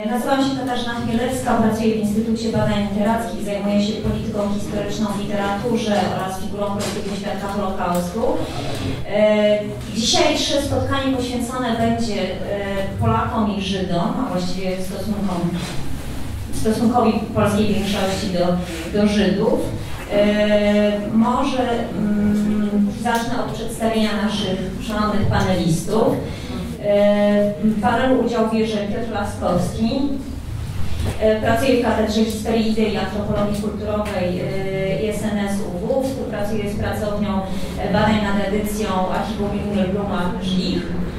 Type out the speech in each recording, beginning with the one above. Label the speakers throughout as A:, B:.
A: Nazywam się Katarzyna Chmielewska, pracuję w Instytucie Badań Literackich, zajmuję się polityką historyczną w literaturze oraz figurą polskiego świadka Holokaustu. Dzisiejsze spotkanie poświęcone będzie Polakom i Żydom, a właściwie stosunkowi polskiej większości do Żydów. Może zacznę od przedstawienia naszych szanownych panelistów. W panelu udział bierze Piotr Laskowski. Pracuje w Katedrze Historii Idei i Antropologii Kulturowej ISNS UW. Współpracuje z pracownią badań nad edycją archiwum Bluma-Żlich.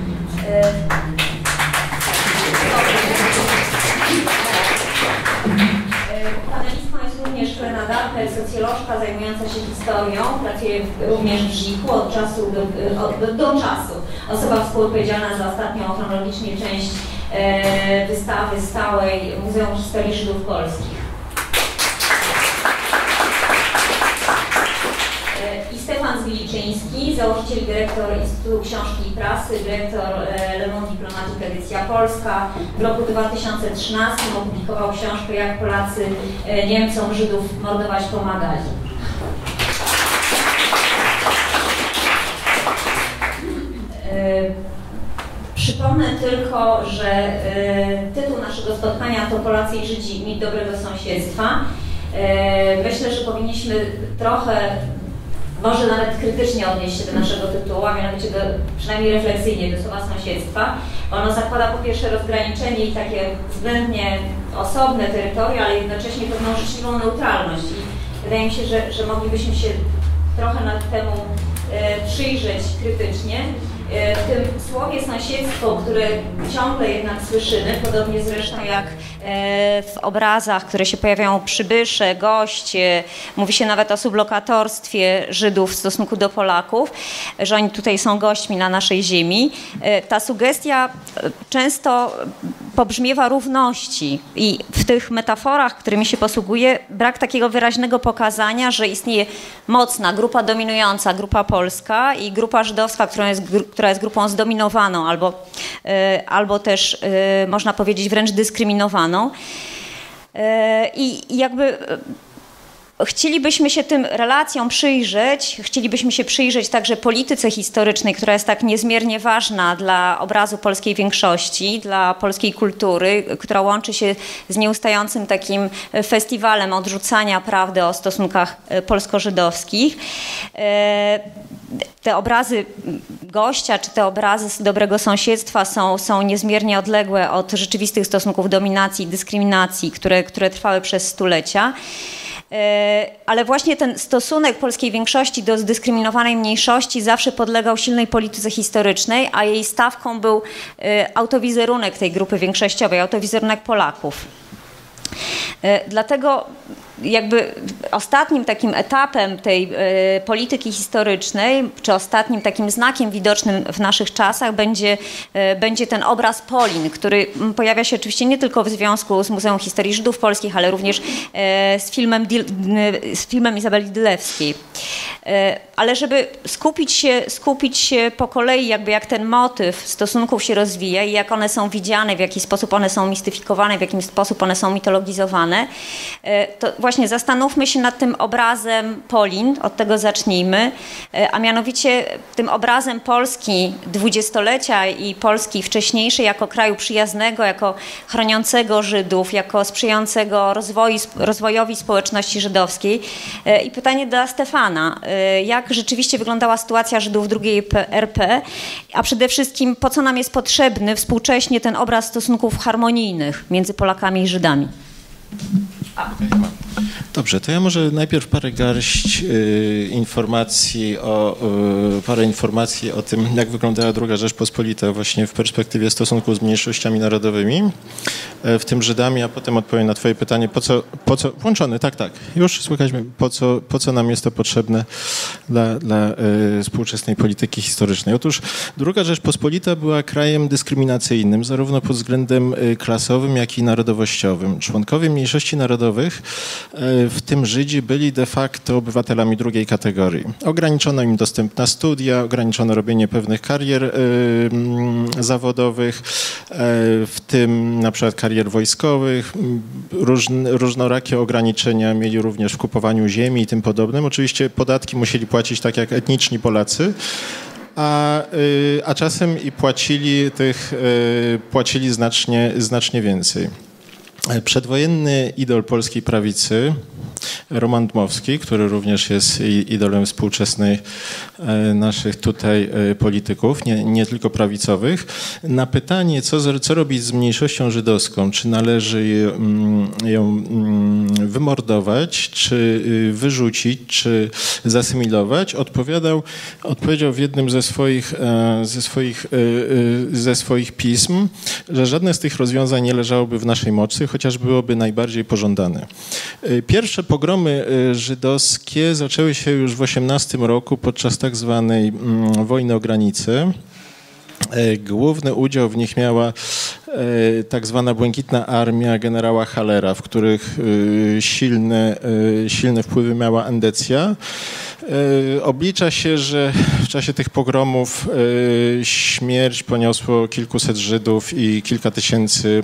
A: Panelistką jest również Helena Darkel, socjolożka zajmująca się historią. Pracuje również w Żlichu od czasu do czasu. Osoba współodpowiedzialna za ostatnią chronologicznie część wystawy stałej Muzeum Historii Żydów Polskich. I Stefan Zwiliczyński, założyciel i dyrektor Instytutu Książki i Prasy, dyrektor Le Monde Diplomatique Edycja Polska. W roku 2013 opublikował książkę Jak Polacy Niemcom Żydów mordować pomagali. Przypomnę tylko, że tytuł naszego spotkania to Polacy i Żydzi, mit dobrego sąsiedztwa. Myślę, że powinniśmy trochę, może nawet krytycznie odnieść się do naszego tytułu, a mianowicie przynajmniej refleksyjnie do słowa sąsiedztwa. Ono zakłada po pierwsze rozgraniczenie i takie względnie osobne terytoria, ale jednocześnie pewną życzliwą neutralność. I wydaje mi się, że moglibyśmy się trochę temu przyjrzeć krytycznie. W tym słowie sąsiedztwo, które ciągle jednak słyszymy, podobnie zresztą jak w obrazach, które się pojawiają przybysze, goście, mówi się nawet o sublokatorstwie Żydów w stosunku do Polaków, że oni tutaj są gośćmi na naszej ziemi. Ta sugestia często pobrzmiewa równości i w tych metaforach, którymi się posługuje, brak takiego wyraźnego pokazania, że istnieje mocna grupa dominująca, grupa polska i grupa żydowska, która jest grupą zdominowaną albo też można powiedzieć wręcz dyskryminowaną. I jakby chcielibyśmy się tym relacjom przyjrzeć, chcielibyśmy się przyjrzeć także polityce historycznej, która jest tak niezmiernie ważna dla obrazu polskiej większości, dla polskiej kultury, która łączy się z nieustającym takim festiwalem odrzucania prawdy o stosunkach polsko-żydowskich. Te obrazy gościa, czy te obrazy dobrego sąsiedztwa są niezmiernie odległe od rzeczywistych stosunków dominacji i dyskryminacji, które trwały przez stulecia. Ale właśnie ten stosunek polskiej większości do zdyskryminowanej mniejszości zawsze podlegał silnej polityce historycznej, a jej stawką był autowizerunek tej grupy większościowej, autowizerunek Polaków. Dlatego jakby ostatnim takim etapem tej polityki historycznej, czy ostatnim takim znakiem widocznym w naszych czasach będzie ten obraz Polin, który pojawia się oczywiście nie tylko w związku z Muzeum Historii Żydów Polskich, ale również z filmem Izabeli Dylewskiej. Ale żeby skupić się po kolei, jakby jak ten motyw stosunków się rozwija i jak one są widziane, w jaki sposób one są mistyfikowane, w jaki sposób one są mitologizowane, to właśnie zastanówmy się nad tym obrazem Polin, od tego zacznijmy, a mianowicie tym obrazem Polski dwudziestolecia i Polski wcześniejszej jako kraju przyjaznego, jako chroniącego Żydów, jako sprzyjającego rozwojowi społeczności żydowskiej. I pytanie dla Stefana, jak rzeczywiście wyglądała sytuacja Żydów w II RP, a przede wszystkim po co nam jest potrzebny współcześnie ten obraz stosunków harmonijnych między Polakami i Żydami?
B: Dobrze, to ja może najpierw parę informacji o tym, jak wyglądała II Rzeczpospolita właśnie w perspektywie stosunków z mniejszościami narodowymi, w tym Żydami, a potem odpowiem na twoje pytanie, po co włączony, tak, już słychać mnie, po co nam jest to potrzebne dla współczesnej polityki historycznej. Otóż II Rzeczpospolita była krajem dyskryminacyjnym, zarówno pod względem klasowym, jak i narodowościowym. Członkowie mniejszości narodowych w tym Żydzi byli de facto obywatelami drugiej kategorii. Ograniczono im dostęp na studia, ograniczono robienie pewnych karier zawodowych, w tym na przykład karier wojskowych. Różnorakie ograniczenia mieli również w kupowaniu ziemi i tym podobnym. Oczywiście podatki musieli płacić tak jak etniczni Polacy, a czasem i płacili znacznie więcej. Przedwojenny idol polskiej prawicy, Roman Dmowski, który również jest idolem współczesnych naszych tutaj polityków, nie tylko prawicowych, na pytanie, co robić z mniejszością żydowską, czy należy ją wymordować, czy wyrzucić, czy zasymilować, odpowiedział w jednym ze swoich pism, że żadne z tych rozwiązań nie leżałoby w naszej mocy, chociaż byłoby najbardziej pożądane. Pierwsze pogromy żydowskie zaczęły się już w 1918 roku podczas tak zwanej wojny o granicę. Główny udział w nich miała tak zwana Błękitna Armia generała Hallera, w których silne wpływy miała Endecja. Oblicza się, że w czasie tych pogromów śmierć poniosło kilkuset Żydów i kilka tysięcy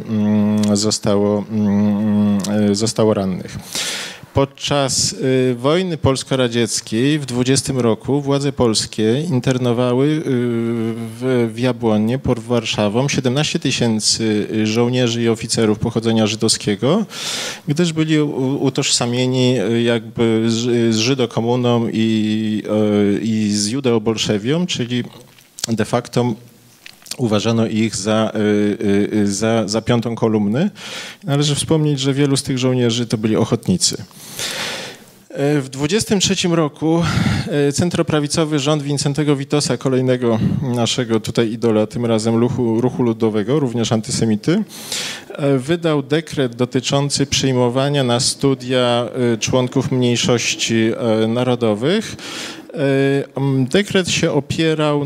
B: zostało rannych. Podczas wojny polsko-radzieckiej w 20 roku władze polskie internowały w Jabłonie pod Warszawą 17 tysięcy żołnierzy i oficerów pochodzenia żydowskiego, gdyż byli utożsamieni jakby z Żydokomuną i z Judeobolszewią, czyli de facto uważano ich za piątą kolumnę. Należy wspomnieć, że wielu z tych żołnierzy to byli ochotnicy. W 23 roku centroprawicowy rząd Wincentego Witosa, kolejnego naszego tutaj idola, tym razem ruchu ludowego, również antysemity, wydał dekret dotyczący przyjmowania na studia członków mniejszości narodowych. Dekret się opierał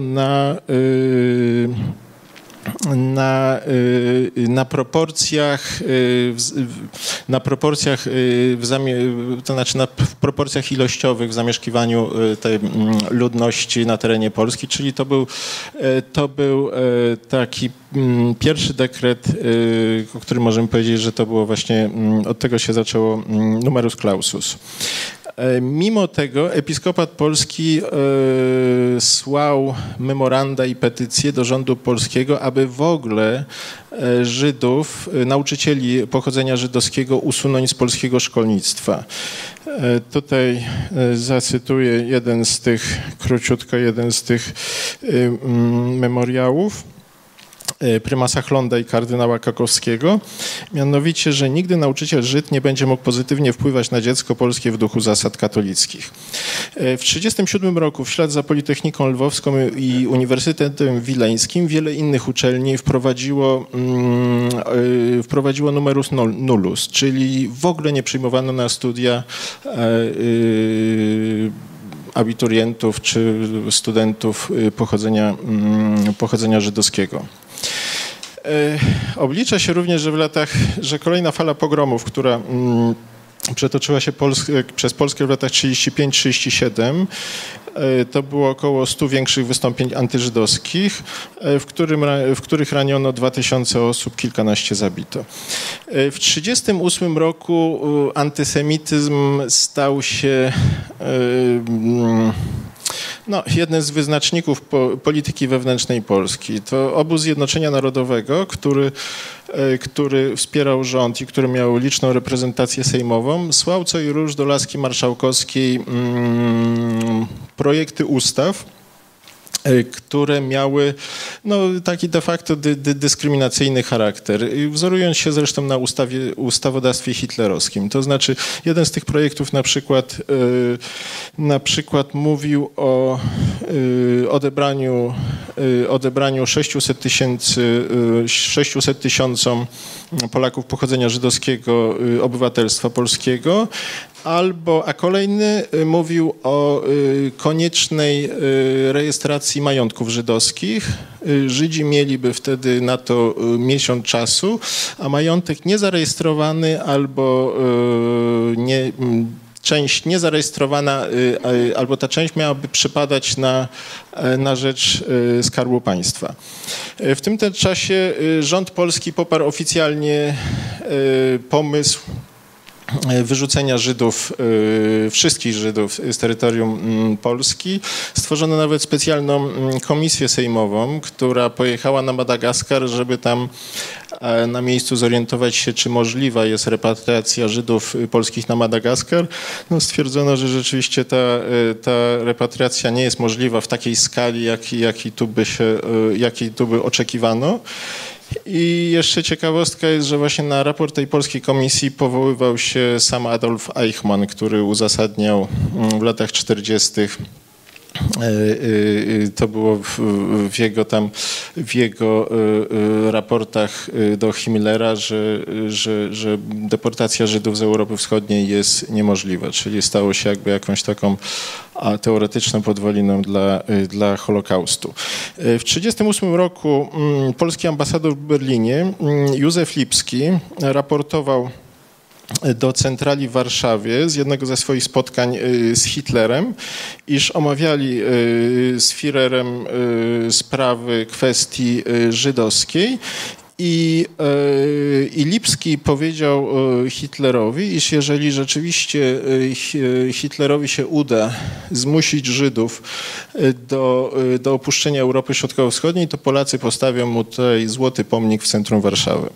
B: na proporcjach, to znaczy w proporcjach ilościowych w zamieszkiwaniu tej ludności na terenie Polski, czyli to był taki pierwszy dekret, o którym możemy powiedzieć, że to było właśnie, od tego się zaczęło numerus clausus. Mimo tego episkopat polski słał memoranda i petycje do rządu polskiego, aby w ogóle Żydów, nauczycieli pochodzenia żydowskiego usunąć z polskiego szkolnictwa. Tutaj zacytuję króciutko jeden z tych memoriałów prymasa Chlonda i kardynała Kakowskiego, mianowicie, że nigdy nauczyciel Żyd nie będzie mógł pozytywnie wpływać na dziecko polskie w duchu zasad katolickich. W 1937 roku w ślad za Politechniką Lwowską i Uniwersytetem Wileńskim wiele innych uczelni wprowadziło numerus nullus, czyli w ogóle nie przyjmowano na studia abiturientów czy studentów pochodzenia żydowskiego. Oblicza się również, że kolejna fala pogromów, która przetoczyła się przez Polskę w latach 35-37, to było około 100 większych wystąpień antyżydowskich, w których raniono 2000 osób, kilkanaście zabito. W 1938 roku antysemityzm stał się jeden z wyznaczników polityki wewnętrznej Polski. To Obóz Zjednoczenia Narodowego, który wspierał rząd i który miał liczną reprezentację sejmową, słał co i róż do laski marszałkowskiej projekty ustaw, które miały taki de facto dyskryminacyjny charakter, wzorując się zresztą na ustawodawstwie hitlerowskim. To znaczy jeden z tych projektów na przykład mówił o odebraniu odebraniu 600 tysiącom Polaków pochodzenia żydowskiego obywatelstwa polskiego, a kolejny mówił o koniecznej rejestracji majątków żydowskich. Żydzi mieliby wtedy na to miesiąc czasu, a majątek niezarejestrowany albo część niezarejestrowana, albo ta część miałaby przypadać na rzecz Skarbu Państwa. W tym czasie rząd polski poparł oficjalnie pomysł wyrzucenia Żydów, wszystkich Żydów z terytorium Polski. Stworzono nawet specjalną komisję sejmową, która pojechała na Madagaskar, żeby tam na miejscu zorientować się, czy możliwa jest repatriacja Żydów polskich na Madagaskar. No, stwierdzono, że rzeczywiście ta repatriacja nie jest możliwa w takiej skali, jakiej tu by oczekiwano. I jeszcze ciekawostka jest, że właśnie na raport tej polskiej komisji powoływał się sam Adolf Eichmann, który uzasadniał w latach 40. To było w jego raportach do Himmlera, że deportacja Żydów z Europy Wschodniej jest niemożliwa, czyli stało się jakby jakąś taką teoretyczną podwaliną dla Holokaustu. W 1938 roku polski ambasador w Berlinie, Józef Lipski, raportował do centrali w Warszawie z jednego ze swoich spotkań z Hitlerem, iż omawiali z Führerem sprawy kwestii żydowskiej. I Lipski powiedział Hitlerowi, iż jeżeli rzeczywiście Hitlerowi się uda zmusić Żydów do opuszczenia Europy Środkowo-Wschodniej, to Polacy postawią mu tutaj złoty pomnik w centrum Warszawy.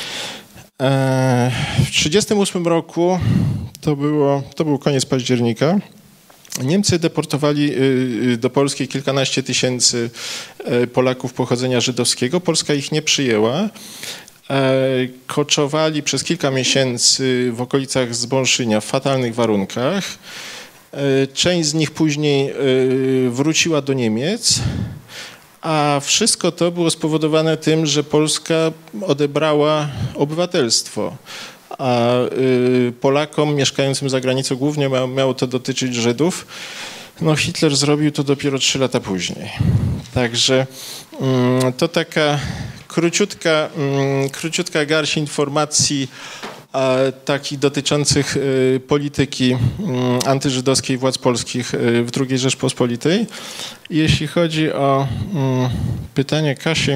B: W 1938 roku, to był koniec października, Niemcy deportowali do Polski kilkanaście tysięcy Polaków pochodzenia żydowskiego. Polska ich nie przyjęła. Koczowali przez kilka miesięcy w okolicach Zbąszynia w fatalnych warunkach. Część z nich później wróciła do Niemiec. A wszystko to było spowodowane tym, że Polska odebrała obywatelstwo, a Polakom mieszkającym za granicą głównie miało to dotyczyć Żydów. No, Hitler zrobił to dopiero 3 lata później. Także to taka króciutka garść informacji takich dotyczących polityki antyżydowskiej władz polskich w II Rzeczpospolitej. Jeśli chodzi o pytanie Kasi,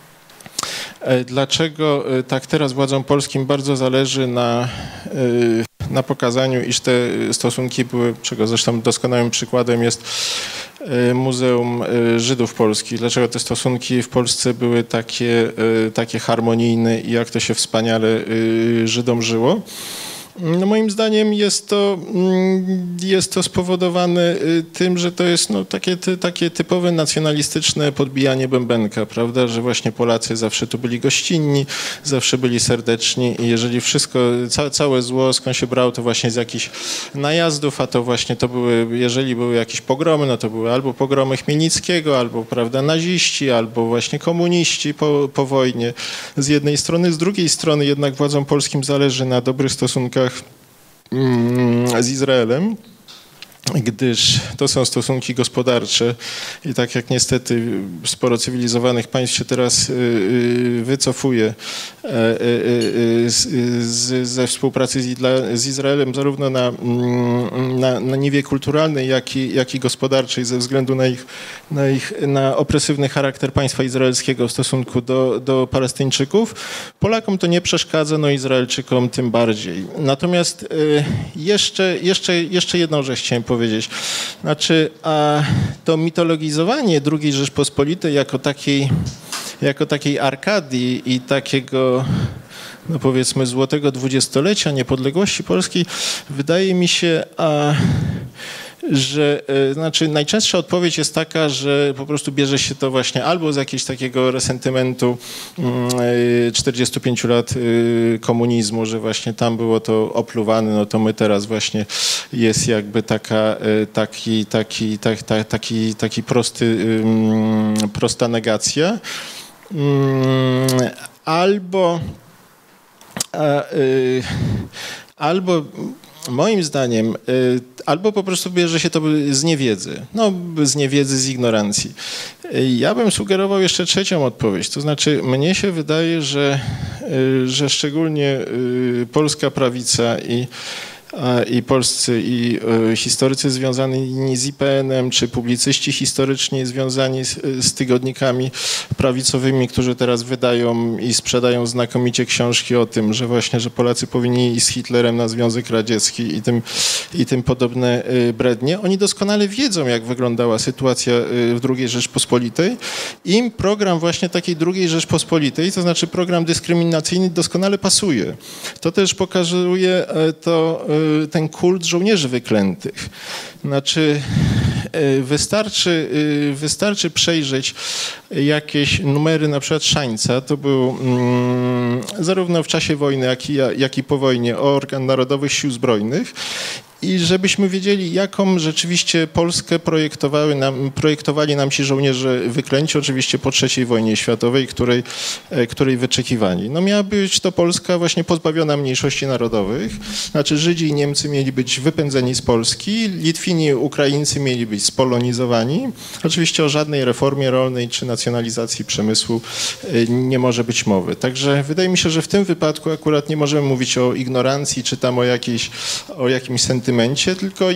B: dlaczego tak teraz władzom polskim bardzo zależy na pokazaniu, iż te stosunki były, czego zresztą doskonałym przykładem jest Muzeum Żydów Polskich. Dlaczego te stosunki w Polsce były takie harmonijne i jak to się wspaniale Żydom żyło? No, moim zdaniem jest to spowodowane tym, że to jest takie typowe nacjonalistyczne podbijanie bębenka, prawda, że właśnie Polacy zawsze tu byli gościnni, zawsze byli serdeczni i jeżeli całe zło skąd się brało, to właśnie z jakichś najazdów, a to właśnie jeżeli były jakieś pogromy, no to były albo pogromy Chmielnickiego, albo, prawda, naziści, albo właśnie komuniści po wojnie z jednej strony, z drugiej strony jednak władzom polskim zależy na dobrych stosunkach z Izraelem, gdyż to są stosunki gospodarcze i tak jak niestety sporo cywilizowanych państw się teraz wycofuje ze współpracy z Izraelem zarówno na niwie kulturalnej, jak i gospodarczej ze względu na opresywny charakter państwa izraelskiego w stosunku do Palestyńczyków. Polakom to nie przeszkadza, no Izraelczykom tym bardziej. Natomiast jeszcze jedną rzecz chciałem powiedzieć. Znaczy, to mitologizowanie II Rzeczpospolitej jako takiej Arkadii i takiego, no powiedzmy, złotego dwudziestolecia niepodległości polskiej, wydaje mi się, że znaczy najczęstsza odpowiedź jest taka, że po prostu bierze się to właśnie albo z jakiegoś takiego resentymentu 45 lat komunizmu, że właśnie tam było to opluwane, no to my teraz właśnie jest jakby taki prosta negacja. Albo moim zdaniem, albo po prostu bierze się to z niewiedzy, z niewiedzy, z ignorancji. Ja bym sugerował jeszcze trzecią odpowiedź, to znaczy mnie się wydaje, że szczególnie polska prawica i polscy historycy związani z IPN-em, czy publicyści historyczni związani z tygodnikami prawicowymi, którzy teraz wydają i sprzedają znakomicie książki o tym, że właśnie, że Polacy powinni iść z Hitlerem na Związek Radziecki i tym podobne brednie. Oni doskonale wiedzą, jak wyglądała sytuacja w II Rzeczpospolitej. Im program właśnie takiej II Rzeczpospolitej, to znaczy program dyskryminacyjny, doskonale pasuje. To też pokazuje ten kult żołnierzy wyklętych. Znaczy wystarczy przejrzeć jakieś numery, na przykład Szańca, to był zarówno w czasie wojny, jak i po wojnie organ Narodowych Sił Zbrojnych, i żebyśmy wiedzieli, jaką rzeczywiście Polskę projektowali nam ci żołnierze wyklęci, oczywiście po III wojnie światowej, której wyczekiwali. No miała być to Polska właśnie pozbawiona mniejszości narodowych, znaczy Żydzi i Niemcy mieli być wypędzeni z Polski, Litwini i Ukraińcy mieli być spolonizowani. Oczywiście o żadnej reformie rolnej czy nacjonalizacji przemysłu nie może być mowy. Także wydaje mi się, że w tym wypadku akurat nie możemy mówić o ignorancji czy tam o jakimś sentymencie, tylko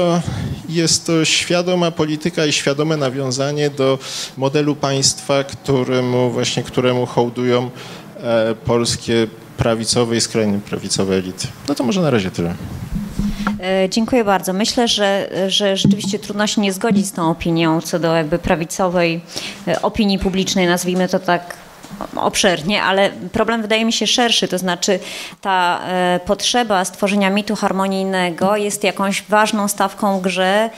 B: jest to świadoma polityka i świadome nawiązanie do modelu państwa, któremu hołdują polskie prawicowe i skrajnie prawicowe elity. No to może na razie tyle.
A: Dziękuję bardzo. Myślę, że rzeczywiście trudno się nie zgodzić z tą opinią co do jakby prawicowej opinii publicznej, nazwijmy to tak obszernie, ale problem wydaje mi się szerszy, to znaczy ta potrzeba stworzenia mitu harmonijnego jest jakąś ważną stawką w grze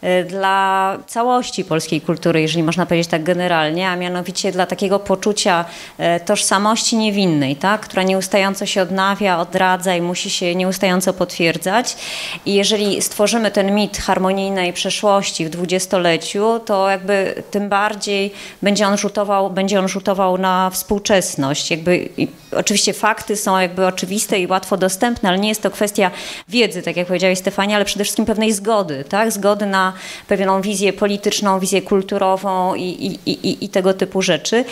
A: dla całości polskiej kultury, jeżeli można powiedzieć tak generalnie, a mianowicie dla takiego poczucia tożsamości niewinnej, tak, która nieustająco się odnawia, odradza i musi się nieustająco potwierdzać. I jeżeli stworzymy ten mit harmonijnej przeszłości w dwudziestoleciu, to jakby tym bardziej będzie on rzutował na współczesność. Oczywiście fakty są jakby oczywiste i łatwo dostępne, ale nie jest to kwestia wiedzy, tak jak powiedziałeś Stefanie, ale przede wszystkim pewnej zgody, tak? Zgody na pewną wizję polityczną, wizję kulturową i tego typu rzeczy.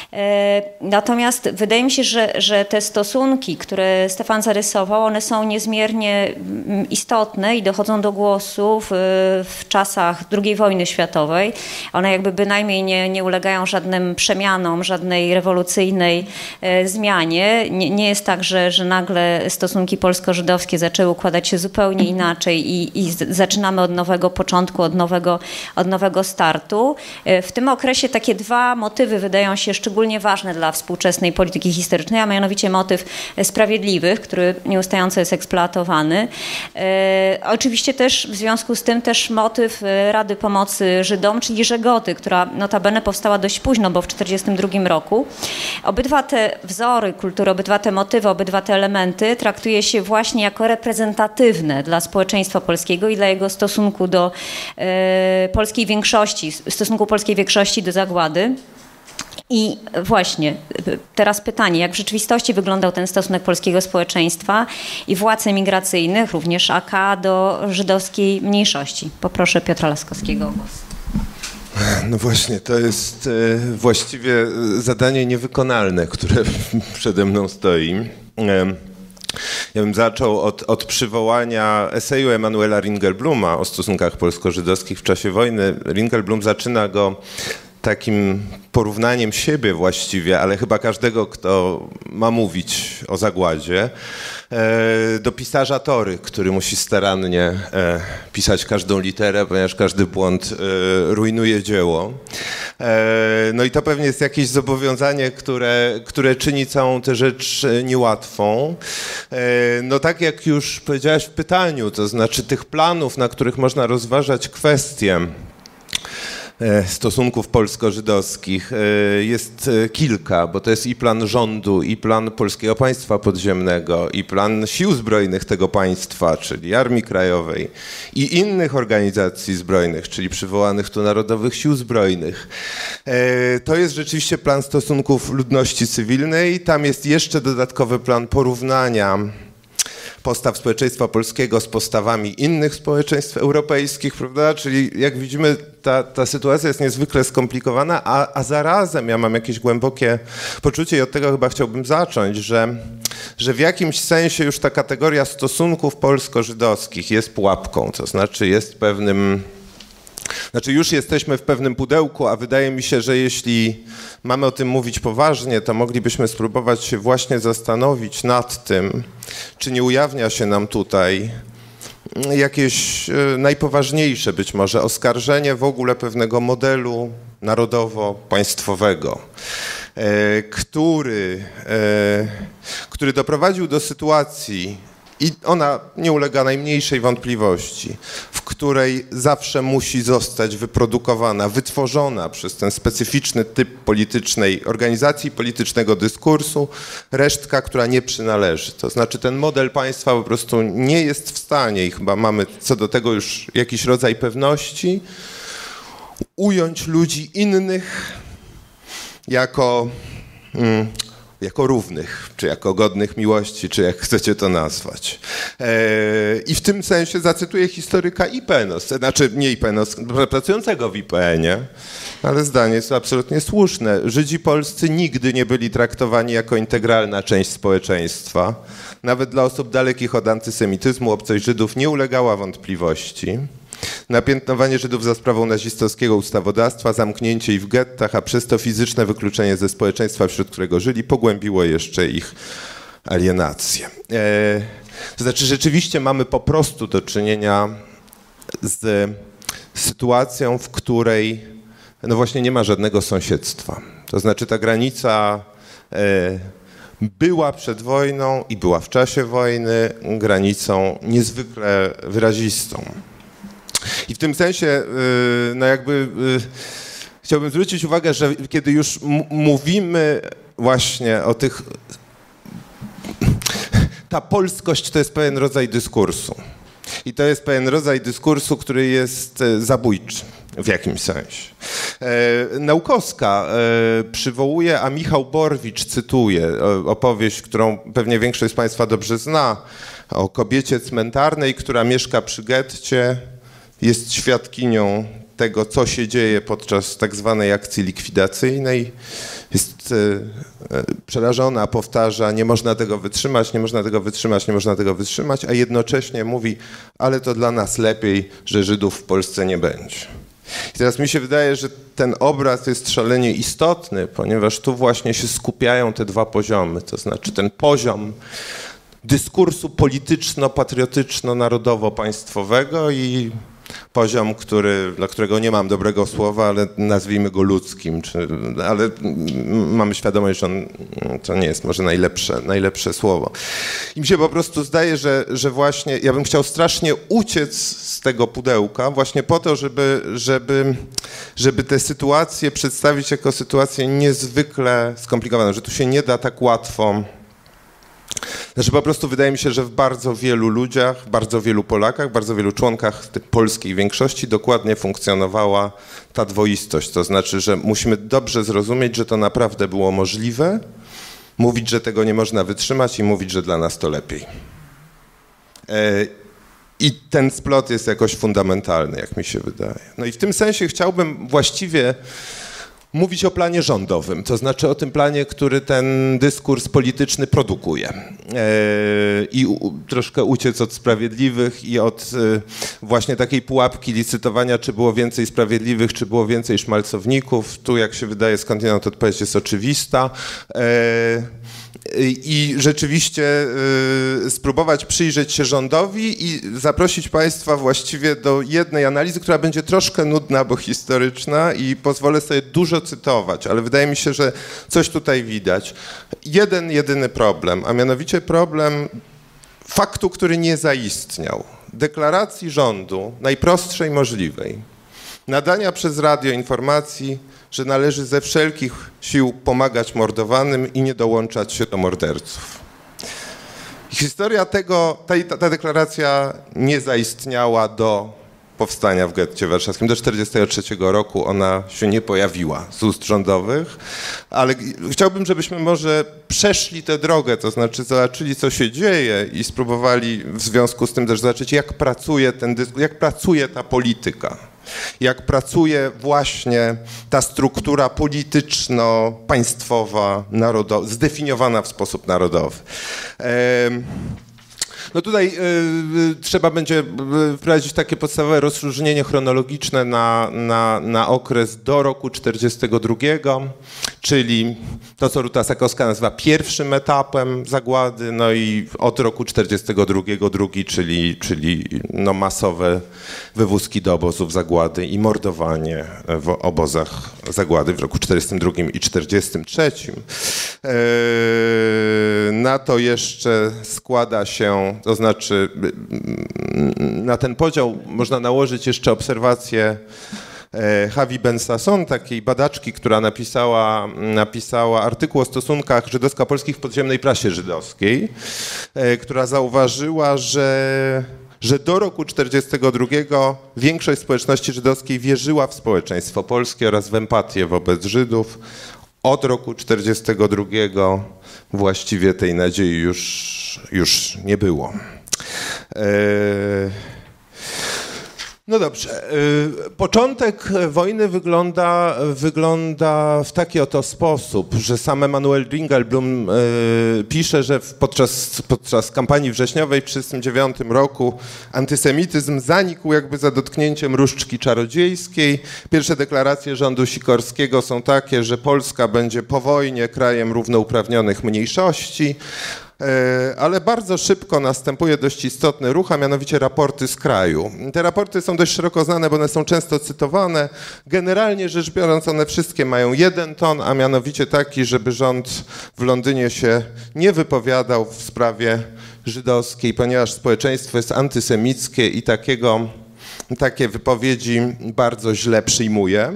A: Natomiast wydaje mi się, że te stosunki, które Stefan zarysował, one są niezmiernie istotne i dochodzą do głosu w czasach II wojny światowej. One jakby bynajmniej nie ulegają żadnym przemianom, żadnej rewolucyjnej zmianie. Nie jest tak, że nagle stosunki polsko-żydowskie zaczęły układać się zupełnie inaczej i zaczynamy od nowego początku, od nowego startu. W tym okresie takie dwa motywy wydają się szczególnie ważne dla współczesnej polityki historycznej, a mianowicie motyw sprawiedliwych, który nieustająco jest eksploatowany. Oczywiście też w związku z tym też motyw Rady Pomocy Żydom, czyli Żegoty, która notabene powstała dość późno, bo w 1942 roku. Obydwa te wzory kultury, obydwa te motywy, obydwa te elementy traktuje się właśnie jako reprezentatywne dla społeczeństwa polskiego i dla jego stosunku do polskiej większości, stosunku polskiej większości do zagłady. I właśnie teraz pytanie, jak w rzeczywistości wyglądał ten stosunek polskiego społeczeństwa i władz emigracyjnych, również AK, do żydowskiej mniejszości? Poproszę Piotra Laskowskiego o głos.
C: No właśnie, to jest właściwie zadanie niewykonalne, które przede mną stoi. Ja bym zaczął od przywołania eseju Emanuela Ringelbluma o stosunkach polsko-żydowskich w czasie wojny. Ringelblum zaczyna go takim porównaniem siebie właściwie, ale chyba każdego, kto ma mówić o zagładzie, do pisarza Tory, który musi starannie pisać każdą literę, ponieważ każdy błąd rujnuje dzieło. No i to pewnie jest jakieś zobowiązanie, które czyni całą tę rzecz niełatwą. No tak jak już powiedziałaś w pytaniu, to znaczy tych planów, na których można rozważać kwestie stosunków polsko-żydowskich jest kilka, bo to jest i plan rządu, i plan Polskiego Państwa Podziemnego, i plan Sił Zbrojnych tego państwa, czyli Armii Krajowej, i innych organizacji zbrojnych, czyli przywołanych tu Narodowych Sił Zbrojnych. To jest rzeczywiście plan stosunków ludności cywilnej. Tam jest jeszcze dodatkowy plan porównania postaw społeczeństwa polskiego z postawami innych społeczeństw europejskich, prawda? Czyli jak widzimy, ta sytuacja jest niezwykle skomplikowana, a zarazem ja mam jakieś głębokie poczucie i od tego chyba chciałbym zacząć, że w jakimś sensie już ta kategoria stosunków polsko-żydowskich jest pułapką, to znaczy jest pewnym... Znaczy już jesteśmy w pewnym pudełku, a wydaje mi się, że jeśli mamy o tym mówić poważnie, to moglibyśmy spróbować się właśnie zastanowić nad tym, czy nie ujawnia się nam tutaj jakieś najpoważniejsze być może oskarżenie w ogóle pewnego modelu narodowo-państwowego, który doprowadził do sytuacji, i ona nie ulega najmniejszej wątpliwości, w której zawsze musi zostać wyprodukowana, wytworzona przez ten specyficzny typ politycznej organizacji, politycznego dyskursu, resztka, która nie przynależy. To znaczy ten model państwa po prostu nie jest w stanie, i chyba mamy co do tego już jakiś rodzaj pewności, ująć ludzi innych jako równych, czy jako godnych miłości, czy jak chcecie to nazwać. I w tym sensie zacytuję historyka IPN-u, znaczy nie IPN-u, pracującego w IPN-ie, ale zdanie jest absolutnie słuszne. Żydzi polscy nigdy nie byli traktowani jako integralna część społeczeństwa. Nawet dla osób dalekich od antysemityzmu obcość Żydów nie ulegała wątpliwości. Napiętnowanie Żydów za sprawą nazistowskiego ustawodawstwa, zamknięcie ich w gettach, a przez to fizyczne wykluczenie ze społeczeństwa, wśród którego żyli, pogłębiło jeszcze ich alienację. To znaczy rzeczywiście mamy po prostu do czynienia z sytuacją, w której no właśnie nie ma żadnego sąsiedztwa. To znaczy ta granica była przed wojną i była w czasie wojny granicą niezwykle wyrazistą. I w tym sensie, no jakby chciałbym zwrócić uwagę, że kiedy już mówimy właśnie o tych... Ta polskość to jest pewien rodzaj dyskursu. I to jest pewien rodzaj dyskursu, który jest zabójczy w jakimś sensie. Naukowska przywołuje, a Michał Borwicz cytuje opowieść, którą pewnie większość z Państwa dobrze zna, o kobiecie cmentarnej, która mieszka przy getcie, jest świadkinią tego, co się dzieje podczas tak zwanej akcji likwidacyjnej. Jest przerażona, powtarza, nie można tego wytrzymać, nie można tego wytrzymać, nie można tego wytrzymać, a jednocześnie mówi, ale to dla nas lepiej, że Żydów w Polsce nie będzie. I teraz mi się wydaje, że ten obraz jest szalenie istotny, ponieważ tu właśnie się skupiają te dwa poziomy, to znaczy ten poziom dyskursu polityczno-patriotyczno-narodowo-państwowego i poziom, dla którego nie mam dobrego słowa, ale nazwijmy go ludzkim, ale mamy świadomość, że to nie jest może najlepsze słowo. I mi się po prostu zdaje, że właśnie ja bym chciał strasznie uciec z tego pudełka właśnie po to, żeby te sytuacje przedstawić jako sytuację niezwykle skomplikowaną, że tu się nie da tak łatwo. Znaczy po prostu wydaje mi się, że w bardzo wielu ludziach, bardzo wielu Polakach, bardzo wielu członkach tej polskiej większości dokładnie funkcjonowała ta dwoistość. To znaczy, że musimy dobrze zrozumieć, że to naprawdę było możliwe, mówić, że tego nie można wytrzymać i mówić, że dla nas to lepiej. I ten splot jest jakoś fundamentalny, jak mi się wydaje. No i w tym sensie chciałbym właściwie mówić o planie rządowym, to znaczy o tym planie, który ten dyskurs polityczny produkuje. I troszkę uciec od sprawiedliwych i od właśnie takiej pułapki licytowania, czy było więcej sprawiedliwych, czy było więcej szmalcowników. Tu, jak się wydaje, skądinąd odpowiedź jest oczywista. I rzeczywiście spróbować przyjrzeć się rządowi i zaprosić Państwa właściwie do jednej analizy, która będzie troszkę nudna, bo historyczna i pozwolę sobie dużo cytować, ale wydaje mi się, że coś tutaj widać. Jeden, jedyny problem, a mianowicie problem faktu, który nie zaistniał. Deklaracji rządu, najprostszej możliwej, nadania przez radio informacji, że należy ze wszelkich sił pomagać mordowanym i nie dołączać się do morderców. Historia tego, ta deklaracja nie zaistniała do powstania w getcie warszawskim. Do 1943 roku ona się nie pojawiła z ust rządowych, ale chciałbym, żebyśmy może przeszli tę drogę, to znaczy zobaczyli, co się dzieje i spróbowali w związku z tym też zobaczyć, jak pracuje ten dyskurs, jak pracuje ta polityka. Jak pracuje właśnie ta struktura polityczno-państwowa, zdefiniowana w sposób narodowy. No tutaj trzeba będzie wprowadzić takie podstawowe rozróżnienie chronologiczne na okres do roku 1942, czyli to, co Ruta Sakowska nazywa pierwszym etapem zagłady, no i od roku 1942 drugi, czyli no masowe wywózki do obozów zagłady i mordowanie w obozach zagłady w roku 1942 i 1943. Na to jeszcze składa się, to znaczy na ten podział można nałożyć jeszcze obserwację Havi Ben-Sasson, takiej badaczki, która napisała artykuł o stosunkach żydowsko-polskich w podziemnej prasie żydowskiej, która zauważyła, że do roku 1942 większość społeczności żydowskiej wierzyła w społeczeństwo polskie oraz w empatię wobec Żydów. Od roku 1942 właściwie tej nadziei już nie było. No dobrze. Początek wojny wygląda w taki oto sposób, że sam Emanuel Ringelblum pisze, że podczas kampanii wrześniowej w 1939 roku antysemityzm zanikł jakby za dotknięciem różdżki czarodziejskiej. Pierwsze deklaracje rządu Sikorskiego są takie, że Polska będzie po wojnie krajem równouprawnionych mniejszości. Ale bardzo szybko następuje dość istotny ruch, a mianowicie raporty z kraju. Te raporty są dość szeroko znane, bo one są często cytowane. Generalnie rzecz biorąc, one wszystkie mają jeden ton, a mianowicie taki, żeby rząd w Londynie się nie wypowiadał w sprawie żydowskiej, ponieważ społeczeństwo jest antysemickie i takie wypowiedzi bardzo źle przyjmuje.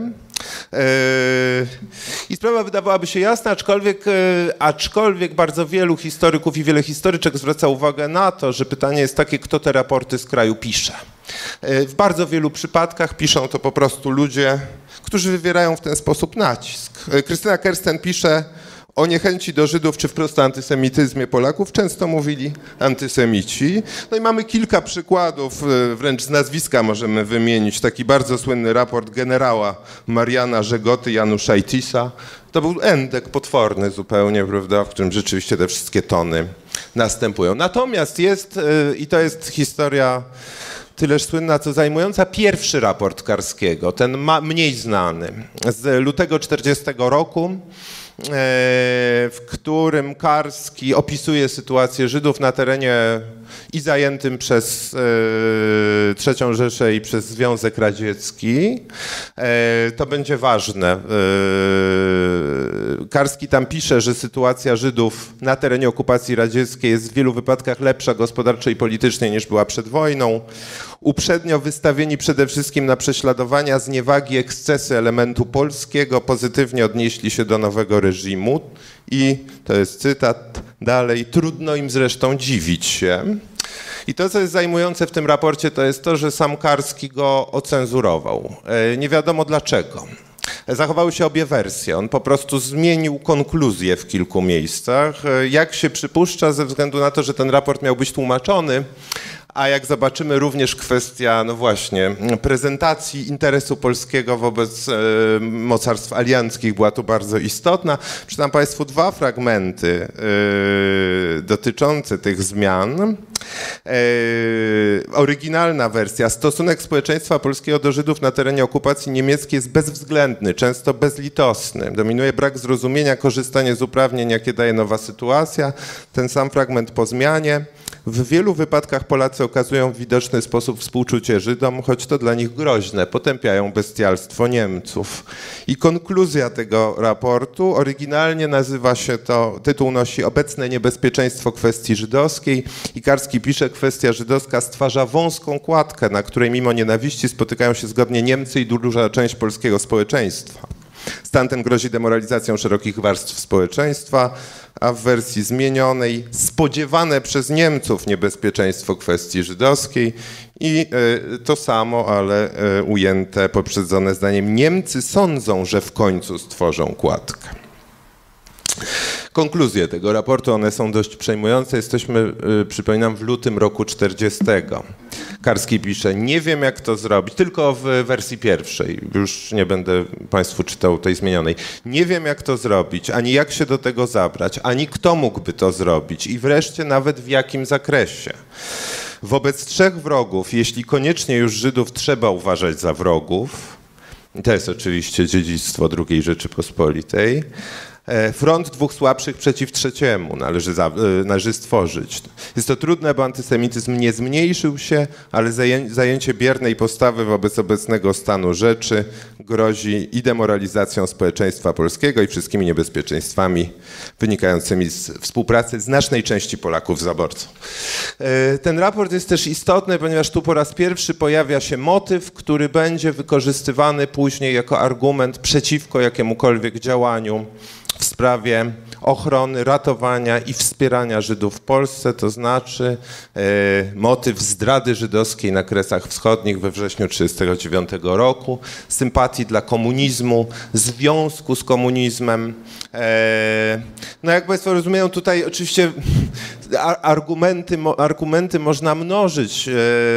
C: I sprawa wydawałaby się jasna, aczkolwiek bardzo wielu historyków i wiele historyczek zwraca uwagę na to, że pytanie jest takie, kto te raporty z kraju pisze. W bardzo wielu przypadkach piszą to po prostu ludzie, którzy wywierają w ten sposób nacisk. Krystyna Kersten pisze o niechęci do Żydów czy wprost antysemityzmie Polaków często mówili antysemici. No i mamy kilka przykładów, wręcz z nazwiska możemy wymienić. Taki bardzo słynny raport generała Mariana Żegoty, Januszajtisa. To był endek potworny zupełnie, prawda, w którym rzeczywiście te wszystkie tony następują. Natomiast jest, i to jest historia tyleż słynna, co zajmująca, pierwszy raport Karskiego, ten mniej znany, z lutego 1940 roku, w którym Karski opisuje sytuację Żydów na terenie i zajętym przez III Rzeszę i przez Związek Radziecki. To będzie ważne. Karski tam pisze, że sytuacja Żydów na terenie okupacji radzieckiej jest w wielu wypadkach lepsza gospodarczo i politycznie niż była przed wojną. Uprzednio wystawieni przede wszystkim na prześladowania, zniewagi, ekscesy elementu polskiego, pozytywnie odnieśli się do nowego reżimu i, to jest cytat dalej, trudno im zresztą dziwić się. I to, co jest zajmujące w tym raporcie, to jest to, że sam Karski go ocenzurował. Nie wiadomo dlaczego. Zachowały się obie wersje. On po prostu zmienił konkluzję w kilku miejscach. Jak się przypuszcza, ze względu na to, że ten raport miał być tłumaczony, A jak zobaczymy, również kwestia, no właśnie, prezentacji interesu polskiego wobec mocarstw alianckich była tu bardzo istotna. Przeczytam Państwu dwa fragmenty dotyczące tych zmian. Oryginalna wersja. Stosunek społeczeństwa polskiego do Żydów na terenie okupacji niemieckiej jest bezwzględny, często bezlitosny. Dominuje brak zrozumienia, korzystanie z uprawnień, jakie daje nowa sytuacja. Ten sam fragment po zmianie. W wielu wypadkach Polacy okazują w widoczny sposób współczucie Żydom, choć to dla nich groźne, potępiają bestialstwo Niemców. I konkluzja tego raportu, oryginalnie nazywa się to, tytuł nosi Obecne niebezpieczeństwo kwestii żydowskiej i Karski pisze, kwestia żydowska stwarza wąską kładkę, na której mimo nienawiści spotykają się zgodnie Niemcy i duża część polskiego społeczeństwa. Stan ten grozi demoralizacją szerokich warstw społeczeństwa, a w wersji zmienionej spodziewane przez Niemców niebezpieczeństwo kwestii żydowskiej i to samo, ale ujęte, poprzedzone zdaniem Niemcy sądzą, że w końcu stworzą kładkę. Konkluzje tego raportu, one są dość przejmujące. Jesteśmy, przypominam, w lutym roku 40. Karski pisze, nie wiem jak to zrobić, tylko w wersji pierwszej, już nie będę Państwu czytał tej zmienionej. Nie wiem jak to zrobić, ani jak się do tego zabrać, ani kto mógłby to zrobić i wreszcie nawet w jakim zakresie. Wobec trzech wrogów, jeśli koniecznie już Żydów trzeba uważać za wrogów, i to jest oczywiście dziedzictwo II Rzeczypospolitej, front dwóch słabszych przeciw trzeciemu należy stworzyć. Jest to trudne, bo antysemityzm nie zmniejszył się, ale zajęcie biernej postawy wobec obecnego stanu rzeczy grozi i demoralizacją społeczeństwa polskiego i wszystkimi niebezpieczeństwami wynikającymi z współpracy znacznej części Polaków z zaborcą. Ten raport jest też istotny, ponieważ tu po raz pierwszy pojawia się motyw, który będzie wykorzystywany później jako argument przeciwko jakiemukolwiek działaniu w sprawie ochrony, ratowania i wspierania Żydów w Polsce, to znaczy motyw zdrady żydowskiej na Kresach Wschodnich we wrześniu 1939 roku, sympatii dla komunizmu, związku z komunizmem. No jak Państwo rozumieją, tutaj oczywiście argumenty można mnożyć,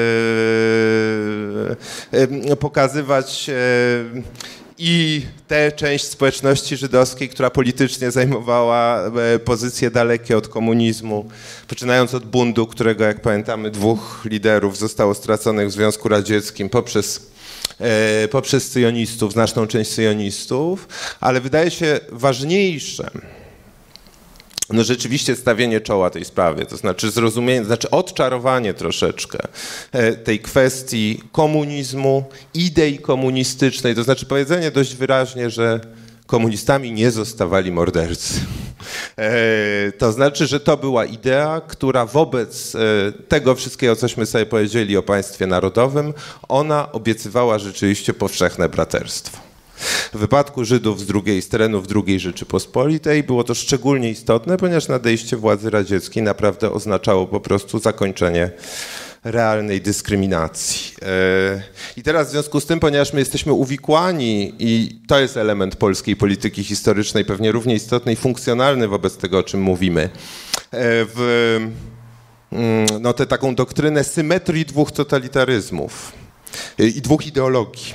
C: pokazywać i tę część społeczności żydowskiej, która politycznie zajmowała pozycje dalekie od komunizmu, poczynając od bundu, którego, jak pamiętamy, dwóch liderów zostało straconych w Związku Radzieckim poprzez syjonistów, znaczną część syjonistów, ale wydaje się ważniejsze, no rzeczywiście stawienie czoła tej sprawie, to znaczy zrozumienie, odczarowanie troszeczkę tej kwestii komunizmu, idei komunistycznej, to znaczy powiedzenie dość wyraźnie, że komunistami nie zostawali mordercy. To znaczy, że to była idea, która wobec tego wszystkiego, cośmy sobie powiedzieli o państwie narodowym, ona obiecywała rzeczywiście powszechne braterstwo. W wypadku Żydów z terenów II Rzeczypospolitej było to szczególnie istotne, ponieważ nadejście władzy radzieckiej naprawdę oznaczało po prostu zakończenie realnej dyskryminacji. I teraz w związku z tym, ponieważ my jesteśmy uwikłani i to jest element polskiej polityki historycznej, pewnie równie istotny i funkcjonalny wobec tego, o czym mówimy, no tę taką doktrynę symetrii dwóch totalitaryzmów i dwóch ideologii.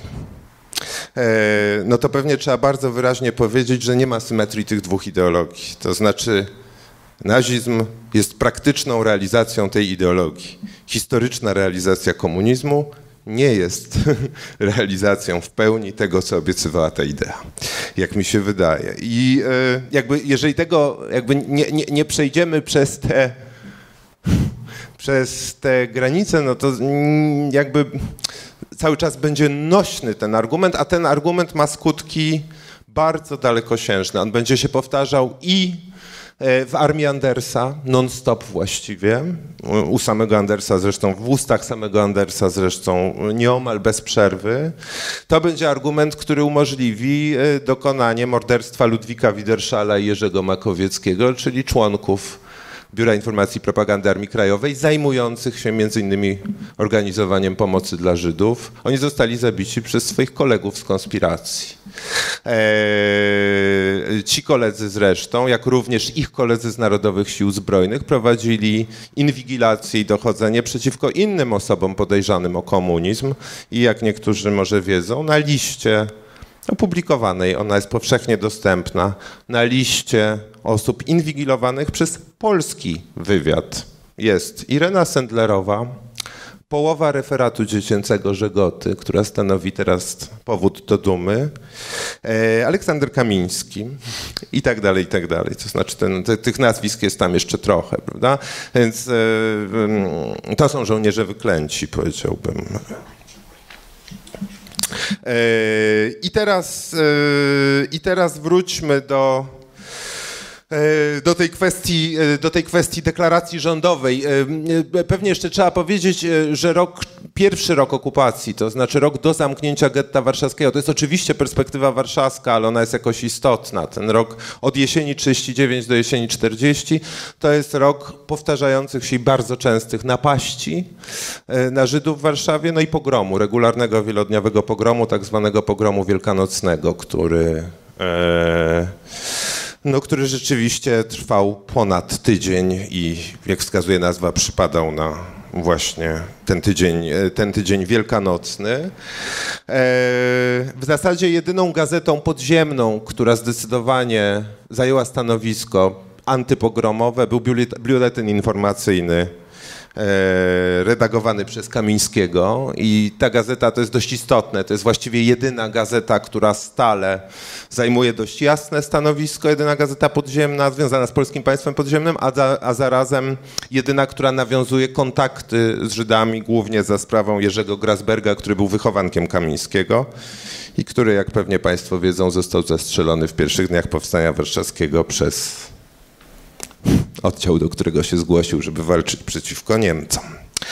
C: No to pewnie trzeba bardzo wyraźnie powiedzieć, że nie ma symetrii tych dwóch ideologii. To znaczy nazizm jest praktyczną realizacją tej ideologii. Historyczna realizacja komunizmu nie jest realizacją w pełni tego, co obiecywała ta idea, jak mi się wydaje. I jakby jeżeli tego jakby nie przejdziemy przez te granice, no to jakby cały czas będzie nośny ten argument, a ten argument ma skutki bardzo dalekosiężne. On będzie się powtarzał i w armii Andersa, non-stop właściwie, u samego Andersa zresztą, w ustach samego Andersa zresztą nieomal bez przerwy. To będzie argument, który umożliwi dokonanie morderstwa Ludwika Widerszala i Jerzego Makowieckiego, czyli członków Biura Informacji i Propagandy Armii Krajowej, zajmujących się m.in. organizowaniem pomocy dla Żydów. Oni zostali zabici przez swoich kolegów z konspiracji. ci koledzy zresztą, jak również ich koledzy z Narodowych Sił Zbrojnych prowadzili inwigilację i dochodzenie przeciwko innym osobom podejrzanym o komunizm i jak niektórzy może wiedzą, na liście opublikowanej, ona jest powszechnie dostępna, na liście osób inwigilowanych przez polski wywiad jest Irena Sendlerowa, połowa referatu dziecięcego Żegoty, która stanowi teraz powód do dumy, Aleksander Kamiński i tak dalej, i tak dalej. To znaczy tych nazwisk jest tam jeszcze trochę, prawda? Więc to są żołnierze wyklęci, powiedziałbym. I teraz wróćmy do tej kwestii deklaracji rządowej. Pewnie jeszcze trzeba powiedzieć, że pierwszy rok okupacji, to znaczy rok do zamknięcia getta warszawskiego, to jest oczywiście perspektywa warszawska, ale ona jest jakoś istotna. Ten rok od jesieni 39 do jesieni 40 to jest rok powtarzających się i bardzo częstych napaści na Żydów w Warszawie, no i pogromu, regularnego wielodniowego pogromu, tak zwanego pogromu wielkanocnego, który rzeczywiście trwał ponad tydzień i jak wskazuje nazwa, przypadał na właśnie ten tydzień wielkanocny. W zasadzie jedyną gazetą podziemną, która zdecydowanie zajęła stanowisko antypogromowe, był biuletyn informacyjny redagowany przez Kamińskiego i ta gazeta, to jest dość istotne, to jest właściwie jedyna gazeta, która stale zajmuje dość jasne stanowisko, jedyna gazeta podziemna związana z polskim państwem podziemnym, a zarazem jedyna, która nawiązuje kontakty z Żydami, głównie za sprawą Jerzego Grasberga, który był wychowankiem Kamińskiego i który, jak pewnie państwo wiedzą, został zastrzelony w pierwszych dniach Powstania Warszawskiego przez oddział, do którego się zgłosił, żeby walczyć przeciwko Niemcom.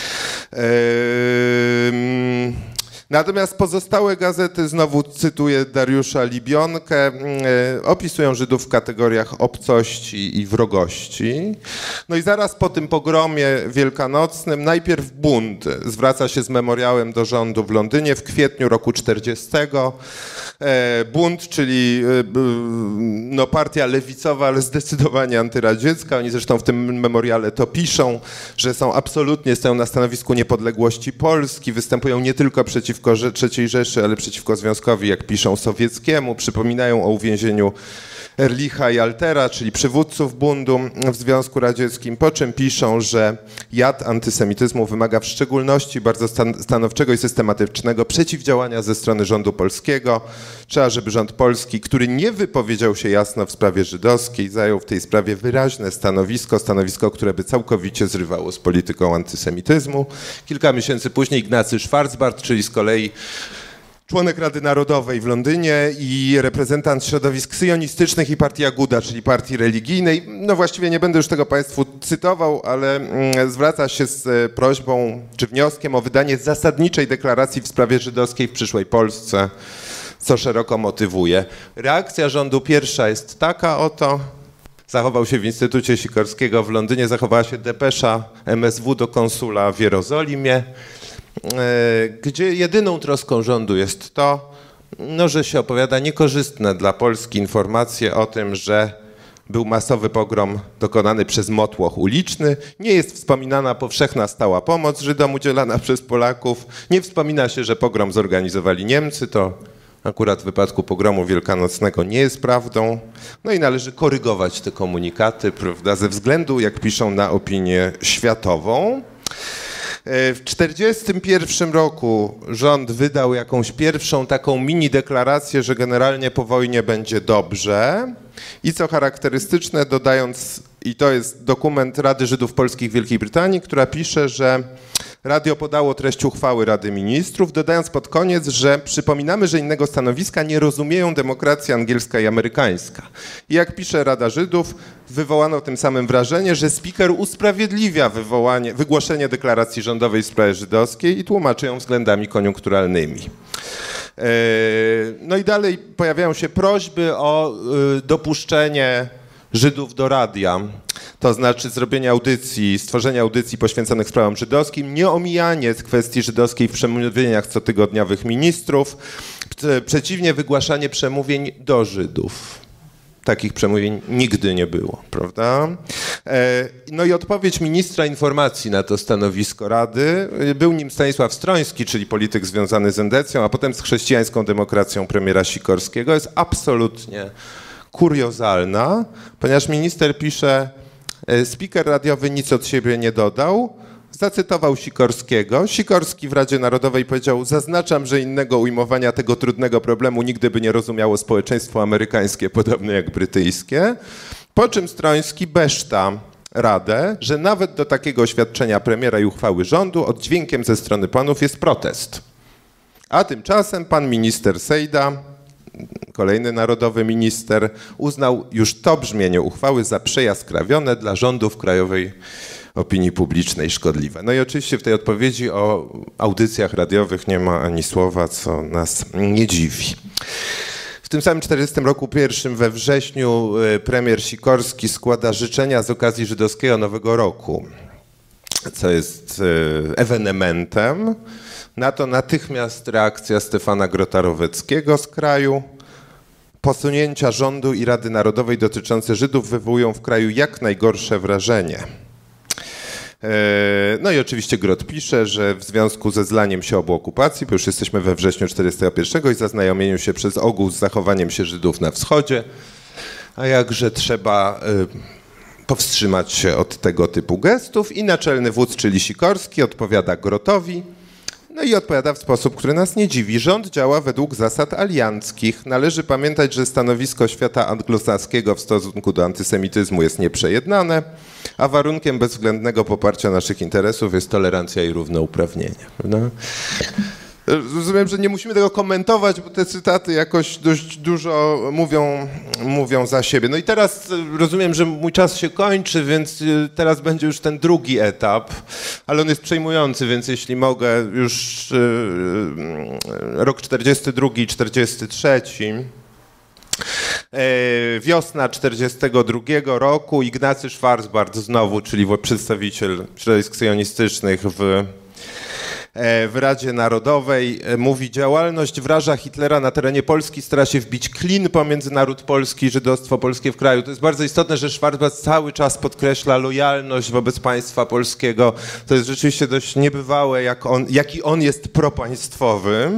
C: Natomiast pozostałe gazety, znowu cytuję Dariusza Libionkę, opisują Żydów w kategoriach obcości i wrogości. No i zaraz po tym pogromie wielkanocnym najpierw bunt zwraca się z memoriałem do rządu w Londynie w kwietniu roku 40. Bunt, czyli no, partia lewicowa, ale zdecydowanie antyradziecka. Oni zresztą w tym memoriale to piszą, że są absolutnie, stoją na stanowisku niepodległości Polski, występują nie tylko przeciwko III Rzeszy, ale przeciwko Związkowi, jak piszą, sowieckiemu. Przypominają o uwięzieniu Erlicha i Altera, czyli przywódców buntu w Związku Radzieckim, po czym piszą, że jad antysemityzmu wymaga w szczególności bardzo stanowczego i systematycznego przeciwdziałania ze strony rządu polskiego. Trzeba, żeby rząd polski, który nie wypowiedział się jasno w sprawie żydowskiej, zajął w tej sprawie wyraźne stanowisko, które by całkowicie zrywało z polityką antysemityzmu. Kilka miesięcy później Ignacy Schwarzbart, czyli z kolei członek Rady Narodowej w Londynie i reprezentant środowisk syjonistycznych i partii Aguda, czyli partii religijnej. No właściwie nie będę już tego państwu cytował, ale zwraca się z prośbą czy wnioskiem o wydanie zasadniczej deklaracji w sprawie żydowskiej w przyszłej Polsce, co szeroko motywuje. Reakcja rządu pierwsza jest taka oto. Zachował się w Instytucie Sikorskiego w Londynie, zachowała się depesza MSW do konsula w Jerozolimie, gdzie jedyną troską rządu jest to, no, że się opowiada niekorzystne dla Polski informacje o tym, że był masowy pogrom dokonany przez motłoch uliczny. Nie jest wspominana powszechna stała pomoc Żydom udzielana przez Polaków. Nie wspomina się, że pogrom zorganizowali Niemcy. To akurat w wypadku pogromu wielkanocnego nie jest prawdą. No i należy korygować te komunikaty, prawda, ze względu, jak piszą, na opinię światową. W 1941 roku rząd wydał jakąś pierwszą taką mini deklarację, że generalnie po wojnie będzie dobrze i co charakterystyczne, dodając, i to jest dokument Rady Żydów Polskich w Wielkiej Brytanii, która pisze, że radio podało treść uchwały Rady Ministrów, dodając pod koniec, że przypominamy, że innego stanowiska nie rozumieją demokracja angielska i amerykańska. I jak pisze Rada Żydów, wywołano tym samym wrażenie, że speaker usprawiedliwia wygłoszenie deklaracji rządowej w sprawie żydowskiej i tłumaczy ją względami koniunkturalnymi. No i dalej pojawiają się prośby o dopuszczenie Żydów do radia, to znaczy zrobienia audycji, stworzenia audycji poświęconych sprawom żydowskim, nie omijanie kwestii żydowskiej w przemówieniach cotygodniowych ministrów, przeciwnie wygłaszanie przemówień do Żydów. takich przemówień nigdy nie było, prawda? No i odpowiedź ministra informacji na to stanowisko Rady, był nim Stanisław Stroński, czyli polityk związany z endecją, a potem z chrześcijańską demokracją premiera Sikorskiego, jest absolutnie kuriozalna, ponieważ minister pisze, speaker radiowy nic od siebie nie dodał, zacytował Sikorskiego. Sikorski w Radzie Narodowej powiedział, zaznaczam, że innego ujmowania tego trudnego problemu nigdy by nie rozumiało społeczeństwo amerykańskie, podobne jak brytyjskie. Po czym Stroński beszta Radę, że nawet do takiego oświadczenia premiera i uchwały rządu oddźwiękiem ze strony panów jest protest. A tymczasem pan minister Sejda, kolejny narodowy minister, uznał już to brzmienie uchwały za przejaskrawione, dla rządów krajowej opinii publicznej szkodliwe. No i oczywiście w tej odpowiedzi o audycjach radiowych nie ma ani słowa, co nas nie dziwi. W tym samym 40 roku pierwszym we wrześniu premier Sikorski składa życzenia z okazji żydowskiego Nowego Roku, co jest ewenementem. Na to natychmiast reakcja Stefana Grota-Roweckiego z kraju. Posunięcia rządu i Rady Narodowej dotyczące Żydów wywołują w kraju jak najgorsze wrażenie. No i oczywiście Grot pisze, że w związku ze zlaniem się obu okupacji, bo już jesteśmy we wrześniu 1941 i zaznajomieniu się przez ogół z zachowaniem się Żydów na wschodzie, a jakże trzeba powstrzymać się od tego typu gestów i naczelny wódz, czyli Sikorski, odpowiada Grotowi, no i odpowiada w sposób, który nas nie dziwi. Rząd działa według zasad alianckich. Należy pamiętać, że stanowisko świata anglosaskiego w stosunku do antysemityzmu jest nieprzejednane, a warunkiem bezwzględnego poparcia naszych interesów jest tolerancja i równouprawnienie. Prawda? Rozumiem, że nie musimy tego komentować, bo te cytaty jakoś dość dużo mówią za siebie. No i teraz rozumiem, że mój czas się kończy, więc teraz będzie już ten drugi etap, ale on jest przejmujący, więc jeśli mogę, już rok 42 i 43. Wiosna 42 roku, Ignacy Schwarzbard znowu, czyli przedstawiciel środowisk sionistycznych w Radzie Narodowej, mówi, działalność wraża Hitlera na terenie Polski stara się wbić klin pomiędzy naród polski i żydostwo polskie w kraju. To jest bardzo istotne, że Schwarzbard cały czas podkreśla lojalność wobec państwa polskiego. To jest rzeczywiście dość niebywałe, jaki on jest propaństwowy.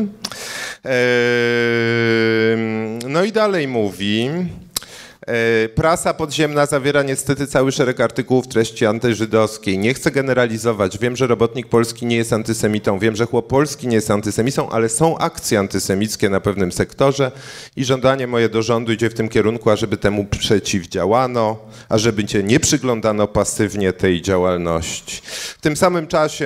C: No i dalej mówi, prasa podziemna zawiera niestety cały szereg artykułów treści antyżydowskiej. Nie chcę generalizować. Wiem, że robotnik polski nie jest antysemitą. Wiem, że chłop polski nie jest antysemitą, ale są akcje antysemickie na pewnym sektorze i żądanie moje do rządu idzie w tym kierunku, ażeby temu przeciwdziałano, ażeby się nie przyglądano pasywnie tej działalności. W tym samym czasie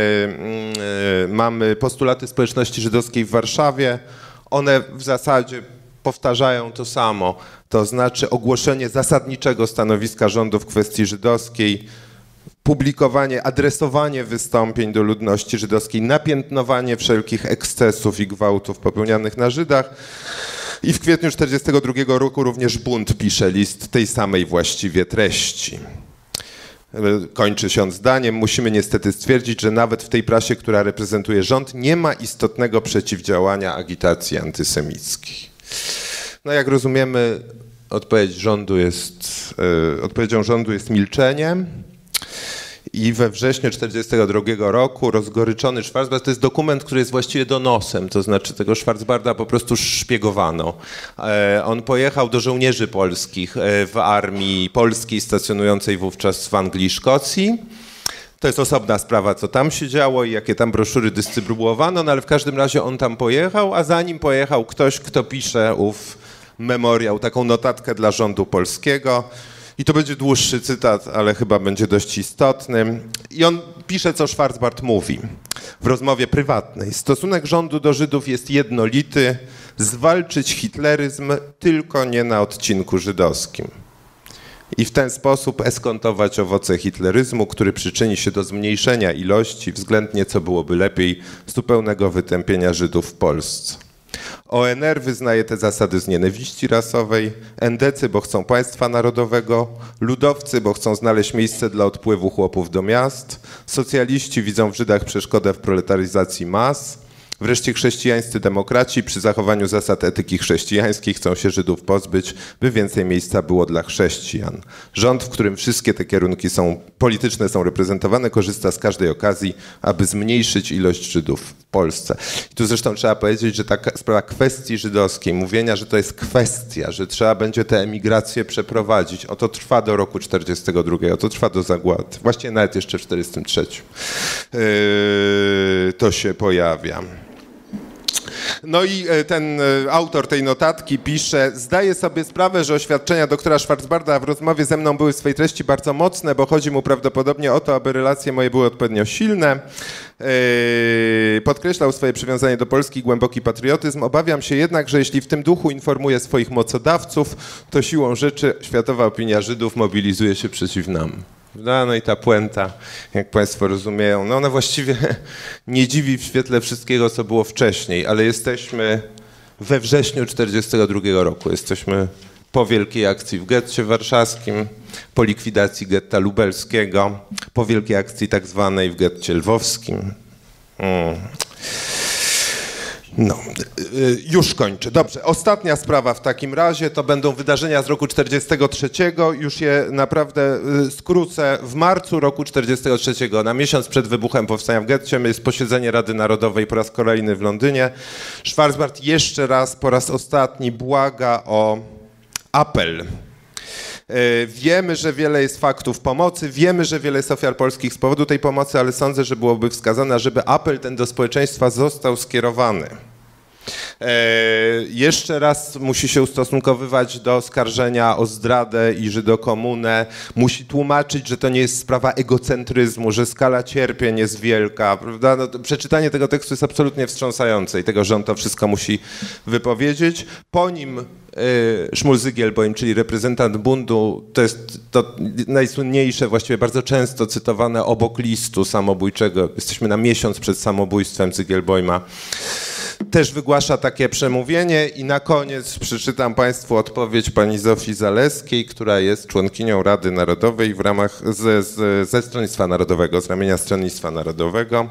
C: mamy postulaty społeczności żydowskiej w Warszawie. One w zasadzie powtarzają to samo, to znaczy ogłoszenie zasadniczego stanowiska rządu w kwestii żydowskiej, publikowanie, adresowanie wystąpień do ludności żydowskiej, napiętnowanie wszelkich ekscesów i gwałtów popełnianych na Żydach. I w kwietniu 1942 roku również Bunt pisze list tej samej właściwie treści. Kończy się on zdaniem, musimy niestety stwierdzić, że nawet w tej prasie, która reprezentuje rząd, nie ma istotnego przeciwdziałania agitacji antysemickiej. No jak rozumiemy, odpowiedzią rządu jest milczenie i we wrześniu 1942 roku rozgoryczony Schwarzbard, to jest dokument, który jest właściwie donosem, to znaczy tego Schwarzbarda po prostu szpiegowano. On pojechał do żołnierzy polskich w armii polskiej stacjonującej wówczas w Anglii i Szkocji. To jest osobna sprawa, co tam się działo i jakie tam broszury dystrybuowano, no ale w każdym razie on tam pojechał, a za nim pojechał ktoś, kto pisze ów memoriał, taką notatkę dla rządu polskiego. I to będzie dłuższy cytat, ale chyba będzie dość istotny. I on pisze, co Schwarzbard mówi w rozmowie prywatnej. Stosunek rządu do Żydów jest jednolity, zwalczyć hitleryzm, tylko nie na odcinku żydowskim. I w ten sposób eskontować owoce hitleryzmu, który przyczyni się do zmniejszenia ilości, względnie, co byłoby lepiej, zupełnego wytępienia Żydów w Polsce. ONR wyznaje te zasady z nienawiści rasowej, endecy, bo chcą państwa narodowego, ludowcy, bo chcą znaleźć miejsce dla odpływu chłopów do miast, socjaliści widzą w Żydach przeszkodę w proletaryzacji mas, Wreszcie chrześcijańscy demokraci przy zachowaniu zasad etyki chrześcijańskiej chcą się Żydów pozbyć, by więcej miejsca było dla chrześcijan. Rząd, w którym wszystkie te kierunki polityczne są reprezentowane, korzysta z każdej okazji, aby zmniejszyć ilość Żydów w Polsce. I tu zresztą trzeba powiedzieć, że ta sprawa kwestii żydowskiej, mówienia, że to jest kwestia, że trzeba będzie tę emigrację przeprowadzić, to trwa do roku 1942, to trwa do zagłady. Właściwie nawet jeszcze w 1943 to się pojawia. No i ten autor tej notatki pisze: zdaję sobie sprawę, że oświadczenia doktora Schwarzbarda w rozmowie ze mną były w swej treści bardzo mocne, bo chodzi mu prawdopodobnie o to, aby relacje moje były odpowiednio silne. Podkreślał swoje przywiązanie do Polski i głęboki patriotyzm. Obawiam się jednak, że jeśli w tym duchu informuje swoich mocodawców, to siłą rzeczy światowa opinia Żydów mobilizuje się przeciw nam. No i ta puenta, jak Państwo rozumieją, no ona właściwie nie dziwi w świetle wszystkiego, co było wcześniej, ale jesteśmy we wrześniu 1942 roku. Jesteśmy po wielkiej akcji w getcie warszawskim, po likwidacji getta lubelskiego, po wielkiej akcji tak zwanej w getcie lwowskim. No, już kończę. Dobrze, ostatnia sprawa w takim razie to będą wydarzenia z roku 1943. Już je naprawdę skrócę. W marcu roku 1943, na miesiąc przed wybuchem powstania w getcie, jest posiedzenie Rady Narodowej po raz kolejny w Londynie. Schwarzbard jeszcze raz, po raz ostatni błaga o apel. Wiemy, że wiele jest faktów pomocy, wiemy, że wiele jest ofiar polskich z powodu tej pomocy, ale sądzę, że byłoby wskazane, żeby apel ten do społeczeństwa został skierowany. Jeszcze raz musi się ustosunkowywać do oskarżenia o zdradę i żydokomunę. Musi tłumaczyć, że to nie jest sprawa egocentryzmu, że skala cierpień jest wielka. Prawda? No, przeczytanie tego tekstu jest absolutnie wstrząsające i tego rząd to wszystko musi wypowiedzieć. Po nim Szmul Zygielbojm, czyli reprezentant bundu, to jest to najsłynniejsze, właściwie bardzo często cytowane obok listu samobójczego. Jesteśmy na miesiąc przed samobójstwem Zygielbojma. Też wygłasza takie przemówienie i na koniec przeczytam Państwu odpowiedź pani Zofii Zaleskiej, która jest członkinią Rady Narodowej w ramach ze Stronnictwa Narodowego, z ramienia Stronnictwa Narodowego.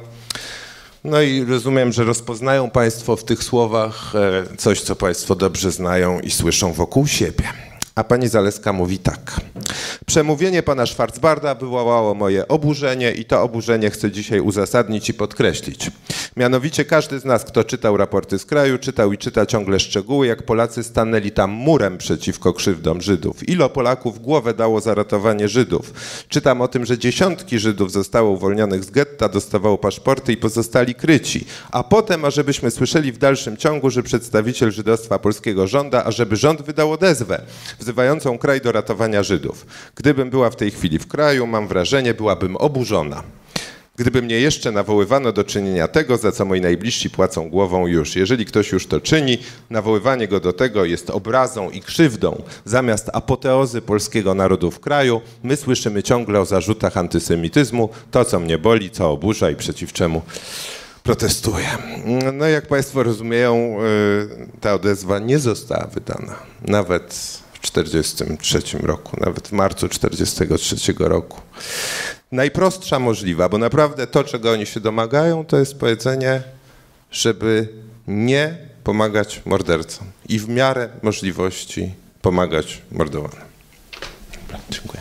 C: No i rozumiem, że rozpoznają Państwo w tych słowach coś, co Państwo dobrze znają i słyszą wokół siebie. A pani Zaleska mówi tak. Przemówienie pana Schwarzbarda wywołało moje oburzenie i to oburzenie chcę dzisiaj uzasadnić i podkreślić. Mianowicie każdy z nas, kto czytał raporty z kraju, czytał i czyta ciągle szczegóły, jak Polacy stanęli tam murem przeciwko krzywdom Żydów. Ilu Polaków głowę dało za ratowanie Żydów. Czytam o tym, że dziesiątki Żydów zostało uwolnionych z getta, dostawało paszporty i pozostali kryci. A potem, ażebyśmy słyszeli w dalszym ciągu, że przedstawiciel żydostwa polskiego żąda, ażeby rząd wydał odezwę wzywającą kraj do ratowania Żydów. Gdybym była w tej chwili w kraju, mam wrażenie, byłabym oburzona. Gdyby mnie jeszcze nawoływano do czynienia tego, za co moi najbliżsi płacą głową już. Jeżeli ktoś już to czyni, nawoływanie go do tego jest obrazą i krzywdą. Zamiast apoteozy polskiego narodu w kraju, my słyszymy ciągle o zarzutach antysemityzmu, to co mnie boli, co oburza i przeciw czemu protestuję. No jak Państwo rozumieją, ta odezwa nie została wydana. Nawet w 1943 roku, nawet w marcu 1943 roku. Najprostsza możliwa, bo naprawdę to, czego oni się domagają, to jest powiedzenie, żeby nie pomagać mordercom i w miarę możliwości pomagać mordowanym. Dziękuję.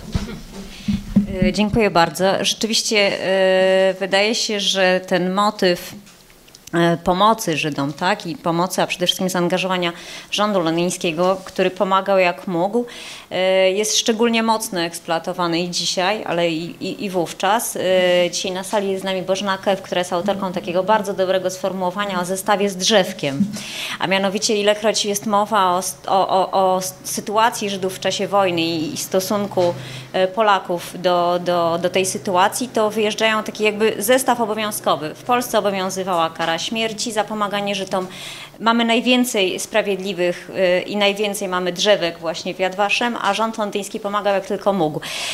A: Dziękuję bardzo. Rzeczywiście wydaje się, że ten motyw pomocy Żydom, tak, i pomocy, a przede wszystkim zaangażowania rządu londyńskiego, który pomagał jak mógł, jest szczególnie mocno eksploatowany i dzisiaj, ale i wówczas. Dzisiaj na sali jest z nami Bożena Kew, która jest autorką takiego bardzo dobrego sformułowania o zestawie z drzewkiem, a mianowicie ilekroć jest mowa o sytuacji Żydów w czasie wojny i stosunku Polaków do tej sytuacji, to wyjeżdżają taki jakby zestaw obowiązkowy. W Polsce obowiązywała kara śmierci za pomaganie Żydom. Mamy najwięcej sprawiedliwych i najwięcej mamy drzewek właśnie w Yad Vashem, a rząd londyński pomagał jak tylko mógł.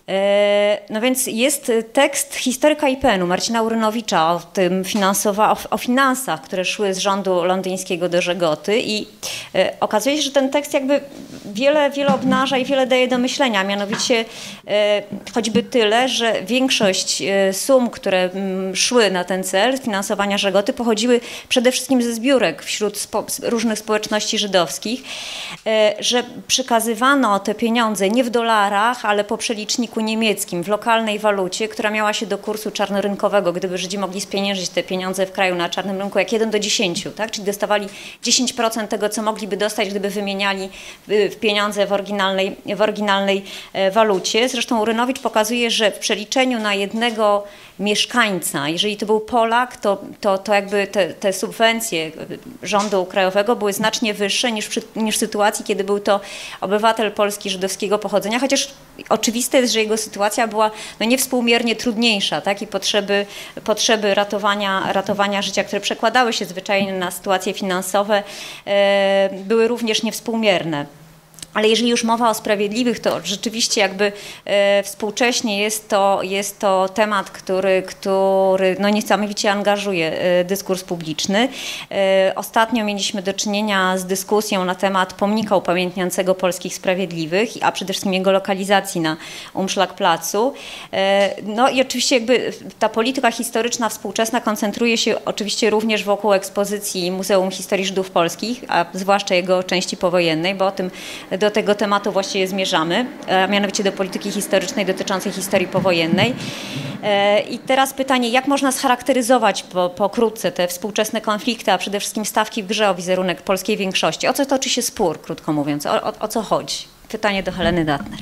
A: No więc jest tekst historyka IPN-u Marcina Urynowicza o tym o finansach, które szły z rządu londyńskiego do Żegoty i okazuje się, że ten tekst jakby wiele obnaża i wiele daje do myślenia, mianowicie choćby tyle, że większość sum, które szły na ten cel finansowania Żegoty, pochodziły przede wszystkim ze zbiórek wśród różnych społeczności żydowskich, że przekazywano te pieniądze nie w dolarach, ale po przeliczniku niemieckim, w lokalnej walucie, która miała się do kursu czarnorynkowego, gdyby Żydzi mogli spieniężyć te pieniądze w kraju na czarnym rynku, jak 1 do 10, tak? Czyli dostawali 10% tego, co mogliby dostać, gdyby wymieniali w pieniądze w oryginalnej walucie. Zresztą Urynowicz pokazuje, że w przeliczeniu na jednego mieszkańca, jeżeli to był Polak, to jakby te subwencje rządu krajowego były znacznie wyższe niż w sytuacji, kiedy był to obywatel Polski żydowskiego pochodzenia, chociaż oczywiste jest, że jego sytuacja była niewspółmiernie trudniejsza, tak? I potrzeby ratowania życia, które przekładały się zwyczajnie na sytuacje finansowe, były również niewspółmierne. Ale jeżeli już mowa o sprawiedliwych, to rzeczywiście jakby współcześnie jest to temat, który niesamowicie angażuje dyskurs publiczny. Ostatnio mieliśmy do czynienia z dyskusją na temat pomnika upamiętniającego polskich sprawiedliwych, a przede wszystkim jego lokalizacji na Umschlagplatzu. No i oczywiście jakby ta polityka historyczna współczesna koncentruje się oczywiście również wokół ekspozycji Muzeum Historii Żydów Polskich, a zwłaszcza jego części powojennej, bo do tego tematu właściwie zmierzamy, a mianowicie do polityki historycznej dotyczącej historii powojennej. I teraz pytanie, jak można scharakteryzować pokrótce te współczesne konflikty, a przede wszystkim stawki w grze o wizerunek polskiej większości? O co toczy się spór, krótko mówiąc? O co chodzi? Pytanie do Heleny Dattner.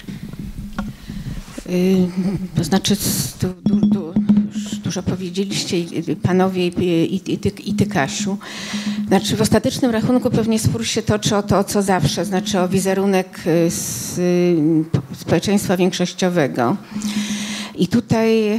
D: To znaczy, dużo powiedzieliście panowie i ty, Kasiu. Znaczy, w ostatecznym rachunku pewnie spór się toczy o to, o co zawsze, znaczy o wizerunek społeczeństwa większościowego. I tutaj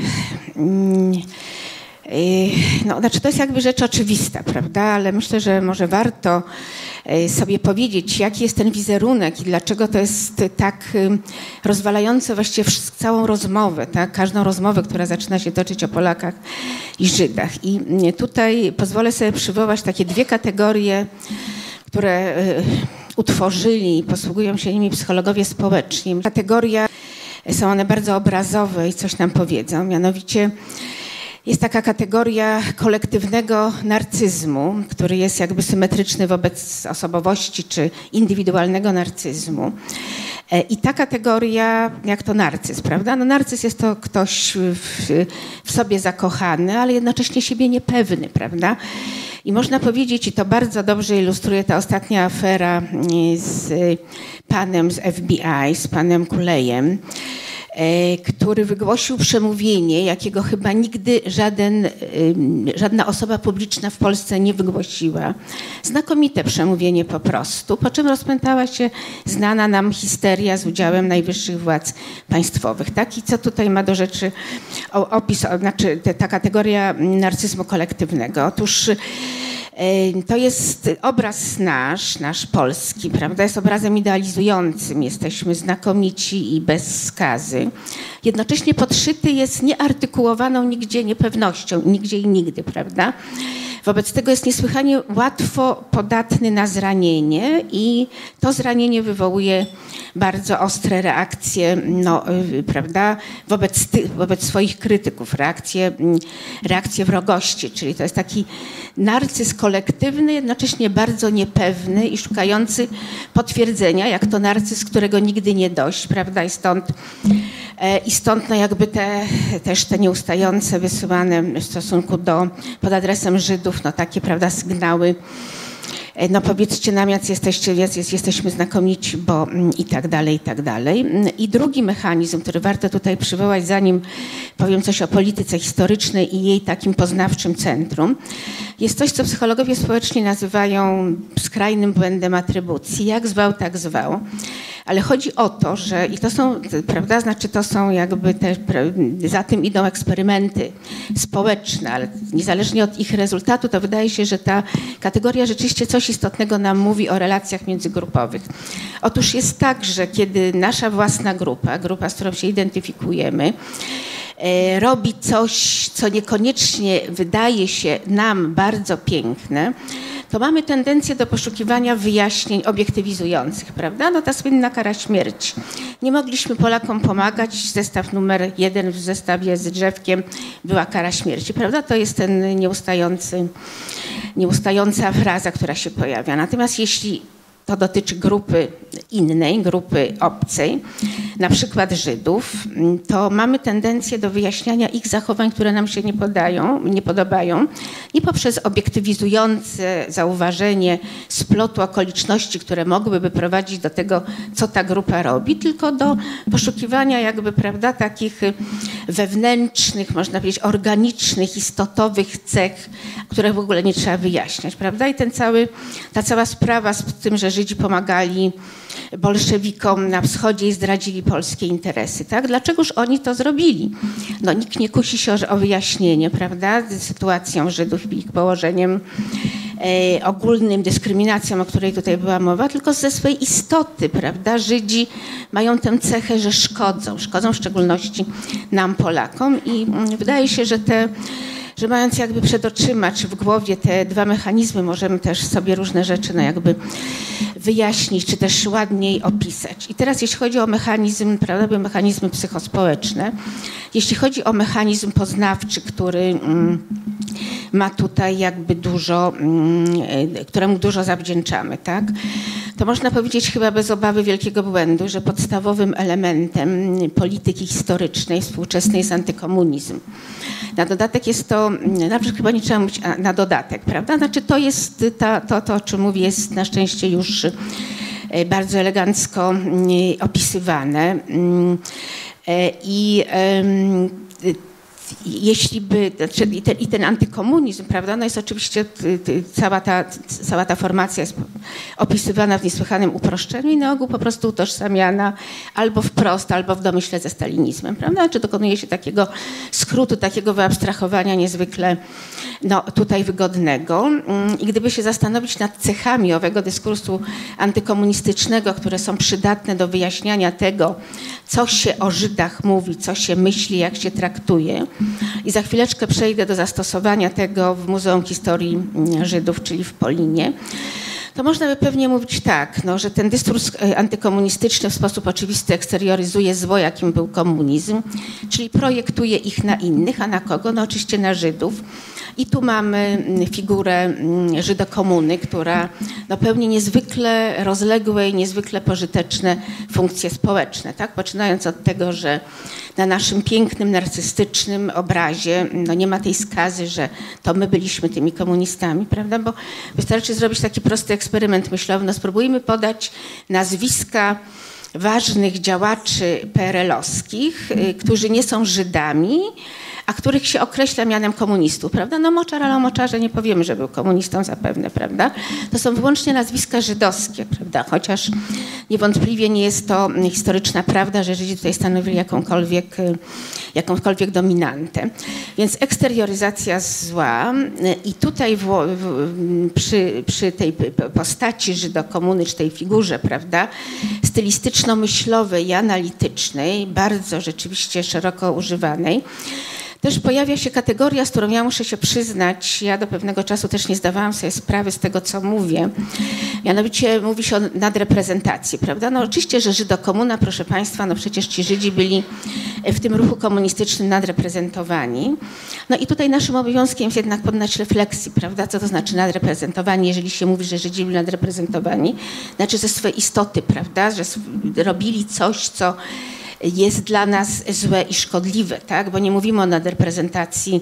D: znaczy to jest jakby rzecz oczywista, prawda? Ale myślę, że może warto sobie powiedzieć, jaki jest ten wizerunek i dlaczego to jest tak rozwalające właściwie całą rozmowę, tak? Każdą rozmowę, która zaczyna się toczyć o Polakach i Żydach. I tutaj pozwolę sobie przywołać takie dwie kategorie, które utworzyli i posługują się nimi psychologowie społeczni. Kategoria, są one bardzo obrazowe i coś nam powiedzą, mianowicie jest taka kategoria kolektywnego narcyzmu, który jest jakby symetryczny wobec osobowości czy indywidualnego narcyzmu. I ta kategoria, jak to narcyz, prawda? No narcyz jest to ktoś w sobie zakochany, ale jednocześnie siebie niepewny, prawda? I można powiedzieć, i to bardzo dobrze ilustruje ta ostatnia afera z panem z FBI, z panem Kulejem, który wygłosił przemówienie, jakiego chyba nigdy żadna osoba publiczna w Polsce nie wygłosiła. Znakomite przemówienie po prostu, po czym rozpętała się znana nam histeria z udziałem najwyższych władz państwowych. Tak? I co tutaj ma do rzeczy opis, znaczy ta kategoria narcyzmu kolektywnego? Otóż to jest obraz nasz polski, prawda? Jest obrazem idealizującym. Jesteśmy znakomici i bez skazy. Jednocześnie podszyty jest nieartykułowaną nigdzie niepewnością, nigdzie i nigdy, prawda? Wobec tego jest niesłychanie łatwo podatny na zranienie i to zranienie wywołuje bardzo ostre reakcje, prawda, wobec swoich krytyków, reakcje wrogości, czyli to jest taki narcyz kolektywny, jednocześnie bardzo niepewny i szukający potwierdzenia, jak to narcyz, którego nigdy nie dość, prawda, i stąd jakby też te nieustające wysyłane w stosunku pod adresem Żydów, takie, prawda, sygnały, powiedzcie nam, jesteśmy znakomici, bo i tak dalej, i tak dalej. I drugi mechanizm, który warto tutaj przywołać, zanim powiem coś o polityce historycznej i jej takim poznawczym centrum, jest coś, co psychologowie społeczni nazywają skrajnym błędem atrybucji. Jak zwał, tak zwał. Ale chodzi o to, że i to są, prawda, znaczy to są jakby te, za tym idą eksperymenty społeczne, ale niezależnie od ich rezultatu, to wydaje się, że ta kategoria rzeczywiście coś istotnego nam mówi o relacjach międzygrupowych. Otóż jest tak, że kiedy nasza własna grupa, z którą się identyfikujemy, robi coś, co niekoniecznie wydaje się nam bardzo piękne, to mamy tendencję do poszukiwania wyjaśnień obiektywizujących, prawda? No ta słynna kara śmierci. Nie mogliśmy Polakom pomagać, zestaw numer 1 w zestawie z drzewkiem była kara śmierci, prawda? To jest ten nieustająca fraza, która się pojawia. Natomiast jeśli to dotyczy grupy innej, grupy obcej, na przykład Żydów, to mamy tendencję do wyjaśniania ich zachowań, które nam się nie podobają i poprzez obiektywizujące zauważenie splotu okoliczności, które mogłyby prowadzić do tego, co ta grupa robi, tylko do poszukiwania jakby, prawda, takich wewnętrznych, można powiedzieć, organicznych, istotowych cech, które w ogóle nie trzeba wyjaśniać, prawda? I ta cała sprawa z tym, że Żydzi pomagali bolszewikom na wschodzie i zdradzili polskie interesy, tak? Dlaczegoż oni to zrobili? No nikt nie kusi się o wyjaśnienie, prawda? Sytuacją Żydów i ich położeniem ogólnym, dyskryminacją, o której tutaj była mowa, tylko ze swej istoty, prawda? Żydzi mają tę cechę, że szkodzą w szczególności nam, Polakom i wydaje się, że mając jakby przed oczyma czy w głowie te dwa mechanizmy, możemy też sobie różne rzeczy no jakby wyjaśnić, czy też ładniej opisać. I teraz jeśli chodzi o mechanizm, prawda, mechanizmy psychospołeczne, jeśli chodzi o mechanizm poznawczy, który ma tutaj jakby któremu dużo zawdzięczamy, tak? To można powiedzieć chyba bez obawy wielkiego błędu, że podstawowym elementem polityki historycznej współczesnej jest antykomunizm. Na dodatek jest to, nawet chyba nie trzeba mówić na dodatek, prawda? Znaczy to jest, to o czym mówię, jest na szczęście już bardzo elegancko opisywane. Jeśli by, i ten antykomunizm, prawda, no jest oczywiście, cała ta formacja jest opisywana w niesłychanym uproszczeniu i na ogół po prostu utożsamiana albo wprost, albo w domyśle ze stalinizmem, prawda, czy dokonuje się takiego skrótu, takiego wyabstrahowania niezwykle no, tutaj wygodnego. I gdyby się zastanowić nad cechami owego dyskursu antykomunistycznego, które są przydatne do wyjaśniania tego, co się o Żydach mówi, co się myśli, jak się traktuje. I za chwileczkę przejdę do zastosowania tego w Muzeum Historii Żydów, czyli w Polinie. To można by pewnie mówić tak, no, że ten dyskurs antykomunistyczny w sposób oczywisty eksterioryzuje zło, jakim był komunizm, czyli projektuje ich na innych, a na kogo? No oczywiście na Żydów. I tu mamy figurę Żydokomuny, która no, pełni niezwykle rozległe i niezwykle pożyteczne funkcje społeczne. Tak? Poczynając od tego, że na naszym pięknym, narcystycznym obrazie no, nie ma tej skazy, że to my byliśmy tymi komunistami, prawda? Bo wystarczy zrobić taki prosty eksperyment myślowy. No, spróbujmy podać nazwiska ważnych działaczy PRL-owskich, którzy nie są Żydami, a których się określa mianem komunistów, prawda? No Moczar, ale o Moczarze nie powiemy, że był komunistą zapewne, prawda? To są wyłącznie nazwiska żydowskie, prawda? Chociaż niewątpliwie nie jest to historyczna prawda, że Żydzi tutaj stanowili jakąkolwiek dominantę. Więc eksterioryzacja zła i tutaj przy tej postaci Żydokomuny, czy tej figurze, prawda, stylistyczno-myślowej i analitycznej, bardzo rzeczywiście szeroko używanej, też pojawia się kategoria, z którą ja muszę się przyznać, ja do pewnego czasu też nie zdawałam sobie sprawy z tego, co mówię. Mianowicie mówi się o nadreprezentacji, prawda? No oczywiście, że Żydokomuna, proszę Państwa, no przecież ci Żydzi byli w tym ruchu komunistycznym nadreprezentowani. No i tutaj naszym obowiązkiem jest jednak poddać refleksji, prawda? Co to znaczy nadreprezentowani, jeżeli się mówi, że Żydzi byli nadreprezentowani? Znaczy ze swej istoty, prawda? Że robili coś, co jest dla nas złe i szkodliwe, tak? Bo nie mówimy o nadreprezentacji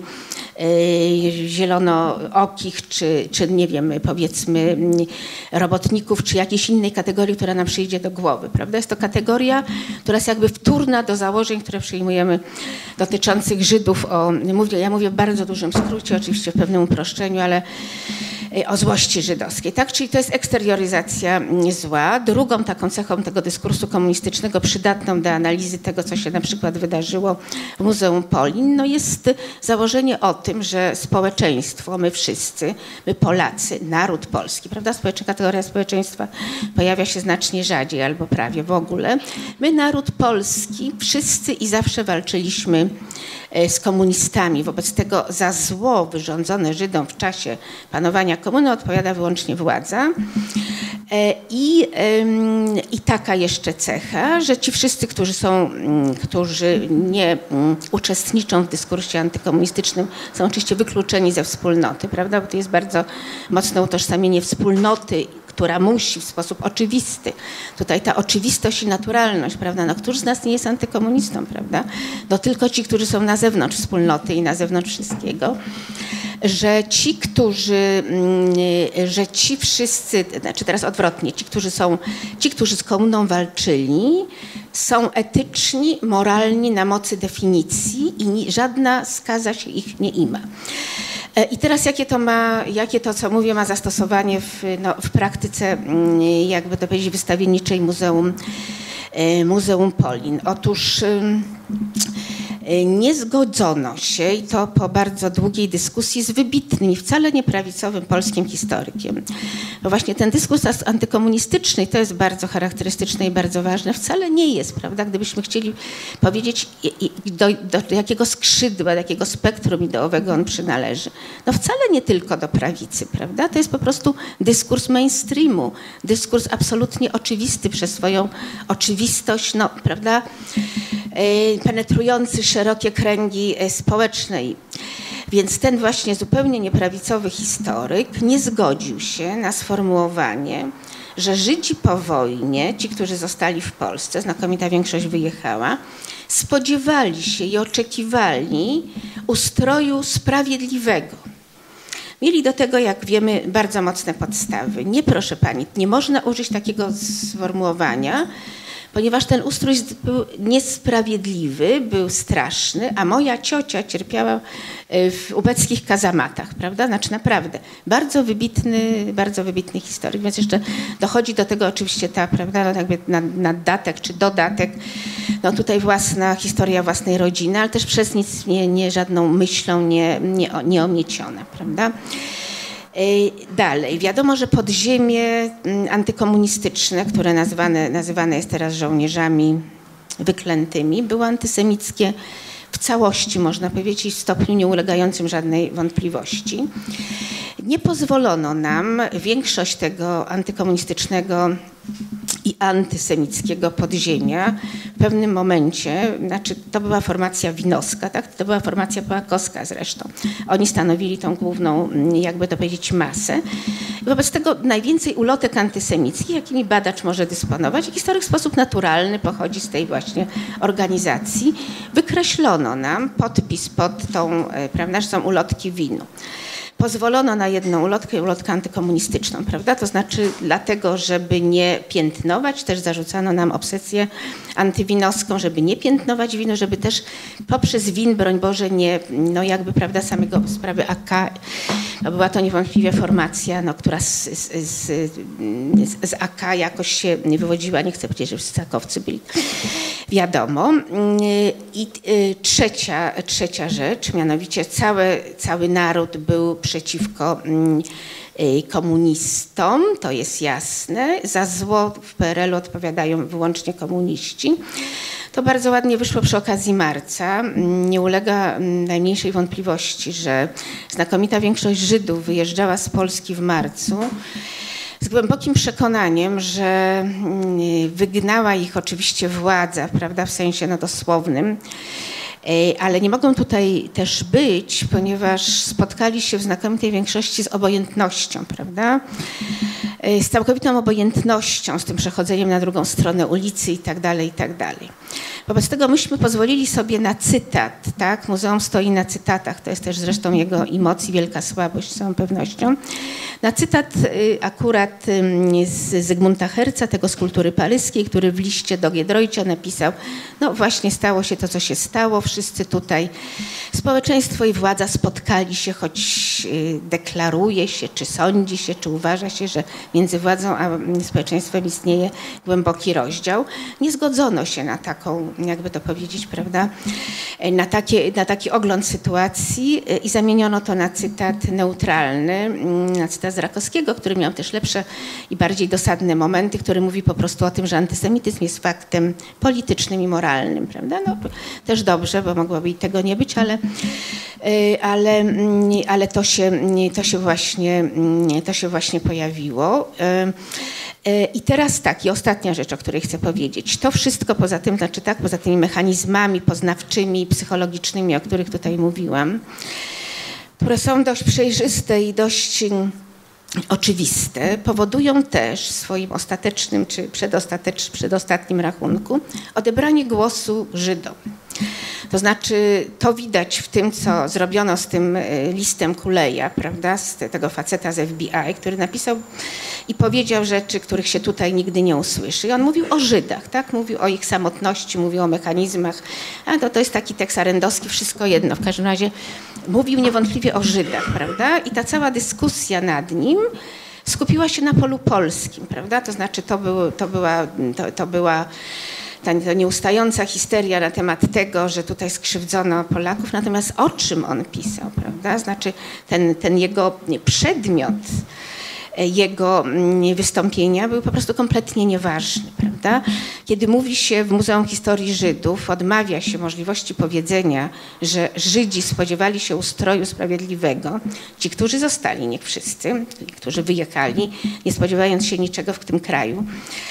D: zielonookich, czy nie wiem, powiedzmy robotników, czy jakiejś innej kategorii, która nam przyjdzie do głowy, prawda? Jest to kategoria, która jest jakby wtórna do założeń, które przyjmujemy dotyczących Żydów. Ja mówię w bardzo dużym skrócie, oczywiście w pewnym uproszczeniu, ale o złości żydowskiej, tak? Czyli to jest eksterioryzacja zła. Drugą taką cechą tego dyskursu komunistycznego, przydatną do analizy tego, co się na przykład wydarzyło w Muzeum Polin, no jest założenie o tym, że społeczeństwo, my wszyscy, my Polacy, naród polski, prawda? Kategoria społeczeństwa pojawia się znacznie rzadziej albo prawie w ogóle. My, naród polski, wszyscy i zawsze walczyliśmy z komunistami. Wobec tego za zło wyrządzone Żydom w czasie panowania komuny odpowiada wyłącznie władza. I taka jeszcze cecha, że ci wszyscy, którzy nie uczestniczą w dyskursie antykomunistycznym, są oczywiście wykluczeni ze wspólnoty, prawda? Bo to jest bardzo mocne utożsamienie wspólnoty, która musi w sposób oczywisty, tutaj ta oczywistość i naturalność, prawda, no któż z nas nie jest antykomunistą, prawda, no tylko ci, którzy są na zewnątrz wspólnoty i na zewnątrz wszystkiego, że ci wszyscy, znaczy teraz odwrotnie, ci, którzy z komuną walczyli, są etyczni, moralni na mocy definicji i żadna skaza się ich nie ima. I teraz jakie to, co mówię, ma zastosowanie w praktyce, jakby to powiedzieć, wystawienniczej Muzeum Polin. Otóż nie zgodzono się, i to po bardzo długiej dyskusji, z wybitnym i wcale nieprawicowym polskim historykiem. Bo właśnie ten dyskurs antykomunistyczny, to jest bardzo charakterystyczne i bardzo ważne, wcale nie jest, prawda? Gdybyśmy chcieli powiedzieć, do jakiego skrzydła, do jakiego spektrum ideowego on przynależy. No wcale nie tylko do prawicy, prawda? To jest po prostu dyskurs mainstreamu, dyskurs absolutnie oczywisty przez swoją oczywistość, no, prawda? Penetrujący szerokie kręgi społeczne. Więc ten właśnie zupełnie nieprawicowy historyk nie zgodził się na sformułowanie, że Żydzi po wojnie, ci, którzy zostali w Polsce, znakomita większość wyjechała, spodziewali się i oczekiwali ustroju sprawiedliwego. Mieli do tego, jak wiemy, bardzo mocne podstawy. Nie, proszę pani, nie można użyć takiego sformułowania, ponieważ ten ustrój był niesprawiedliwy, był straszny, a moja ciocia cierpiała w ubeckich kazamatach, prawda? Znaczy naprawdę bardzo wybitny historyk, więc jeszcze dochodzi do tego oczywiście ta, prawda, no jakby naddatek czy dodatek, no tutaj historia własnej rodziny, ale też przez nic nie żadną myślą nie omieciona, prawda? Dalej, wiadomo, że podziemie antykomunistyczne, które nazywane jest teraz żołnierzami wyklętymi, było antysemickie w całości, można powiedzieć, i w stopniu nieulegającym żadnej wątpliwości. Nie pozwolono nam większość tego antykomunistycznego i antysemickiego podziemia w pewnym momencie, znaczy to była formacja winowska, tak? To była formacja połakowska zresztą. Oni stanowili tą główną, jakby to powiedzieć, masę. I wobec tego najwięcej ulotek antysemickich, jakimi badacz może dysponować, i historyk w sposób naturalny pochodzi z tej właśnie organizacji, wykreślono nam podpis pod tą, prawda, że są ulotki winu. Pozwolono na jedną ulotkę antykomunistyczną, prawda? To znaczy dlatego, żeby nie piętnować, też zarzucano nam obsesję antywinowską, żeby nie piętnować winu, żeby też poprzez win, broń Boże, nie, no jakby, prawda, samego sprawy AK, no była to niewątpliwie formacja, no, która z AK jakoś się wywodziła, nie chcę powiedzieć, że wszyscy akowcy byli, wiadomo. I trzecia rzecz, mianowicie cały naród był przeciwko komunistom, to jest jasne. Za zło w PRL-u odpowiadają wyłącznie komuniści. To bardzo ładnie wyszło przy okazji marca. Nie ulega najmniejszej wątpliwości, że znakomita większość Żydów wyjeżdżała z Polski w marcu z głębokim przekonaniem, że wygnała ich oczywiście władza, prawda, w sensie no dosłownym, ale nie mogą tutaj też być, ponieważ spotkali się w znakomitej większości z obojętnością, prawda? z całkowitą obojętnością, z tym przechodzeniem na drugą stronę ulicy i tak dalej, i tak dalej. Wobec tego myśmy pozwolili sobie na cytat, tak? Muzeum stoi na cytatach, to jest też zresztą jego i moc i wielka słabość z całą pewnością. Na cytat akurat z Zygmunta Herca, tego z kultury paryskiej, który w liście do Giedroycia napisał, no właśnie stało się to, co się stało, wszyscy tutaj, społeczeństwo i władza spotkali się, choć deklaruje się, czy sądzi się, czy uważa się, że między władzą a społeczeństwem istnieje głęboki rozdział. Nie zgodzono się na taką, jakby to powiedzieć, prawda, na taki ogląd sytuacji i zamieniono to na cytat neutralny, na cytat z Rakowskiego, który miał też lepsze i bardziej dosadne momenty, który mówi po prostu o tym, że antysemityzm jest faktem politycznym i moralnym, prawda? No, też dobrze, bo mogłoby i tego nie być, ale to się właśnie pojawiło. I teraz tak, i ostatnia rzecz, o której chcę powiedzieć. To wszystko poza tym, znaczy tak, poza tymi mechanizmami poznawczymi, psychologicznymi, o których tutaj mówiłam, które są dość przejrzyste i dość oczywiste, powodują też w swoim ostatecznym czy przedostatnim rachunku odebranie głosu Żydom. To znaczy, to widać w tym, co zrobiono z tym listem Kuleja, prawda, z tego faceta z FBI, który napisał i powiedział rzeczy, których się tutaj nigdy nie usłyszy. I on mówił o Żydach, tak? Mówił o ich samotności, mówił o mechanizmach. A to jest taki tekst arendowski, wszystko jedno. W każdym razie mówił niewątpliwie o Żydach, prawda? I ta cała dyskusja nad nim skupiła się na polu polskim, prawda? To znaczy, to była ta nieustająca histeria na temat tego, że tutaj skrzywdzono Polaków, natomiast o czym on pisał, prawda? Znaczy ten jego przedmiot jego wystąpienia był po prostu kompletnie nieważny, prawda? Kiedy mówi się w Muzeum Historii Żydów, odmawia się możliwości powiedzenia, że Żydzi spodziewali się ustroju sprawiedliwego, ci, którzy zostali, nie wszyscy, którzy wyjechali, nie spodziewając się niczego w tym kraju,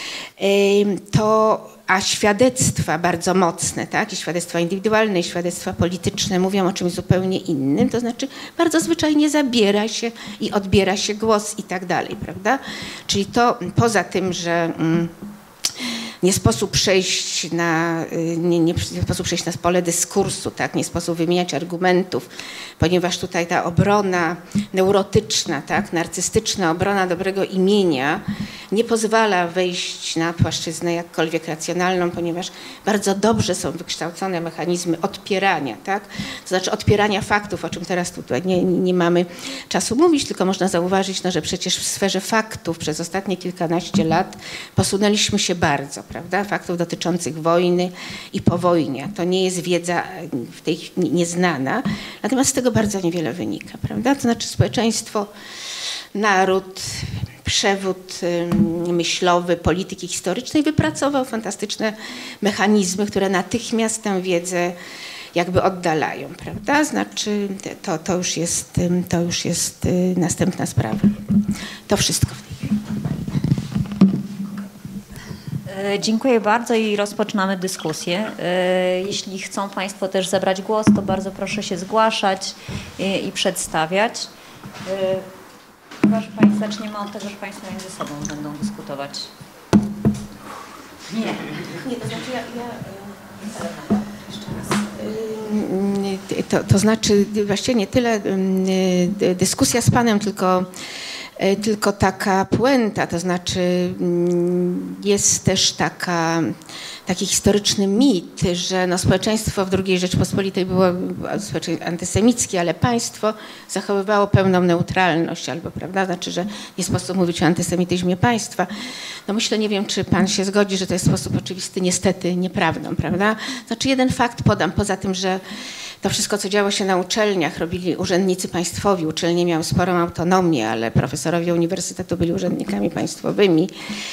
D: a świadectwa bardzo mocne, tak? I świadectwa indywidualne, i świadectwa polityczne mówią o czymś zupełnie innym, to znaczy bardzo zwyczajnie zabiera się i odbiera się głos i tak dalej, prawda? Czyli to poza tym, że nie sposób przejść na pole dyskursu, tak? Nie sposób wymieniać argumentów, ponieważ tutaj ta obrona neurotyczna, tak? Narcystyczna obrona dobrego imienia nie pozwala wejść na płaszczyznę jakkolwiek racjonalną, ponieważ bardzo dobrze są wykształcone mechanizmy odpierania, tak? To znaczy odpierania faktów, o czym teraz tutaj nie mamy czasu mówić, tylko można zauważyć, no, że przecież w sferze faktów przez ostatnie kilkanaście lat posunęliśmy się bardzo, prawda? Faktów dotyczących wojny i powojnia. To nie jest wiedza w tej chwili nieznana, natomiast z tego bardzo niewiele wynika, prawda? To znaczy społeczeństwo, naród, przewód myślowy, polityki historycznej wypracował fantastyczne mechanizmy, które natychmiast tę wiedzę jakby oddalają, prawda? Znaczy to już jest następna sprawa. To wszystko w tej chwili.
A: Dziękuję bardzo i rozpoczynamy dyskusję. Jeśli chcą Państwo też zabrać głos, to bardzo proszę się zgłaszać i przedstawiać. Chyba, że zaczniemy od tego, że Państwo między sobą będą dyskutować. Nie, to znaczy
D: To znaczy właściwie nie tyle dyskusja z Panem, tylko taka puenta, to znaczy jest też taki historyczny mit, że no społeczeństwo w II Rzeczpospolitej było antysemickie, ale państwo zachowywało pełną neutralność, albo prawda, znaczy, że nie sposób mówić o antysemityzmie państwa. No myślę, nie wiem, czy Pan się zgodzi, że to jest w sposób oczywisty niestety nieprawdą, prawda? Znaczy jeden fakt podam, poza tym, że to wszystko, co działo się na uczelniach, robili urzędnicy państwowi. Uczelnie miały sporą autonomię, ale profesorowie uniwersytetu byli urzędnikami państwowymi.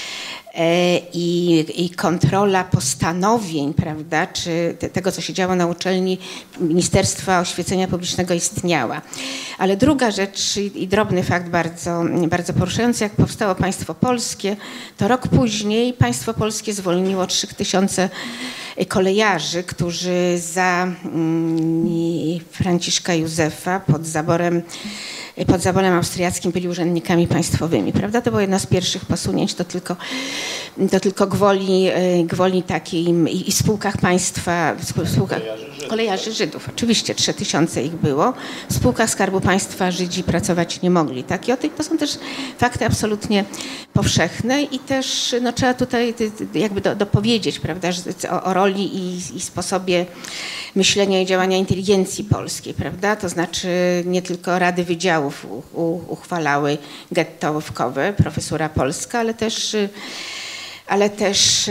D: I kontrola postanowień, prawda, czy tego, co się działo na uczelni Ministerstwa Oświecenia Publicznego istniała. Ale druga rzecz i drobny fakt bardzo, bardzo poruszający, jak powstało państwo polskie, to rok później państwo polskie zwolniło 3000 kolejarzy, którzy za Franciszka Józefa pod zaborem pod Zabolem Austriackim byli urzędnikami państwowymi, prawda? To było jedno z pierwszych posunięć, to tylko gwoli takiej i w spółkach państwa, kolejarzy Żydów, oczywiście 3000 ich było. W spółkach Skarbu Państwa Żydzi pracować nie mogli, tak? I to są też fakty absolutnie powszechne i też no, trzeba tutaj jakby dopowiedzieć, prawda, o roli i sposobie myślenia i działania inteligencji polskiej, prawda? To znaczy nie tylko rady wydziałów uchwalały gettowkowe, profesura polska, ale też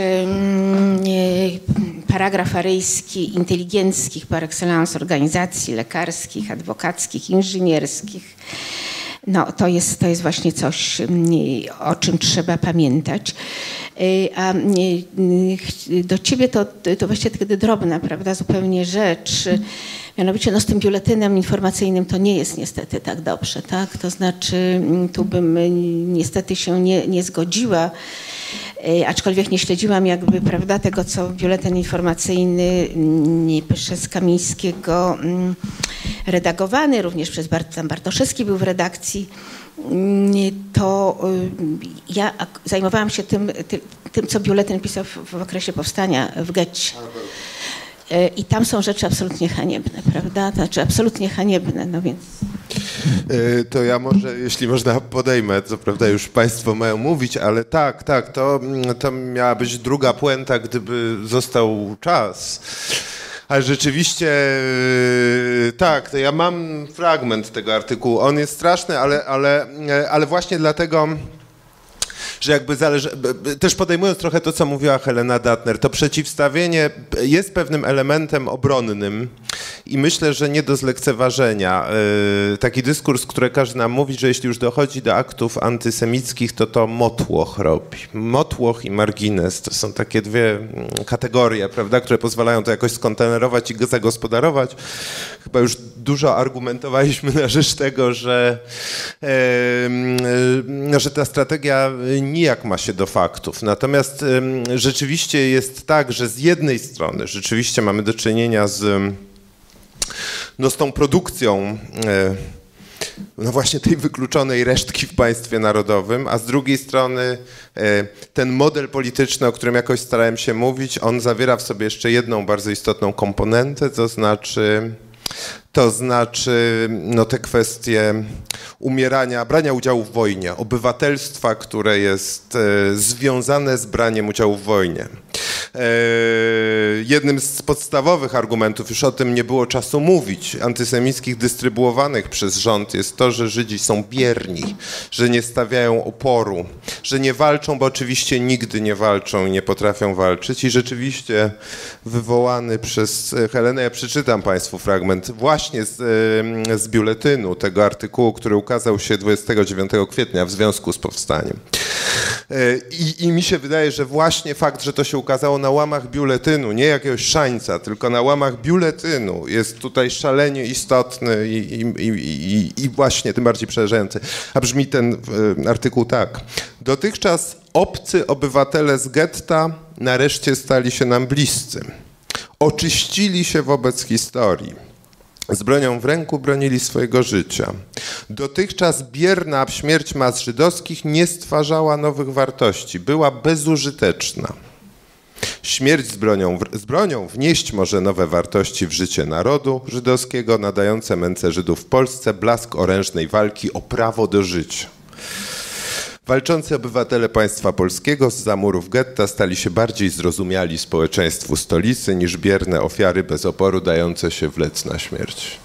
D: paragraf aryjski inteligenckich par excellence organizacji lekarskich, adwokackich, inżynierskich. No, to jest właśnie coś, o czym trzeba pamiętać. A do ciebie to właściwie wtedy drobna, prawda, zupełnie rzecz. Mianowicie no, z tym biuletynem informacyjnym to nie jest niestety tak dobrze, tak? To znaczy tu bym niestety się nie zgodziła, aczkolwiek nie śledziłam jakby, prawda, tego, co biuletyn informacyjny przez Kamińskiego redagowany, również przez Bartoszewski był w redakcji, to ja zajmowałam się tym co biuletyn pisał w okresie powstania w getcie. I tam są rzeczy absolutnie haniebne, prawda? Znaczy absolutnie haniebne, no więc...
C: To ja może, jeśli można, podejmę, co prawda już państwo mają mówić, ale tak, to miała być druga puenta, gdyby został czas. Ale rzeczywiście, tak, to ja mam fragment tego artykułu. On jest straszny, ale właśnie dlatego, że jakby zależy, też podejmując trochę to, co mówiła Helena Dattner, to przeciwstawienie jest pewnym elementem obronnym i myślę, że nie do zlekceważenia. Taki dyskurs, który każe nam mówić, że jeśli już dochodzi do aktów antysemickich, to motłoch robi. Motłoch i margines to są takie dwie kategorie, prawda, które pozwalają to jakoś skontenerować i zagospodarować. Chyba już dużo argumentowaliśmy na rzecz tego, że ta strategia nijak ma się do faktów. Natomiast rzeczywiście jest tak, że z jednej strony rzeczywiście mamy do czynienia z tą produkcją no właśnie tej wykluczonej resztki w państwie narodowym, a z drugiej strony ten model polityczny, o którym jakoś starałem się mówić, on zawiera w sobie jeszcze jedną bardzo istotną komponentę, to znaczy no, te kwestie umierania, brania udziału w wojnie, obywatelstwa, które jest związane z braniem udziału w wojnie. Jednym z podstawowych argumentów, już o tym nie było czasu mówić, antysemickich dystrybuowanych przez rząd jest to, że Żydzi są bierni, że nie stawiają oporu, że nie walczą, bo oczywiście nigdy nie walczą i nie potrafią walczyć i rzeczywiście wywołany przez Helenę, ja przeczytam państwu fragment właśnie z biuletynu tego artykułu, który ukazał się 29 kwietnia w związku z powstaniem. I mi się wydaje, że właśnie fakt, że to się ukazało na łamach biuletynu, nie jakiegoś szańca, tylko na łamach biuletynu jest tutaj szalenie istotny i właśnie tym bardziej przerażający. A brzmi ten artykuł tak. Dotychczas obcy obywatele z getta nareszcie stali się nam bliscy. Oczyścili się wobec historii. Z bronią w ręku bronili swojego życia. Dotychczas bierna śmierć mas żydowskich nie stwarzała nowych wartości, była bezużyteczna. Śmierć z bronią wnieść może nowe wartości w życie narodu żydowskiego, nadające męce Żydów w Polsce blask orężnej walki o prawo do życia. Walczący obywatele państwa polskiego zza murów getta stali się bardziej zrozumiali społeczeństwu stolicy niż bierne ofiary bez oporu dające się wlec na śmierć.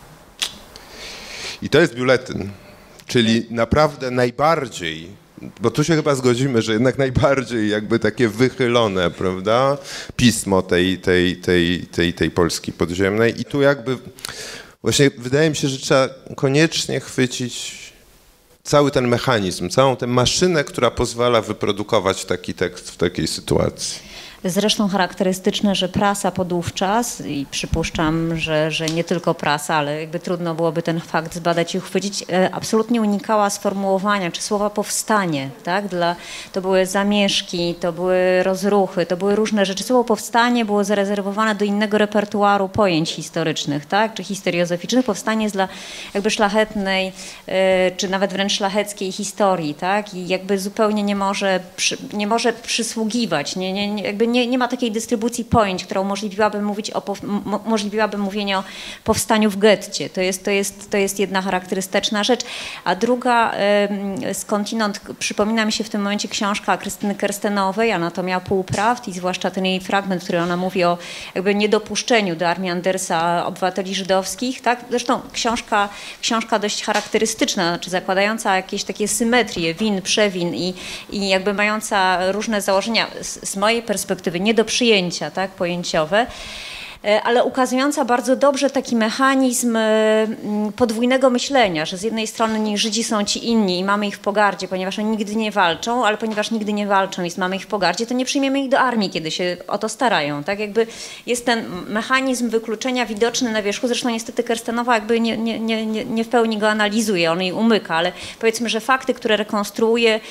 C: I to jest biuletyn, czyli naprawdę najbardziej, bo tu się chyba zgodzimy, że jednak najbardziej jakby takie wychylone, prawda, pismo tej Polski podziemnej. I tu jakby właśnie wydaje mi się, że trzeba koniecznie chwycić cały ten mechanizm, całą tę maszynę, która pozwala wyprodukować taki tekst w takiej sytuacji.
A: Zresztą charakterystyczne, że prasa podówczas, i przypuszczam, że nie tylko prasa, ale jakby trudno byłoby ten fakt zbadać i uchwycić, absolutnie unikała sformułowania czy słowa powstanie, tak? To były zamieszki, to były rozruchy, to były różne rzeczy. Słowo powstanie było zarezerwowane do innego repertuaru pojęć historycznych, tak? Czy historiozoficznych. Powstanie jest dla jakby szlachetnej, czy nawet wręcz szlacheckiej historii, tak? I jakby zupełnie nie może przysługiwać, nie ma takiej dystrybucji pojęć, która umożliwiłaby mówienie o powstaniu w getcie. To jest jedna charakterystyczna rzecz. A druga, skądinąd przypomina mi się w tym momencie książka Krystyny Kerstenowej, Anatomia półprawd, i zwłaszcza ten jej fragment, który ona mówi o jakby niedopuszczeniu do armii Andersa obywateli żydowskich. Tak? Zresztą książka dość charakterystyczna, znaczy zakładająca jakieś takie symetrie win, przewin i jakby mająca różne założenia z mojej perspektywy nie do przyjęcia, tak, pojęciowe, ale ukazująca bardzo dobrze taki mechanizm podwójnego myślenia, że z jednej strony Żydzi są ci inni i mamy ich w pogardzie, ponieważ oni nigdy nie walczą, ale ponieważ nigdy nie walczą i mamy ich w pogardzie, to nie przyjmiemy ich do armii, kiedy się o to starają. Tak jakby jest ten mechanizm wykluczenia widoczny na wierzchu. Zresztą niestety Kerstenowa jakby nie w pełni go analizuje, on jej umyka, ale powiedzmy, że fakty, które rekonstruuje,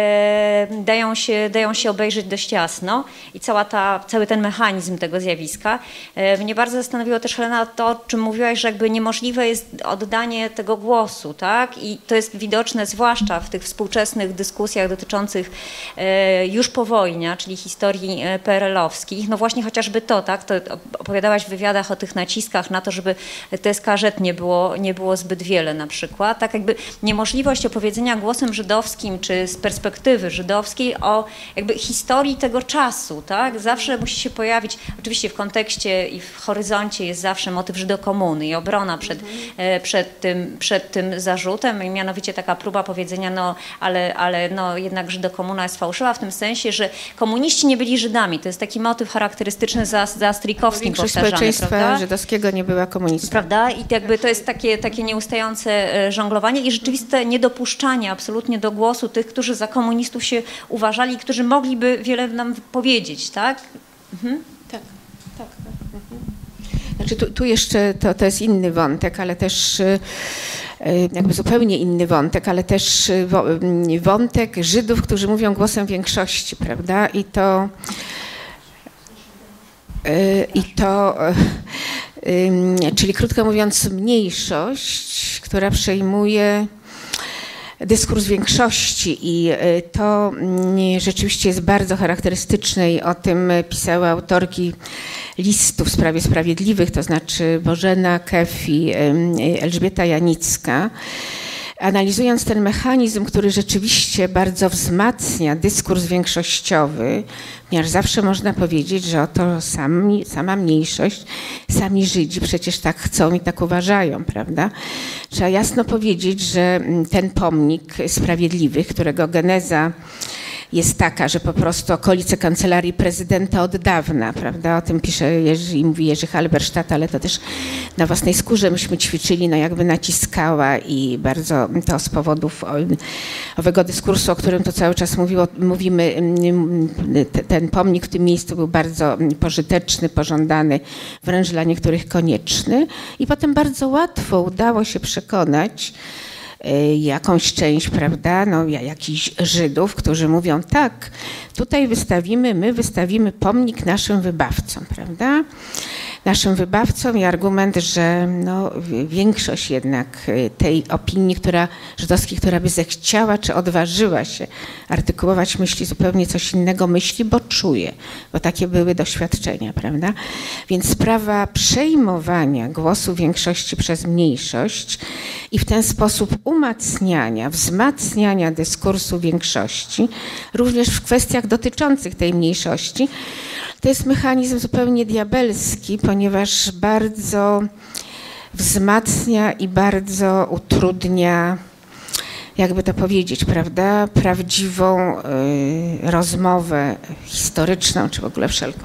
A: dają się obejrzeć dość jasno i cały ten mechanizm tego zjawiska. Mnie bardzo zastanowiło też, Helena, to, o czym mówiłaś, że jakby niemożliwe jest oddanie tego głosu, tak? I to jest widoczne zwłaszcza w tych współczesnych dyskusjach dotyczących już powojnia, czyli historii PRL-owskich. No właśnie chociażby to, tak? To opowiadałaś w wywiadach o tych naciskach na to, żeby TSKZ nie było zbyt wiele na przykład. Tak jakby niemożliwość opowiedzenia głosem żydowskim, czy z perspektywy żydowskiej o jakby historii tego czasu, tak? Zawsze musi się pojawić, oczywiście w kontekście i w horyzoncie jest zawsze motyw żydokomuny i obrona przed tym zarzutem, i mianowicie taka próba powiedzenia, no ale no jednak żydokomuna jest fałszywa w tym sensie, że komuniści nie byli Żydami. To jest taki motyw charakterystyczny za Strykowskim powtarzany,
D: społeczeństwa
A: prawda?
D: żydowskiego nie była komunistą.
A: Prawda? I jakby to jest takie nieustające żonglowanie i rzeczywiste niedopuszczanie absolutnie do głosu tych, którzy za komunistów się uważali, którzy mogliby wiele nam powiedzieć, tak? Mhm.
D: Tak. Znaczy tu jeszcze to jest inny wątek, ale też jakby zupełnie inny wątek, ale też wątek Żydów, którzy mówią głosem większości, prawda? I to czyli krótko mówiąc mniejszość, która przejmuje dyskurs większości, i to rzeczywiście jest bardzo charakterystyczne i o tym pisały autorki listu w sprawie Sprawiedliwych, to znaczy Bożena Kef i Elżbieta Janicka. Analizując ten mechanizm, który rzeczywiście bardzo wzmacnia dyskurs większościowy, ponieważ zawsze można powiedzieć, że oto sama mniejszość, sami Żydzi przecież tak chcą i tak uważają, prawda? Trzeba jasno powiedzieć, że ten pomnik Sprawiedliwych, którego geneza jest taka, że po prostu okolice kancelarii prezydenta od dawna, prawda, o tym pisze mówi Jerzy Halberstadt, ale to też na własnej skórze myśmy ćwiczyli, no jakby naciskała, i bardzo to z powodów owego dyskursu, o którym to cały czas mówimy, ten pomnik w tym miejscu był bardzo pożyteczny, pożądany, wręcz dla niektórych konieczny, i potem bardzo łatwo udało się przekonać jakąś część, prawda, no jakichś Żydów, którzy mówią, tak, tutaj wystawimy pomnik naszym wybawcom, prawda, naszym wybawcom, i argument, że no, większość jednak tej opinii żydowskiej, która by zechciała czy odważyła się artykułować myśli, zupełnie coś innego myśli, bo czuje, bo takie były doświadczenia, prawda? Więc sprawa przejmowania głosu większości przez mniejszość i w ten sposób wzmacniania dyskursu większości, również w kwestiach dotyczących tej mniejszości, to jest mechanizm zupełnie diabelski, ponieważ bardzo wzmacnia i bardzo utrudnia, jakby to powiedzieć, prawda, prawdziwą rozmowę historyczną, czy w ogóle wszelką.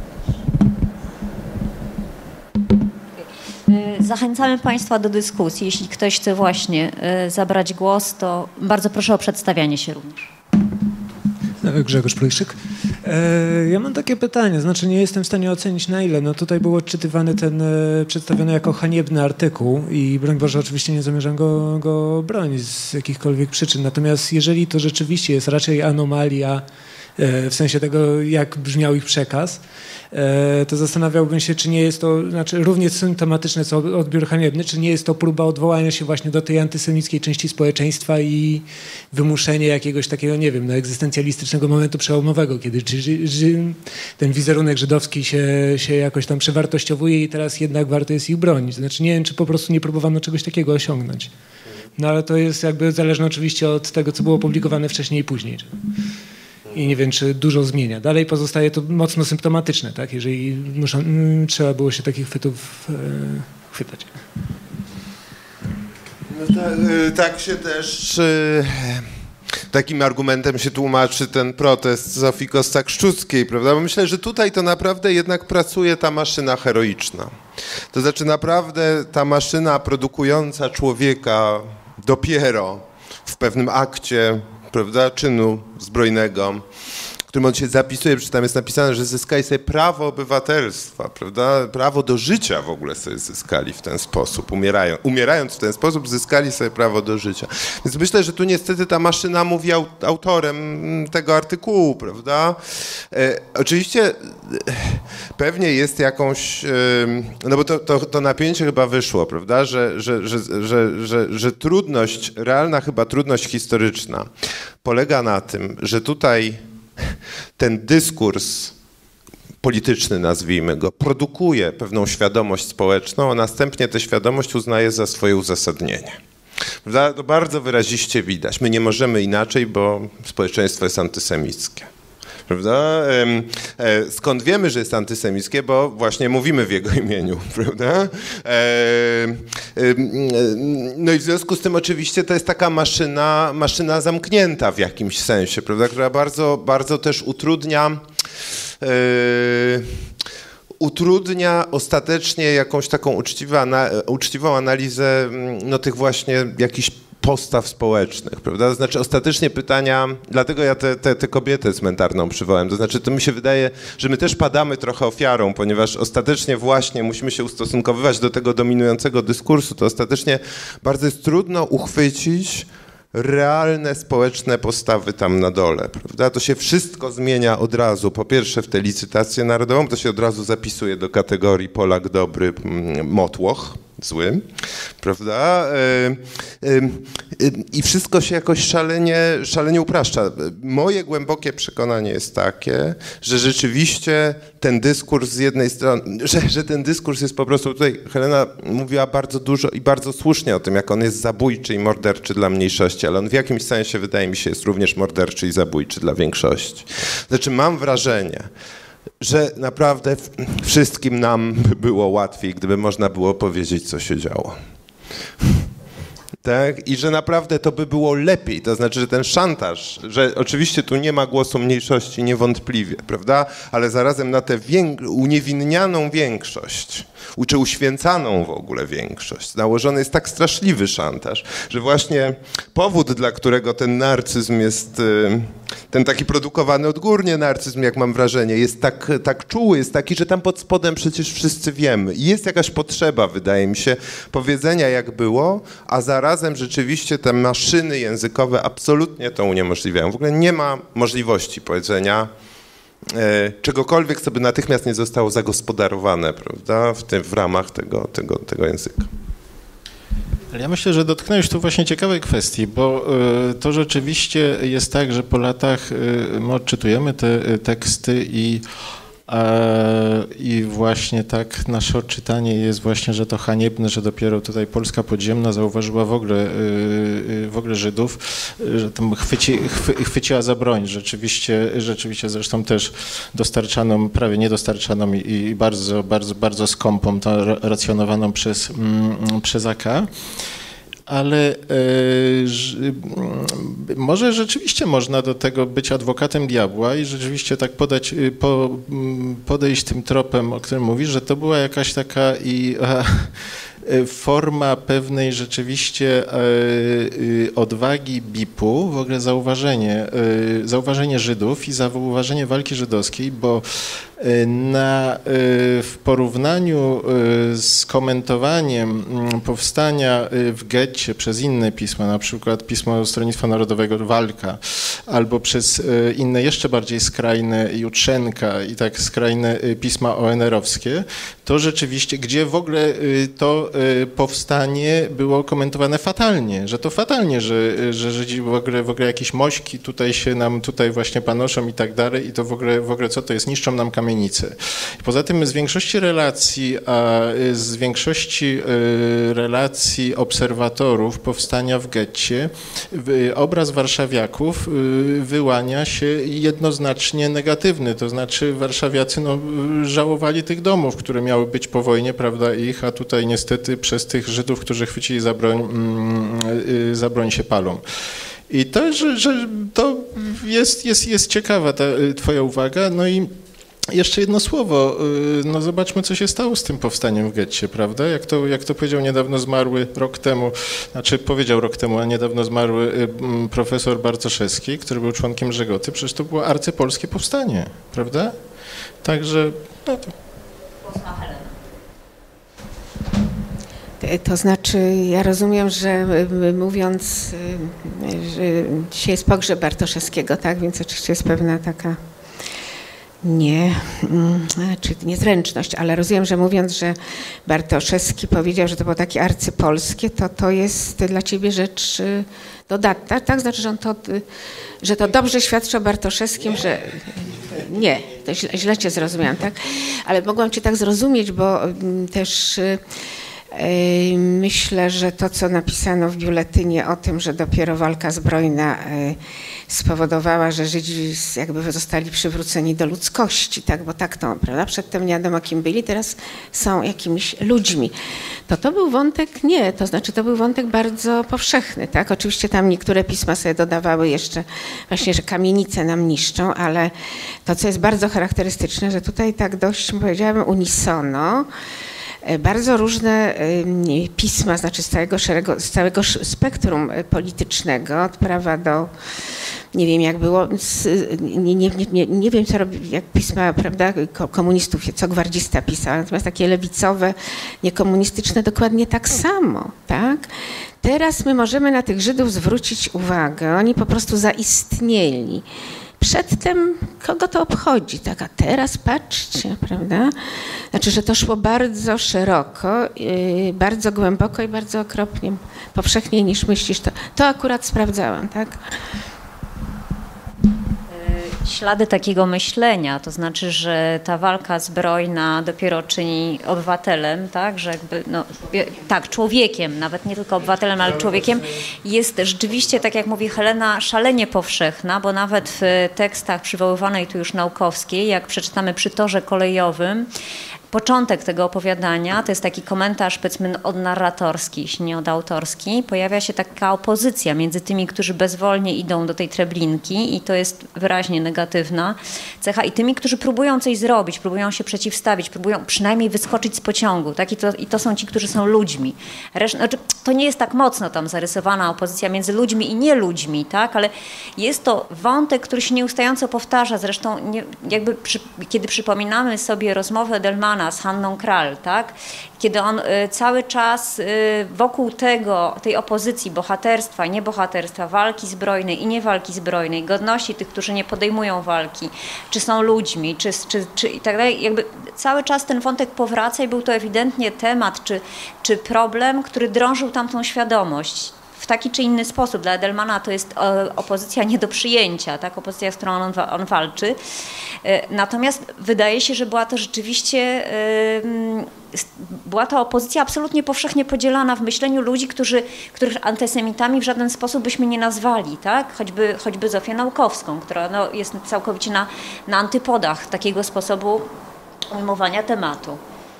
A: Zachęcamy Państwa do dyskusji. Jeśli ktoś chce właśnie zabrać głos, to bardzo proszę o przedstawianie się również.
E: Grzegorz Plojszyk. Ja mam takie pytanie, znaczy nie jestem w stanie ocenić na ile. No tutaj był odczytywany przedstawiony jako haniebny artykuł i broń Boże oczywiście nie zamierzam go bronić z jakichkolwiek przyczyn. Natomiast jeżeli to rzeczywiście jest raczej anomalia w sensie tego, jak brzmiał ich przekaz, to zastanawiałbym się, czy nie jest to, znaczy równie symptomatyczne co odbiór haniebny, czy nie jest to próba odwołania się właśnie do tej antysemickiej części społeczeństwa i wymuszenie jakiegoś takiego, nie wiem, egzystencjalistycznego momentu przełomowego, kiedy ten wizerunek żydowski się jakoś tam przewartościowuje i teraz jednak warto jest ich bronić. Znaczy nie wiem, czy po prostu nie próbowano czegoś takiego osiągnąć. No ale to jest jakby zależne oczywiście od tego, co było publikowane wcześniej i później. I nie wiem, czy dużo zmienia. Dalej pozostaje to mocno symptomatyczne, tak? Jeżeli trzeba było się takich chwytów chwytać.
C: No tak się też... Takim argumentem się tłumaczy ten protest Zofii Kossak-Szczuckiej, prawda? Bo myślę, że tutaj to naprawdę jednak pracuje ta maszyna heroiczna. To znaczy naprawdę ta maszyna produkująca człowieka dopiero w pewnym akcie, prawda, czynu zbrojnego, w którym on się zapisuje, przecież tam jest napisane, że zyskali sobie prawo obywatelstwa, prawda, prawo do życia w ogóle sobie zyskali w ten sposób, umierając w ten sposób zyskali sobie prawo do życia. Więc myślę, że tu niestety ta maszyna mówi autorem tego artykułu, prawda. Oczywiście pewnie jest jakąś, no bo to napięcie chyba wyszło, prawda, że trudność, realna chyba trudność historyczna polega na tym, że tutaj ten dyskurs polityczny, nazwijmy go, produkuje pewną świadomość społeczną, a następnie tę świadomość uznaje za swoje uzasadnienie. Prawda? To bardzo wyraziście widać. My nie możemy inaczej, bo społeczeństwo jest antysemickie. Prawda? Skąd wiemy, że jest antysemickie? Bo właśnie mówimy w jego imieniu, prawda? No i w związku z tym oczywiście to jest taka maszyna zamknięta w jakimś sensie, prawda? Która bardzo, bardzo też utrudnia ostatecznie jakąś taką uczciwą analizę no, tych właśnie jakichś postaw społecznych, prawda? To znaczy ostatecznie pytania, dlatego ja tę kobietę cmentarną przywołałem, to znaczy to mi się wydaje, że my też padamy trochę ofiarą, ponieważ ostatecznie właśnie musimy się ustosunkowywać do tego dominującego dyskursu, to ostatecznie bardzo jest trudno uchwycić realne społeczne postawy tam na dole, prawda? To się wszystko zmienia od razu. Po pierwsze w tę licytację narodową, to się od razu zapisuje do kategorii Polak dobry, motłoch zły, prawda? I wszystko się jakoś szalenie upraszcza. Moje głębokie przekonanie jest takie, że rzeczywiście ten dyskurs z jednej strony, że ten dyskurs jest po prostu, tutaj Helena mówiła bardzo dużo i bardzo słusznie o tym, jak on jest zabójczy i morderczy dla mniejszości, ale on w jakimś sensie, wydaje mi się, jest również morderczy i zabójczy dla większości. Znaczy mam wrażenie, że naprawdę wszystkim nam by było łatwiej, gdyby można było powiedzieć, co się działo. Tak? I że naprawdę to by było lepiej, to znaczy, że ten szantaż, że oczywiście tu nie ma głosu mniejszości niewątpliwie, prawda, ale zarazem na tę uniewinnianą większość, czy uświęcaną w ogóle większość, nałożony jest tak straszliwy szantaż, że właśnie powód, dla którego ten narcyzm jest, ten taki produkowany odgórnie narcyzm, jak mam wrażenie, jest tak czuły, jest taki, że tam pod spodem przecież wszyscy wiemy. I jest jakaś potrzeba, wydaje mi się, powiedzenia jak było, a zarazem rzeczywiście te maszyny językowe absolutnie to uniemożliwiają. W ogóle nie ma możliwości powiedzenia czegokolwiek, co by natychmiast nie zostało zagospodarowane, prawda, w ramach tego języka.
B: Ale ja myślę, że dotknąłeś tu właśnie ciekawej kwestii, bo to rzeczywiście jest tak, że po latach my odczytujemy te teksty i właśnie tak nasze odczytanie jest właśnie, że to haniebne, że dopiero tutaj Polska podziemna zauważyła w ogóle Żydów, że tam chwyciła za broń. Rzeczywiście zresztą też dostarczaną, prawie niedostarczaną i bardzo, bardzo, bardzo skąpą, to racjonowaną przez AK. Ale może rzeczywiście można do tego być adwokatem diabła i rzeczywiście tak podejść tym tropem, o którym mówisz, że to była jakaś taka forma pewnej rzeczywiście odwagi BIP-u, w ogóle zauważenie Żydów i zauważenie walki żydowskiej, bo w porównaniu z komentowaniem powstania w getcie przez inne pisma, na przykład pismo Stronnictwa Narodowego Walka, albo przez inne jeszcze bardziej skrajne Jutrzenka i tak skrajne pisma ONR-owskie, to rzeczywiście, gdzie w ogóle to powstanie było komentowane fatalnie, że to fatalnie, że Żydzi w ogóle jakieś mośki tutaj się nam tutaj właśnie panoszą i tak dalej i to w ogóle co to jest, niszczą nam kamienice. Poza tym z większości relacji obserwatorów powstania w getcie obraz warszawiaków wyłania się jednoznacznie negatywny, to znaczy warszawiacy żałowali tych domów, które miały być po wojnie, prawda, ich, a tutaj niestety przez tych Żydów, którzy chwycili za broń się palą. I to, że to jest ciekawa ta twoja uwaga, no i jeszcze jedno słowo, no zobaczmy, co się stało z tym powstaniem w getcie, prawda? Jak to powiedział niedawno zmarły powiedział rok temu, a niedawno zmarły profesor Bartoszewski, który był członkiem Żegoty, przecież to było arcypolskie powstanie, prawda? Także, no to...
D: To znaczy, ja rozumiem, że mówiąc, że dzisiaj jest pogrzeb Bartoszewskiego, tak? Więc oczywiście jest pewna taka niezręczność, ale rozumiem, że mówiąc, że Bartoszewski powiedział, że to było takie arcypolskie, to jest dla ciebie rzecz dodatna, tak? Znaczy, że to dobrze świadczy o Bartoszewskim, że... Nie, to źle cię zrozumiałam, tak? Ale mogłam cię tak zrozumieć, bo też... Myślę, że to, co napisano w biuletynie o tym, że dopiero walka zbrojna spowodowała, że Żydzi jakby zostali przywróceni do ludzkości, tak? Bo tak to, prawda? Przedtem nie wiadomo kim byli, teraz są jakimiś ludźmi. To był wątek, to był wątek bardzo powszechny, tak? Oczywiście tam niektóre pisma sobie dodawały jeszcze właśnie, że kamienice nam niszczą, ale to, co jest bardzo charakterystyczne, że tutaj tak dość, powiedziałabym, unisono, bardzo różne pisma, znaczy z całego spektrum politycznego, od prawa do, nie wiem jak było, nie wiem co robi, jak pisma, prawda, komunistów, co gwardzista pisał, natomiast takie lewicowe, niekomunistyczne dokładnie tak samo, tak? Teraz my możemy na tych Żydów zwrócić uwagę, oni po prostu zaistnieli. Przedtem kogo to obchodzi, tak, a teraz patrzcie, prawda? Znaczy, że to szło bardzo szeroko, bardzo głęboko i bardzo okropnie, powszechniej niż myślisz. To akurat sprawdzałam, tak?
A: Ślady takiego myślenia, to znaczy, że ta walka zbrojna dopiero czyni obywatelem, tak, że jakby, tak, człowiekiem, nawet nie tylko obywatelem, ale człowiekiem, jest rzeczywiście, tak jak mówi Helena, szalenie powszechna, bo nawet w tekstach przywoływanej tu już Naukowskiej, jak przeczytamy przy torze kolejowym, początek tego opowiadania, to jest taki komentarz, powiedzmy, odnarratorski, jeśli nie odautorski, pojawia się taka opozycja między tymi, którzy bezwolnie idą do tej Treblinki i to jest wyraźnie negatywna cecha, i tymi, którzy próbują coś zrobić, próbują się przeciwstawić, próbują przynajmniej wyskoczyć z pociągu, tak? I to są ci, którzy są ludźmi. Znaczy, to nie jest tak mocno tam zarysowana opozycja między ludźmi i nie ludźmi, tak? Ale jest to wątek, który się nieustająco powtarza, zresztą kiedy przypominamy sobie rozmowę Edelmana z Hanną Kral, tak? Kiedy on cały czas wokół tej opozycji bohaterstwa i niebohaterstwa, walki zbrojnej i niewalki zbrojnej, godności tych, którzy nie podejmują walki, czy są ludźmi, czy i tak dalej, jakby cały czas ten wątek powraca i był to ewidentnie temat, czy problem, który drążył tamtą świadomość. W taki czy inny sposób. Dla Edelmana to jest opozycja nie do przyjęcia, tak? Opozycja, z którą on walczy. Natomiast wydaje się, że była to rzeczywiście, była to opozycja absolutnie powszechnie podzielana w myśleniu ludzi, których antysemitami w żaden sposób byśmy nie nazwali, tak? Choćby Zofię Naukowską, która jest całkowicie na antypodach takiego sposobu ujmowania tematu.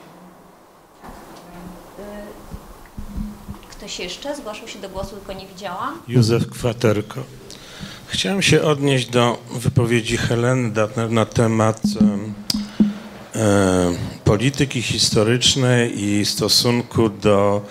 A: Ktoś jeszcze zgłaszał się do głosu, tylko nie widziałam.
F: Józef Kwaterko. Chciałem się odnieść do wypowiedzi Heleny na temat polityki historycznej i stosunku do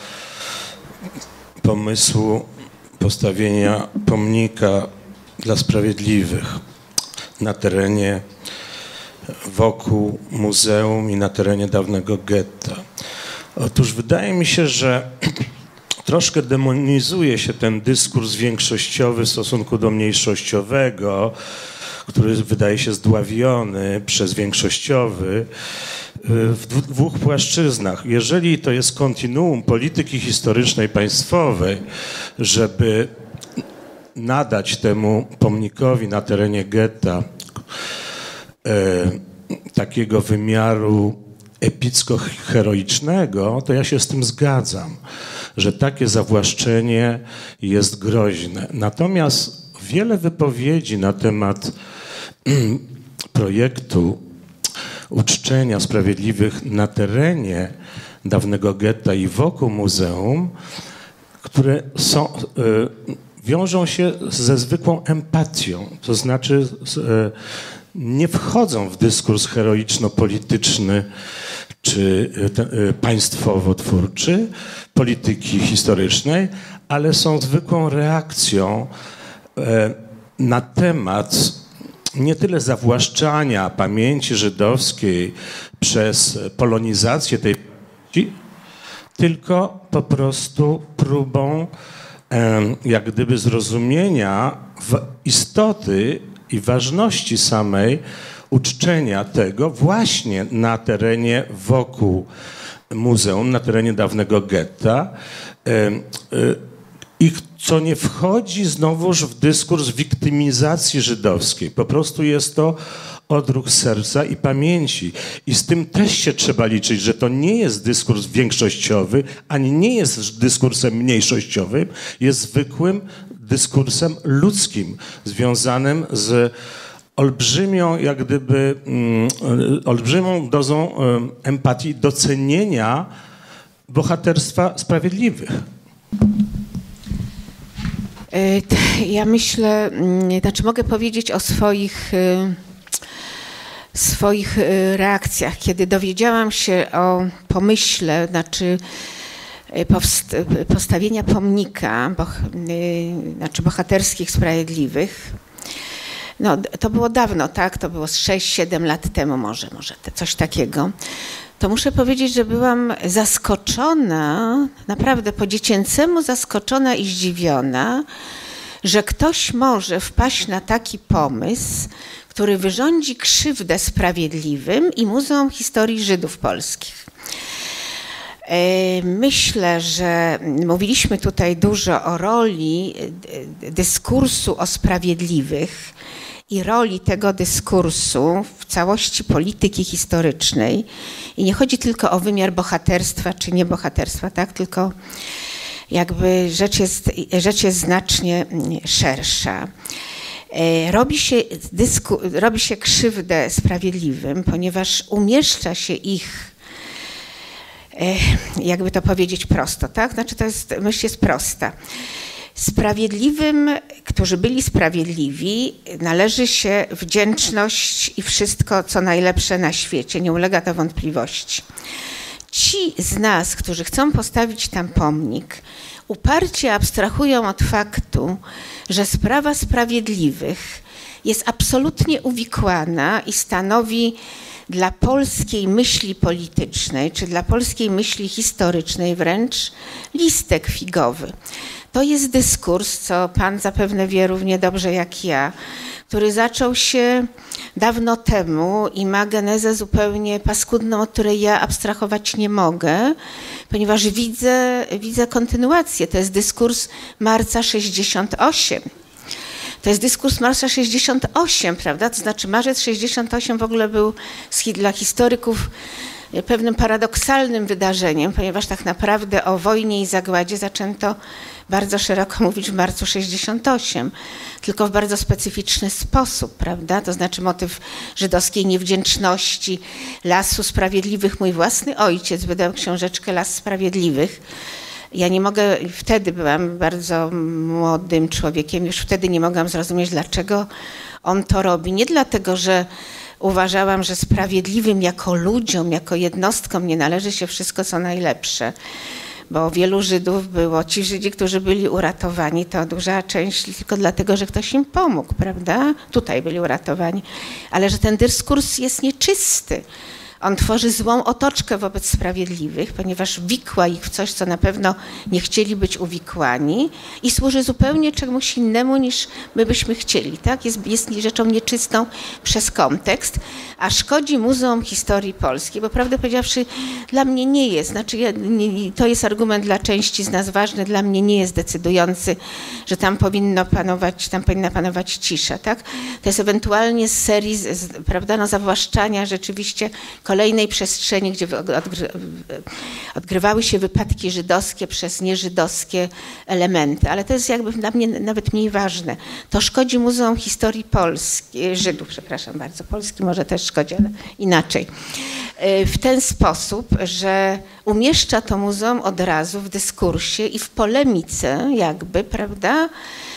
F: pomysłu postawienia pomnika dla sprawiedliwych na terenie wokół muzeum i na terenie dawnego getta. Otóż wydaje mi się, że troszkę demonizuje się ten dyskurs większościowy w stosunku do mniejszościowego, który wydaje się zdławiony przez większościowy w dwóch płaszczyznach. Jeżeli to jest kontinuum polityki historycznej państwowej, żeby nadać temu pomnikowi na terenie getta takiego wymiaru epicko-heroicznego, to ja się z tym zgadzam, że takie zawłaszczenie jest groźne. Natomiast wiele wypowiedzi na temat projektu uczczenia sprawiedliwych na terenie dawnego getta i wokół muzeum, które wiążą się ze zwykłą empatią, to znaczy nie wchodzą w dyskurs heroiczno-polityczny czy państwowo-twórczy polityki historycznej, ale są zwykłą reakcją na temat nie tyle zawłaszczania pamięci żydowskiej przez polonizację tej pamięci, tylko po prostu próbą jak gdyby zrozumienia istoty i ważności samej uczczenia tego właśnie na terenie wokół muzeum, na terenie dawnego getta, i co nie wchodzi znowuż w dyskurs wiktymizacji żydowskiej. Po prostu jest to odruch serca i pamięci. I z tym też się trzeba liczyć, że to nie jest dyskurs większościowy, ani nie jest dyskursem mniejszościowym, jest zwykłym dyskursem ludzkim, związanym z olbrzymią, jak gdyby, olbrzymią dozą empatii, docenienia bohaterstwa sprawiedliwych.
D: Ja myślę, znaczy mogę powiedzieć o swoich reakcjach. Kiedy dowiedziałam się o pomyśle, znaczy postawienia pomnika, znaczy bohaterskich sprawiedliwych, no to było dawno, tak? To było 6-7 lat temu może coś takiego. To muszę powiedzieć, że byłam zaskoczona, naprawdę po dziecięcemu zaskoczona i zdziwiona, że ktoś może wpaść na taki pomysł, który wyrządzi krzywdę sprawiedliwym i Muzeum Historii Żydów Polskich. Myślę, że mówiliśmy tutaj dużo o roli dyskursu o sprawiedliwych i roli tego dyskursu w całości polityki historycznej. I nie chodzi tylko o wymiar bohaterstwa czy niebohaterstwa, tak? Tylko jakby rzecz jest znacznie szersza. Robi się krzywdę sprawiedliwym, ponieważ umieszcza się ich, jakby to powiedzieć prosto, tak? Znaczy myśl jest prosta. Sprawiedliwym, którzy byli sprawiedliwi, należy się wdzięczność i wszystko, co najlepsze na świecie. Nie ulega to wątpliwości. Ci z nas, którzy chcą postawić tam pomnik, uparcie abstrahują od faktu, że sprawa sprawiedliwych jest absolutnie uwikłana i stanowi dla polskiej myśli politycznej, czy dla polskiej myśli historycznej wręcz listek figowy. To jest dyskurs, co pan zapewne wie równie dobrze jak ja, który zaczął się dawno temu i ma genezę zupełnie paskudną, od której ja abstrahować nie mogę, ponieważ widzę kontynuację. To jest dyskurs marca 68. To jest dyskurs marca 68, prawda? To znaczy marzec 68 w ogóle był dla historyków pewnym paradoksalnym wydarzeniem, ponieważ tak naprawdę o wojnie i zagładzie zaczęto bardzo szeroko mówić w marcu 68, tylko w bardzo specyficzny sposób, prawda? To znaczy motyw żydowskiej niewdzięczności, Lasu Sprawiedliwych. Mój własny ojciec wydał książeczkę Las Sprawiedliwych. Ja nie mogę, wtedy byłam bardzo młodym człowiekiem, już wtedy nie mogłam zrozumieć, dlaczego on to robi. Nie dlatego, że uważałam, że sprawiedliwym jako ludziom, jako jednostkom nie należy się wszystko, co najlepsze. Bo wielu Żydów było, ci Żydzi, którzy byli uratowani, to duża część tylko dlatego, że ktoś im pomógł, prawda? Tutaj byli uratowani. Ale że ten dyskurs jest nieczysty. On tworzy złą otoczkę wobec sprawiedliwych, ponieważ wikła ich w coś, co na pewno nie chcieli być uwikłani i służy zupełnie czemuś innemu, niż my byśmy chcieli. Tak? Jest rzeczą nieczystą przez kontekst, a szkodzi Muzeum Historii Polskiej, bo prawdę powiedziawszy dla mnie nie jest. Znaczy to jest argument dla części z nas ważny, dla mnie nie jest decydujący, że tam powinna panować cisza. Tak? To jest ewentualnie z serii prawda, no, zawłaszczania rzeczywiście kolejnej przestrzeni, gdzie odgrywały się wypadki żydowskie przez nieżydowskie elementy, ale to jest jakby dla mnie nawet mniej ważne. To szkodzi Muzeum Historii Polski, Żydów, przepraszam bardzo, Polski może też szkodzi, ale inaczej. W ten sposób, że umieszcza to muzeum od razu w dyskursie i w polemice jakby, prawda,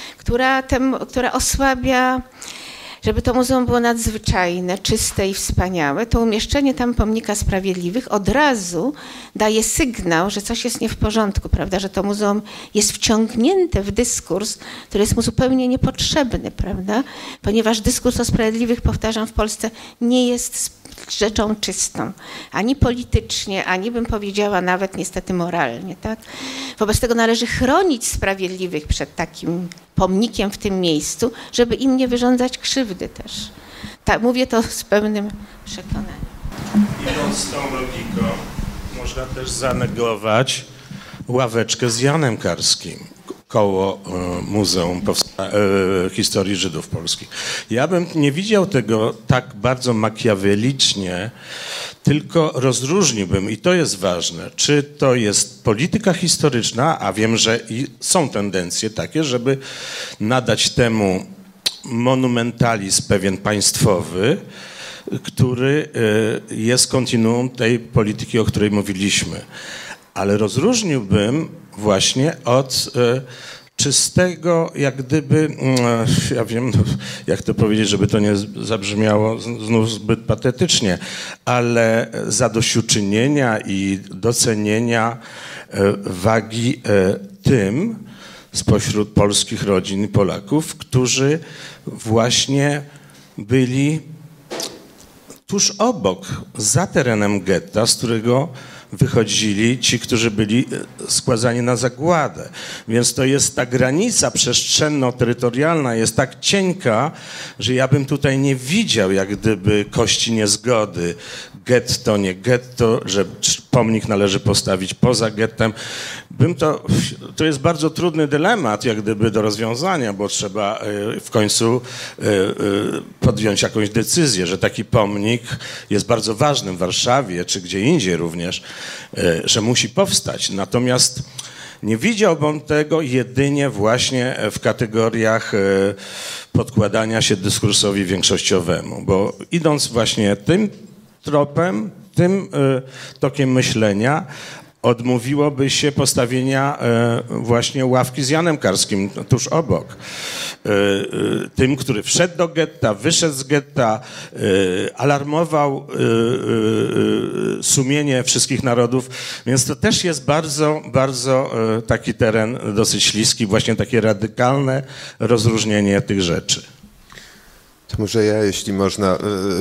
D: która osłabia. Żeby to muzeum było nadzwyczajne, czyste i wspaniałe, to umieszczenie tam pomnika sprawiedliwych od razu daje sygnał, że coś jest nie w porządku, prawda, że to muzeum jest wciągnięte w dyskurs, który jest mu zupełnie niepotrzebny, prawda, ponieważ dyskurs o sprawiedliwych, powtarzam, w Polsce nie jest rzeczą czystą, ani politycznie, ani bym powiedziała nawet niestety moralnie, tak? Wobec tego należy chronić sprawiedliwych przed takim pomnikiem w tym miejscu, żeby im nie wyrządzać krzywdy też. Tak, mówię to z pełnym przekonaniem.
F: Idąc z tą logiką, można też zanegować ławeczkę z Janem Karskim koło Muzeum Historii Żydów Polskich. Ja bym nie widział tego tak bardzo makiawelicznie, tylko rozróżniłbym, i to jest ważne, czy to jest polityka historyczna, a wiem, że są tendencje takie, żeby nadać temu monumentalizm pewien państwowy, który jest kontinuum tej polityki, o której mówiliśmy. Ale rozróżniłbym właśnie od czystego, jak gdyby, ja wiem, jak to powiedzieć, żeby to nie zabrzmiało znów zbyt patetycznie, ale zadośćuczynienia i docenienia wagi tym spośród polskich rodzin i Polaków, którzy właśnie byli tuż obok, za terenem getta, z którego wychodzili ci, którzy byli składani na zagładę. Więc to jest ta granica przestrzenno-terytorialna jest tak cienka, że ja bym tutaj nie widział jak gdyby kości niezgody. Getto, nie getto, że pomnik należy postawić poza gettem. To jest bardzo trudny dylemat jak gdyby do rozwiązania, bo trzeba w końcu podjąć jakąś decyzję, że taki pomnik jest bardzo ważny w Warszawie, czy gdzie indziej również, że musi powstać. Natomiast nie widziałbym tego jedynie właśnie w kategoriach podkładania się dyskursowi większościowemu, bo idąc właśnie tym tropem, tym tokiem myślenia, odmówiłoby się postawienia właśnie ławki z Janem Karskim tuż obok. Tym, który wszedł do getta, wyszedł z getta, alarmował sumienie wszystkich narodów, więc to też jest bardzo, bardzo taki teren dosyć śliski, właśnie takie radykalne rozróżnienie tych rzeczy.
C: To może ja, jeśli można,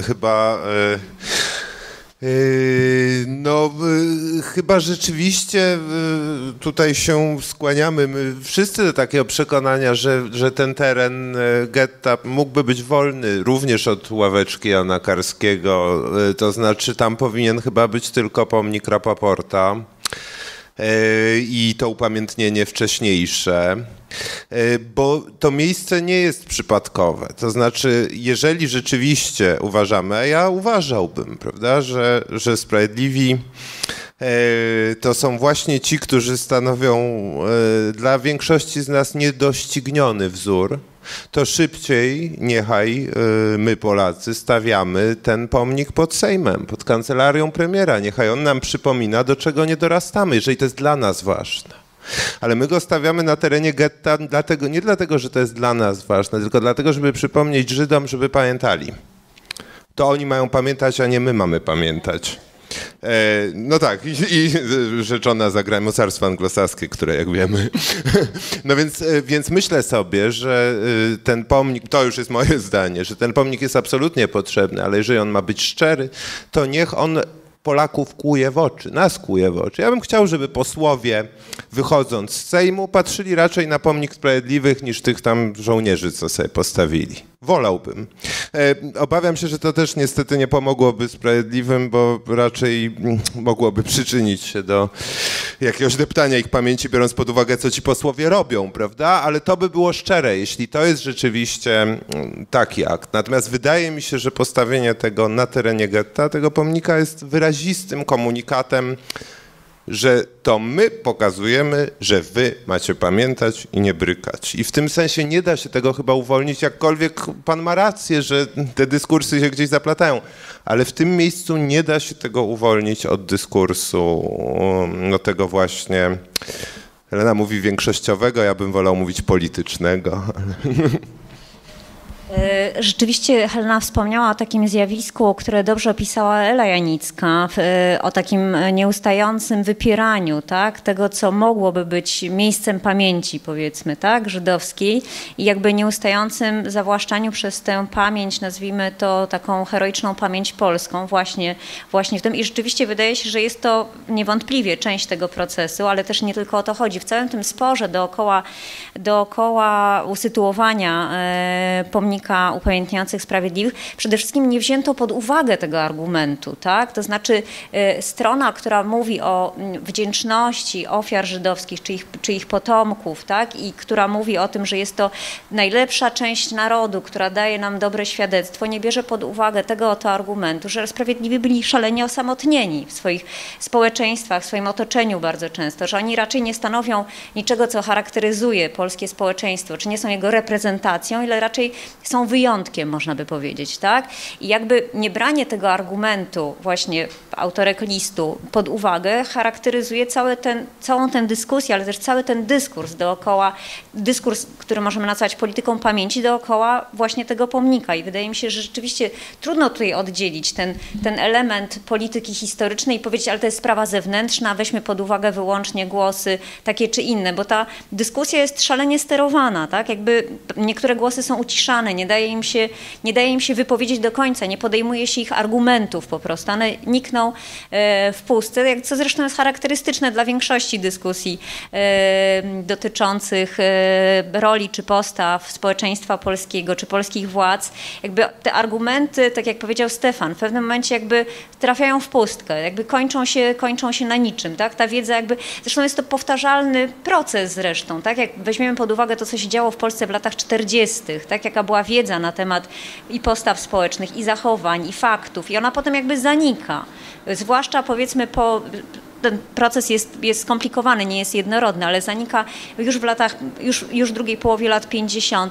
C: chyba rzeczywiście tutaj się skłaniamy my wszyscy do takiego przekonania, że ten teren getta mógłby być wolny również od ławeczki Jana Karskiego, to znaczy tam powinien chyba być tylko pomnik Rapoporta i to upamiętnienie wcześniejsze, bo to miejsce nie jest przypadkowe. To znaczy, jeżeli rzeczywiście uważamy, a ja uważałbym, prawda, że sprawiedliwi to są właśnie ci, którzy stanowią dla większości z nas niedościgniony wzór, to szybciej niechaj my Polacy stawiamy ten pomnik pod Sejmem, pod kancelarią premiera. Niechaj on nam przypomina, do czego nie dorastamy, jeżeli to jest dla nas ważne. Ale my go stawiamy na terenie getta nie dlatego, że to jest dla nas ważne, tylko dlatego, żeby przypomnieć Żydom, żeby pamiętali. to oni mają pamiętać, a nie my mamy pamiętać. No tak, i rzeczona zagra mocarstwo anglosaskie, które jak wiemy. No więc myślę sobie, że ten pomnik, to już jest moje zdanie, że ten pomnik jest absolutnie potrzebny, ale jeżeli on ma być szczery, to niech on Polaków kłuje w oczy, nas kłuje w oczy. Ja bym chciał, żeby posłowie, wychodząc z Sejmu, patrzyli raczej na pomnik Sprawiedliwych niż tych tam żołnierzy, co sobie postawili. Wolałbym. Obawiam się, że to też niestety nie pomogłoby Sprawiedliwym, bo raczej mogłoby przyczynić się do jakiegoś deptania ich pamięci, biorąc pod uwagę, co ci posłowie robią, prawda? Ale to by było szczere, jeśli to jest rzeczywiście taki akt. Natomiast wydaje mi się, że postawienie tego na terenie getta, tego pomnika jest wyrazistym komunikatem, że to my pokazujemy, że wy macie pamiętać i nie brykać. I w tym sensie nie da się tego chyba uwolnić, jakkolwiek pan ma rację, że te dyskursy się gdzieś zaplatają, ale w tym miejscu nie da się tego uwolnić od dyskursu, no tego właśnie, Helena mówi większościowego, ja bym wolał mówić politycznego.
A: Rzeczywiście Helena wspomniała o takim zjawisku, które dobrze opisała Ela Janicka, o takim nieustającym wypieraniu, tak, tego, co mogłoby być miejscem pamięci, powiedzmy, tak, żydowskiej i jakby nieustającym zawłaszczaniu przez tę pamięć, nazwijmy to taką heroiczną pamięć polską właśnie w tym. I rzeczywiście wydaje się, że jest to niewątpliwie część tego procesu, ale też nie tylko o to chodzi. W całym tym sporze dookoła usytuowania pomnika upamiętniających sprawiedliwych, przede wszystkim nie wzięto pod uwagę tego argumentu, tak? To znaczy strona, która mówi o wdzięczności ofiar żydowskich czy ich potomków, tak? I która mówi o tym, że jest to najlepsza część narodu, która daje nam dobre świadectwo, nie bierze pod uwagę tego oto argumentu, że sprawiedliwi byli szalenie osamotnieni w swoich społeczeństwach, w swoim otoczeniu bardzo często, że oni raczej nie stanowią niczego, co charakteryzuje polskie społeczeństwo, czy nie są jego reprezentacją, ile raczej są wyjątkiem, można by powiedzieć, tak? I jakby niebranie tego argumentu właśnie autorek listu pod uwagę charakteryzuje całą tę dyskusję, ale też cały ten dyskurs, który możemy nazwać polityką pamięci dookoła właśnie tego pomnika. I wydaje mi się, że rzeczywiście trudno tutaj oddzielić ten element polityki historycznej i powiedzieć, ale to jest sprawa zewnętrzna, weźmy pod uwagę wyłącznie głosy takie czy inne, bo ta dyskusja jest szalenie sterowana, tak? Jakby niektóre głosy są uciszane, nie daje im się wypowiedzieć do końca, nie podejmuje się ich argumentów po prostu, one nikną w pustce, co zresztą jest charakterystyczne dla większości dyskusji dotyczących roli czy postaw społeczeństwa polskiego, czy polskich władz. Jakby te argumenty, tak jak powiedział Stefan, w pewnym momencie jakby trafiają w pustkę, jakby kończą się na niczym, tak? Ta wiedza jakby, zresztą jest to powtarzalny proces zresztą, tak? Jak weźmiemy pod uwagę to, co się działo w Polsce w latach 40., tak? Jaka była wiedza na temat i postaw społecznych, i zachowań, i faktów, i ona potem jakby zanika. Zwłaszcza powiedzmy ten proces jest skomplikowany, nie jest jednorodny, ale zanika już w drugiej połowie lat 50.,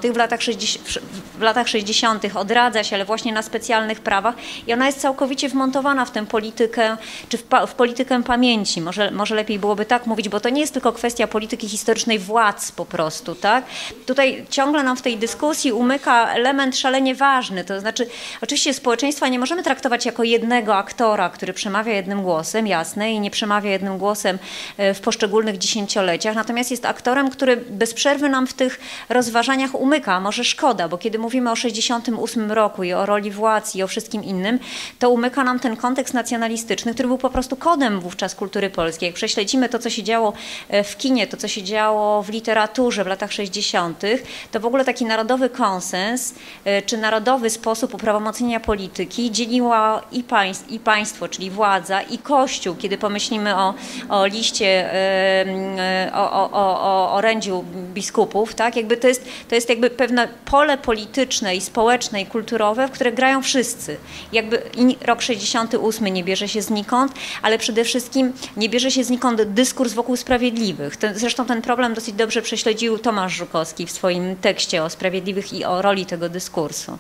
A: w latach 60. odradza się, ale właśnie na specjalnych prawach i ona jest całkowicie wmontowana w tę politykę, czy w politykę pamięci. Może lepiej byłoby tak mówić, bo to nie jest tylko kwestia polityki historycznej władz po prostu, tak? Tutaj ciągle nam w tej dyskusji umyka element szalenie ważny, to znaczy oczywiście społeczeństwa nie możemy traktować jako jednego aktora, który przemawia jednym głosem, jasne, i nie przemawia jednym głosem w poszczególnych dziesięcioleciach, natomiast jest aktorem, który bez przerwy nam w tych rozważaniach umyka. Może szkoda, bo kiedy mówimy o 68 roku i o roli władz i o wszystkim innym, to umyka nam ten kontekst nacjonalistyczny, który był po prostu kodem wówczas kultury polskiej. Jak prześledzimy to, co się działo w kinie, to, co się działo w literaturze w latach 60., to w ogóle taki narodowy konsens, czy narodowy sposób uprawomocnienia polityki dzieliła i państwo, czyli władza, i Kościół, kiedy pomyślimy o liście, o orędziu biskupów, tak? Jakby to jest jakby pewne pole polityczne i społeczne i kulturowe, w które grają wszyscy. Jakby rok 68 nie bierze się znikąd, ale przede wszystkim nie bierze się znikąd dyskurs wokół sprawiedliwych. Zresztą ten problem dosyć dobrze prześledził Tomasz Żukowski w swoim tekście o sprawiedliwych i o roli tego dyskursu.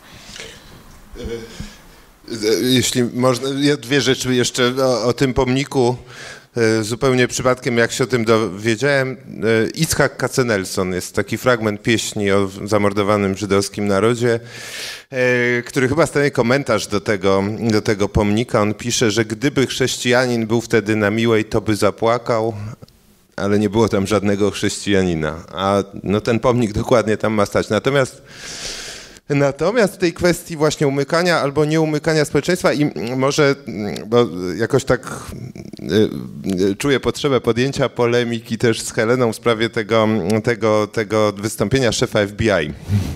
C: Jeśli można, dwie rzeczy jeszcze o tym pomniku. zupełnie przypadkiem, jak się o tym dowiedziałem, Itzhak Katzenelson, jest taki fragment pieśni o zamordowanym żydowskim narodzie, który chyba stanowi komentarz do tego pomnika. On pisze, że gdyby chrześcijanin był wtedy na Miłej, to by zapłakał, ale nie było tam żadnego chrześcijanina. A no, ten pomnik dokładnie tam ma stać. Natomiast w tej kwestii właśnie umykania albo nieumykania społeczeństwa i może, bo jakoś tak czuję potrzebę podjęcia polemiki też z Heleną w sprawie tego wystąpienia szefa FBI.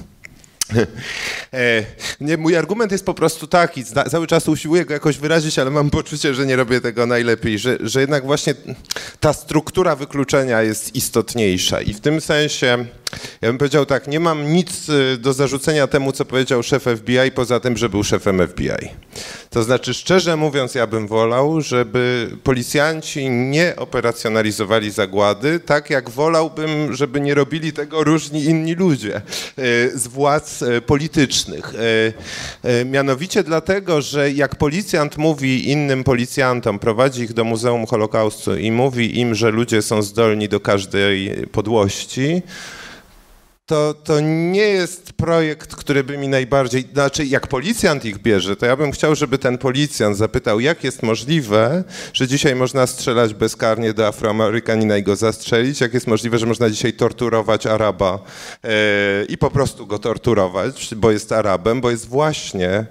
C: Nie, mój argument jest po prostu taki, cały czas usiłuję go jakoś wyrazić, ale mam poczucie, że nie robię tego najlepiej, że jednak właśnie ta struktura wykluczenia jest istotniejsza i w tym sensie ja bym powiedział tak, nie mam nic do zarzucenia temu, co powiedział szef FBI, poza tym, że był szefem FBI. To znaczy, szczerze mówiąc, ja bym wolał, żeby policjanci nie operacjonalizowali zagłady, tak jak wolałbym, żeby nie robili tego różni inni ludzie z władz politycznych. Mianowicie dlatego, że jak policjant mówi innym policjantom, prowadzi ich do Muzeum Holokaustu i mówi im, że ludzie są zdolni do każdej podłości, to nie jest projekt, który by mi najbardziej... Znaczy, jak policjant ich bierze, to ja bym chciał, żeby ten policjant zapytał, jak jest możliwe, że dzisiaj można strzelać bezkarnie do Afroamerykanina i go zastrzelić, jak jest możliwe, że można dzisiaj torturować Araba i po prostu go torturować, bo jest Arabem, bo jest właśnie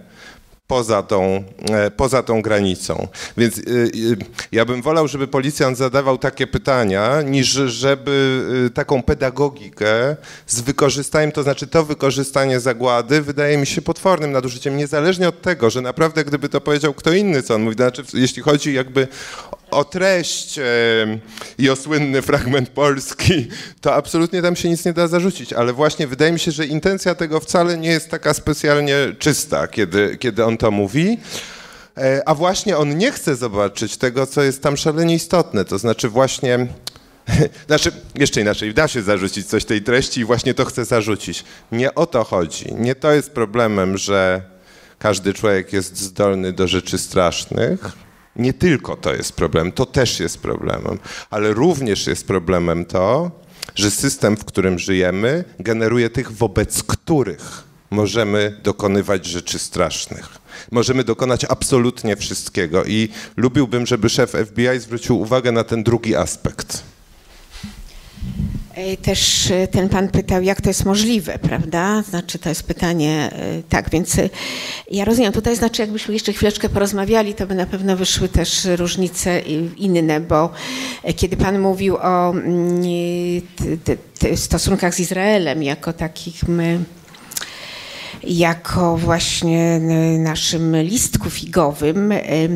C: poza tą granicą. Więc ja bym wolał, żeby policjant zadawał takie pytania, niż żeby taką pedagogikę z wykorzystaniem, to znaczy to wykorzystanie zagłady wydaje mi się potwornym nadużyciem, niezależnie od tego, że naprawdę gdyby to powiedział kto inny, co on mówi, znaczy jeśli chodzi jakby o treść i o słynny fragment polski, to absolutnie tam się nic nie da zarzucić, ale właśnie wydaje mi się, że intencja tego wcale nie jest taka specjalnie czysta, kiedy on to mówi, a właśnie on nie chce zobaczyć tego, co jest tam szalenie istotne, to znaczy właśnie, jeszcze inaczej, da się zarzucić coś tej treści i właśnie to chce zarzucić. Nie o to chodzi, nie to jest problemem, że każdy człowiek jest zdolny do rzeczy strasznych. Nie tylko to jest problem, to też jest problemem, ale również jest problemem to, że system, w którym żyjemy, generuje tych, wobec których możemy dokonywać rzeczy strasznych. Możemy dokonać absolutnie wszystkiego i lubiłbym, żeby szef FBI zwrócił uwagę na ten drugi aspekt.
D: Też ten pan pytał, jak to jest możliwe, prawda? Znaczy, to jest pytanie, tak, więc ja rozumiem, tutaj znaczy, jakbyśmy jeszcze chwileczkę porozmawiali, to by na pewno wyszły też różnice inne, bo kiedy pan mówił o stosunkach z Izraelem jako takich jako właśnie naszym listku figowym,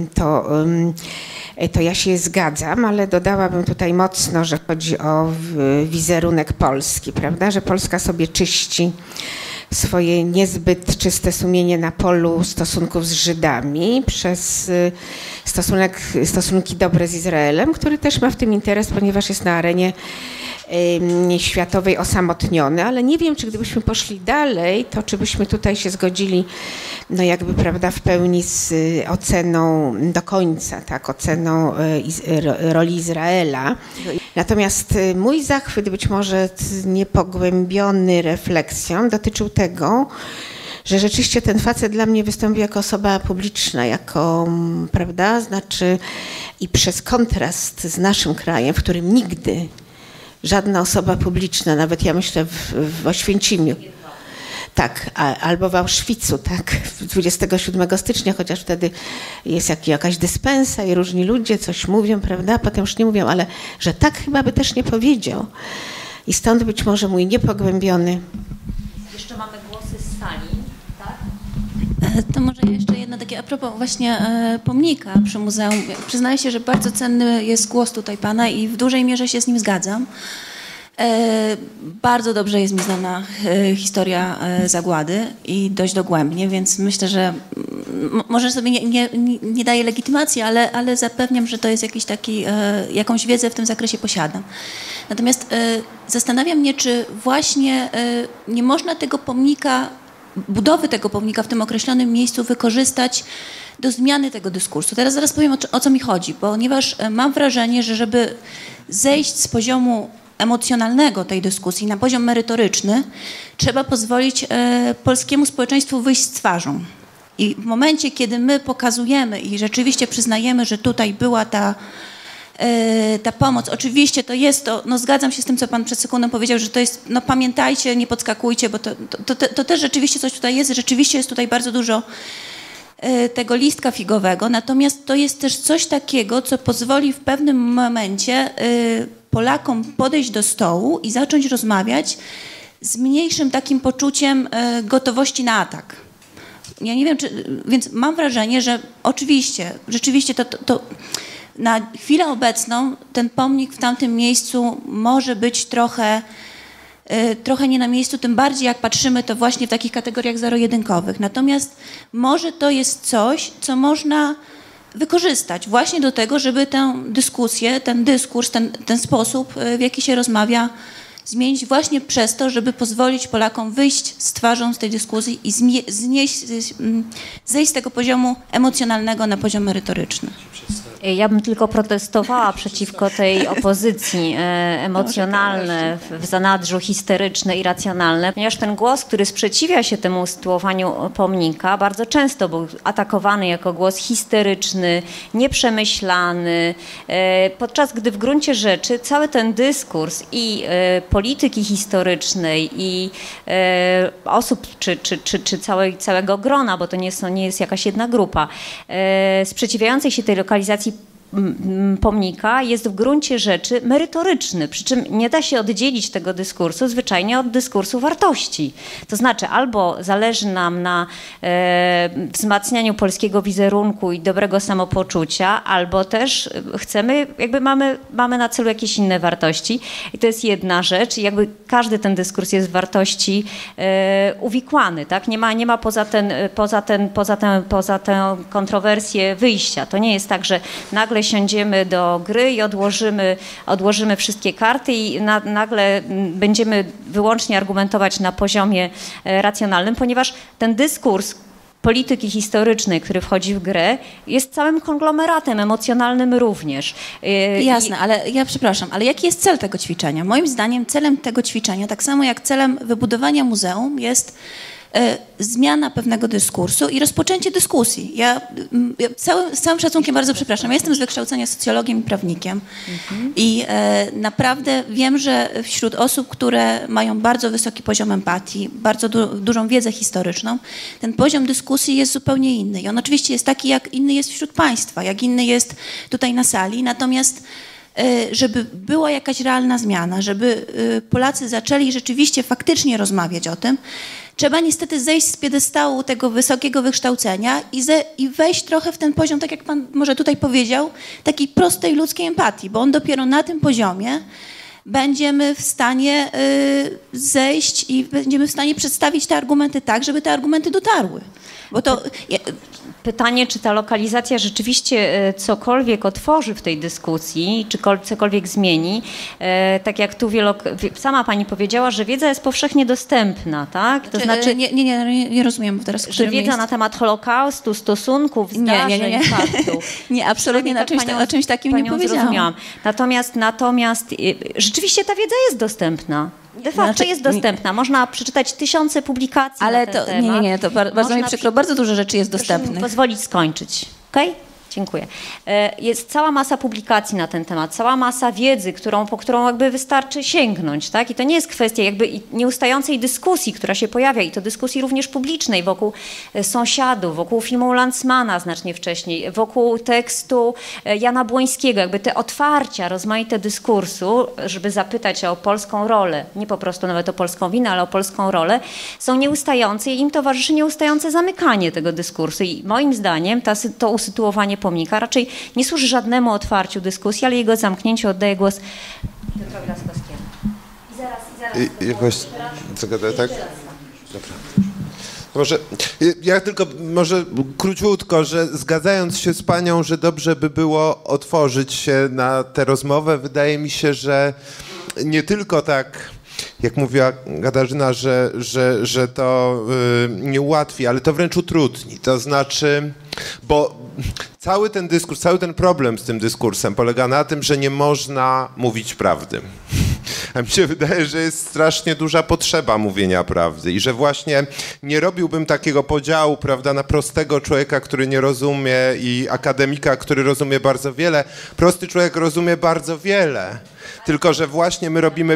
D: to ja się zgadzam, ale dodałabym tutaj mocno, że chodzi o wizerunek Polski, prawda, że Polska sobie czyści swoje niezbyt czyste sumienie na polu stosunków z Żydami przez stosunki dobre z Izraelem, który też ma w tym interes, ponieważ jest na arenie światowej osamotniony, ale nie wiem, czy gdybyśmy poszli dalej, to czy byśmy tutaj się zgodzili, no jakby, prawda, w pełni z oceną do końca, tak, oceną roli Izraela. Natomiast mój zachwyt, być może niepogłębiony refleksją, dotyczył tego, że rzeczywiście ten facet dla mnie wystąpił jako osoba publiczna, jako, prawda, znaczy i przez kontrast z naszym krajem, w którym nigdy żadna osoba publiczna, nawet ja myślę w Oświęcimiu, tak, albo w Auschwitzu, tak, 27 stycznia, chociaż wtedy jest jakaś dyspensa i różni ludzie coś mówią, prawda, potem już nie mówią, ale że tak chyba by też nie powiedział. I stąd być może mój niepogłębiony.
A: Jeszcze mamy głosy z sali, tak?
G: To może jeszcze jedno takie a propos właśnie pomnika przy muzeum. Przyznaję się, że bardzo cenny jest głos tutaj pana i w dużej mierze się z nim zgadzam. Bardzo dobrze jest mi znana historia zagłady i dość dogłębnie, więc myślę, że może sobie nie daję legitymacji, ale zapewniam, że to jest jakiś taki, jakąś wiedzę w tym zakresie posiadam. Natomiast zastanawiam mnie, czy właśnie nie można tego pomnika, budowy tego pomnika w tym określonym miejscu wykorzystać do zmiany tego dyskursu. Teraz zaraz powiem, o co mi chodzi, ponieważ mam wrażenie, że żeby zejść z poziomu emocjonalnego tej dyskusji na poziom merytoryczny, trzeba pozwolić polskiemu społeczeństwu wyjść z twarzą. I w momencie, kiedy my pokazujemy i rzeczywiście przyznajemy, że tutaj była ta pomoc, oczywiście to jest to, no zgadzam się z tym, co pan przed sekundą powiedział, że to jest, no pamiętajcie, nie podskakujcie, bo to też rzeczywiście coś tutaj jest, rzeczywiście jest tutaj bardzo dużo tego listka figowego, natomiast to jest też coś takiego, co pozwoli w pewnym momencie Polakom podejść do stołu i zacząć rozmawiać z mniejszym takim poczuciem gotowości na atak. Ja nie wiem, więc mam wrażenie, że oczywiście, rzeczywiście to na chwilę obecną ten pomnik w tamtym miejscu może być trochę nie na miejscu, tym bardziej jak patrzymy to właśnie w takich kategoriach zero-jedynkowych. Natomiast może to jest coś, co można wykorzystać właśnie do tego, żeby tę dyskusję, ten dyskurs, ten sposób, w jaki się rozmawia, zmienić właśnie przez to, żeby pozwolić Polakom wyjść z twarzą z tej dyskusji i zejść z tego poziomu emocjonalnego na poziom merytoryczny.
A: Ja bym tylko protestowała przeciwko tej opozycji emocjonalnej, w zanadrzu histeryczne i racjonalne, ponieważ ten głos, który sprzeciwia się temu usytuowaniu pomnika, bardzo często był atakowany jako głos histeryczny, nieprzemyślany, podczas gdy w gruncie rzeczy cały ten dyskurs i polityki historycznej i osób, czy całego grona, bo to nie jest jakaś jedna grupa, sprzeciwiającej się tej lokalizacji pomnika jest w gruncie rzeczy merytoryczny, przy czym nie da się oddzielić tego dyskursu zwyczajnie od dyskursu wartości. To znaczy albo zależy nam na wzmacnianiu polskiego wizerunku i dobrego samopoczucia, albo też chcemy, mamy na celu jakieś inne wartości i to jest jedna rzecz i każdy ten dyskurs jest w wartości uwikłany, tak? Nie ma poza tę kontrowersję wyjścia. To nie jest tak, że nagle siądziemy do gry i odłożymy wszystkie karty i nagle będziemy wyłącznie argumentować na poziomie racjonalnym, ponieważ ten dyskurs polityki historycznej, który wchodzi w grę, jest całym konglomeratem emocjonalnym również.
G: Jasne, ale ja przepraszam, ale jaki jest cel tego ćwiczenia? Moim zdaniem celem tego ćwiczenia, tak samo jak celem wybudowania muzeum, jest zmiana pewnego dyskursu i rozpoczęcie dyskusji. Ja z całym szacunkiem bardzo przepraszam, ja jestem z wykształcenia socjologiem i prawnikiem i naprawdę wiem, że wśród osób, które mają bardzo wysoki poziom empatii, bardzo dużą wiedzę historyczną, ten poziom dyskusji jest zupełnie inny. I on oczywiście jest taki, jak inny jest wśród państwa, jak inny jest tutaj na sali, natomiast żeby była jakaś realna zmiana, żeby Polacy zaczęli rzeczywiście faktycznie rozmawiać o tym, trzeba niestety zejść z piedestału tego wysokiego wykształcenia i wejść trochę w ten poziom, tak jak pan może tutaj powiedział, takiej prostej ludzkiej empatii, bo on dopiero na tym poziomie będziemy w stanie zejść i będziemy w stanie przedstawić te argumenty tak, żeby te argumenty dotarły. Bo to...
A: Pytanie, czy ta lokalizacja rzeczywiście cokolwiek otworzy w tej dyskusji, czy cokolwiek zmieni. Tak jak tu sama pani powiedziała, że wiedza jest powszechnie dostępna, tak?
G: To znaczy... Nie rozumiem teraz.
A: Że wiedza na temat Holokaustu, stosunków, zdarzeń, faktów.
G: Nie, absolutnie o czymś takim nie powiedziałam.
A: Natomiast rzeczywiście ta wiedza jest dostępna. De facto jest dostępna. Można przeczytać tysiące publikacji
G: ale
A: na ten temat.
G: Nie, to bardzo mi przykro. Bardzo dużo rzeczy jest dostępnych.
A: Proszę mi pozwolić skończyć. Okej? Dziękuję. Jest cała masa publikacji na ten temat, cała masa wiedzy, po którą wystarczy sięgnąć, tak? I to nie jest kwestia nieustającej dyskusji, która się pojawia i to dyskusji również publicznej wokół Sąsiadów, wokół filmu Landsmana znacznie wcześniej, wokół tekstu Jana Błońskiego, te otwarcia rozmaite dyskursu, żeby zapytać o polską rolę, nie po prostu nawet o polską winę, ale o polską rolę, są nieustające i im towarzyszy nieustające zamykanie tego dyskursu i moim zdaniem to usytuowanie pomnika raczej nie służy żadnemu otwarciu dyskusji, ale jego zamknięciu oddaję głos Piotrowi Laskowskiemu.
C: Tak? Dobra. Może, ja tylko może króciutko, że zgadzając się z panią, że dobrze by było otworzyć się na tę rozmowę, wydaje mi się, że nie tylko tak, jak mówiła Katarzyna, że to nie ułatwi, ale to wręcz utrudni. To znaczy Bo cały ten dyskurs, cały ten problem z tym dyskursem polega na tym, że nie można mówić prawdy. A mi się wydaje, że jest strasznie duża potrzeba mówienia prawdy i że właśnie nie robiłbym takiego podziału, prawda, na prostego człowieka, który nie rozumie i akademika, który rozumie bardzo wiele. Prosty człowiek rozumie bardzo wiele, tylko że właśnie my robimy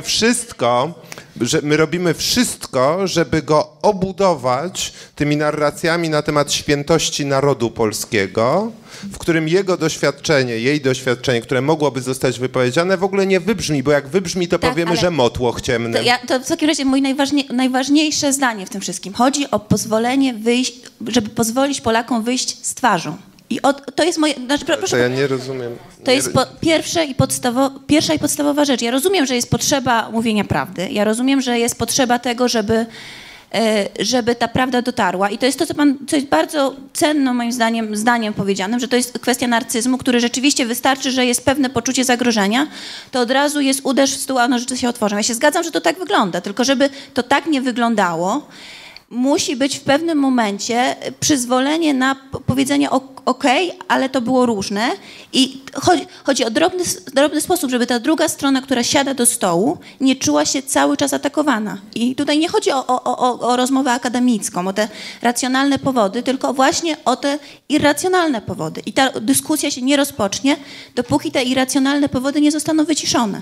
C: wszystko, żeby go obudować tymi narracjami na temat świętości narodu polskiego, w którym jego doświadczenie, jej doświadczenie, które mogłoby zostać wypowiedziane, w ogóle nie wybrzmi, bo jak wybrzmi, to tak, powiemy, że motłoch ciemny.
G: To w takim razie moje najważniejsze zdanie w tym wszystkim. Chodzi o pozwolenie wyjść, żeby pozwolić Polakom wyjść z twarzą. I to jest moje... proszę,
C: to ja nie rozumiem.
G: To jest pierwsza i podstawowa rzecz. Ja rozumiem, że jest potrzeba mówienia prawdy. Ja rozumiem, że jest potrzeba tego, żeby ta prawda dotarła. I to jest to, co jest bardzo cenne moim zdaniem powiedzianym, że to jest kwestia narcyzmu, który rzeczywiście wystarczy, że jest pewne poczucie zagrożenia, to od razu jest uderz w stół, a nożyce się otworzą. Ja się zgadzam, że to tak wygląda, tylko żeby to tak nie wyglądało, musi być w pewnym momencie przyzwolenie na powiedzenie okej, ale to było różne i chodzi o drobny sposób, żeby ta druga strona, która siada do stołu, nie czuła się cały czas atakowana. I tutaj nie chodzi o rozmowę akademicką, o te racjonalne powody, tylko właśnie o te irracjonalne powody. I ta dyskusja się nie rozpocznie, dopóki te irracjonalne powody nie zostaną wyciszone.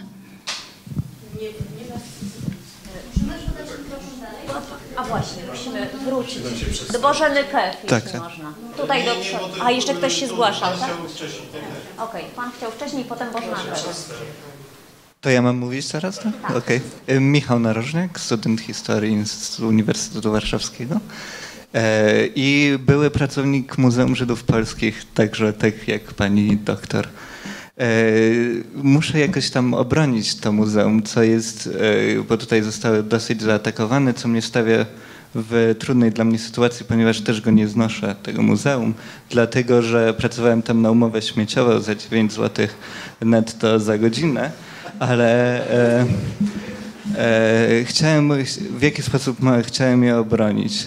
A: A właśnie, musimy wrócić do Bożeny Kew, jeśli można. Tutaj do przodu. A jeszcze ktoś się zgłaszał, tak? Okej, pan chciał wcześniej, potem Bożena Kew.
H: To ja mam mówić teraz? Tak. Okej. Michał Narożniak, student historii z Uniwersytetu Warszawskiego i były pracownik Muzeum Żydów Polskich, także tak jak pani doktor. Muszę jakoś tam obronić to muzeum, co jest, bo tutaj zostały dosyć zaatakowane, co mnie stawia w trudnej dla mnie sytuacji, ponieważ też go nie znoszę, tego muzeum, dlatego że pracowałem tam na umowę śmieciową za 9 zł netto za godzinę, ale w jaki sposób chciałem je obronić?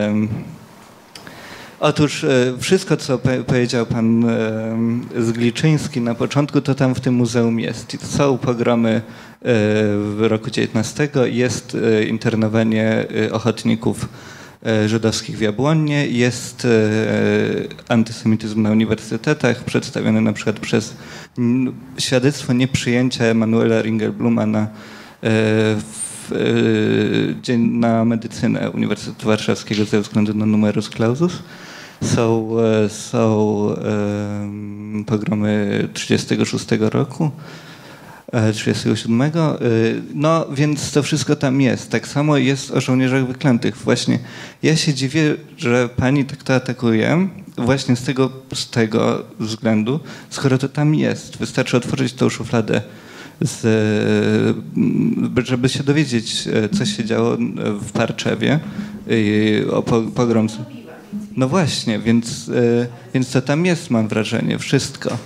H: Otóż wszystko, co powiedział pan Zgliczyński na początku, to tam w tym muzeum jest. Są pogromy w roku 19, jest internowanie ochotników żydowskich w Jabłonnie, jest antysemityzm na uniwersytetach, przedstawiony na przykład przez świadectwo nieprzyjęcia Emanuela Ringelbluma na medycynę Uniwersytetu Warszawskiego ze względu na numerus clausus. Są pogromy 36 roku, 37. No więc to wszystko tam jest. Tak samo jest o żołnierzach wyklętych. Właśnie ja się dziwię, że pani tak to atakuje właśnie z tego względu, skoro to tam jest. Wystarczy otworzyć tą szufladę, żeby się dowiedzieć, co się działo w Parczewie o pogrom. No właśnie, więc to tam jest, mam wrażenie, wszystko.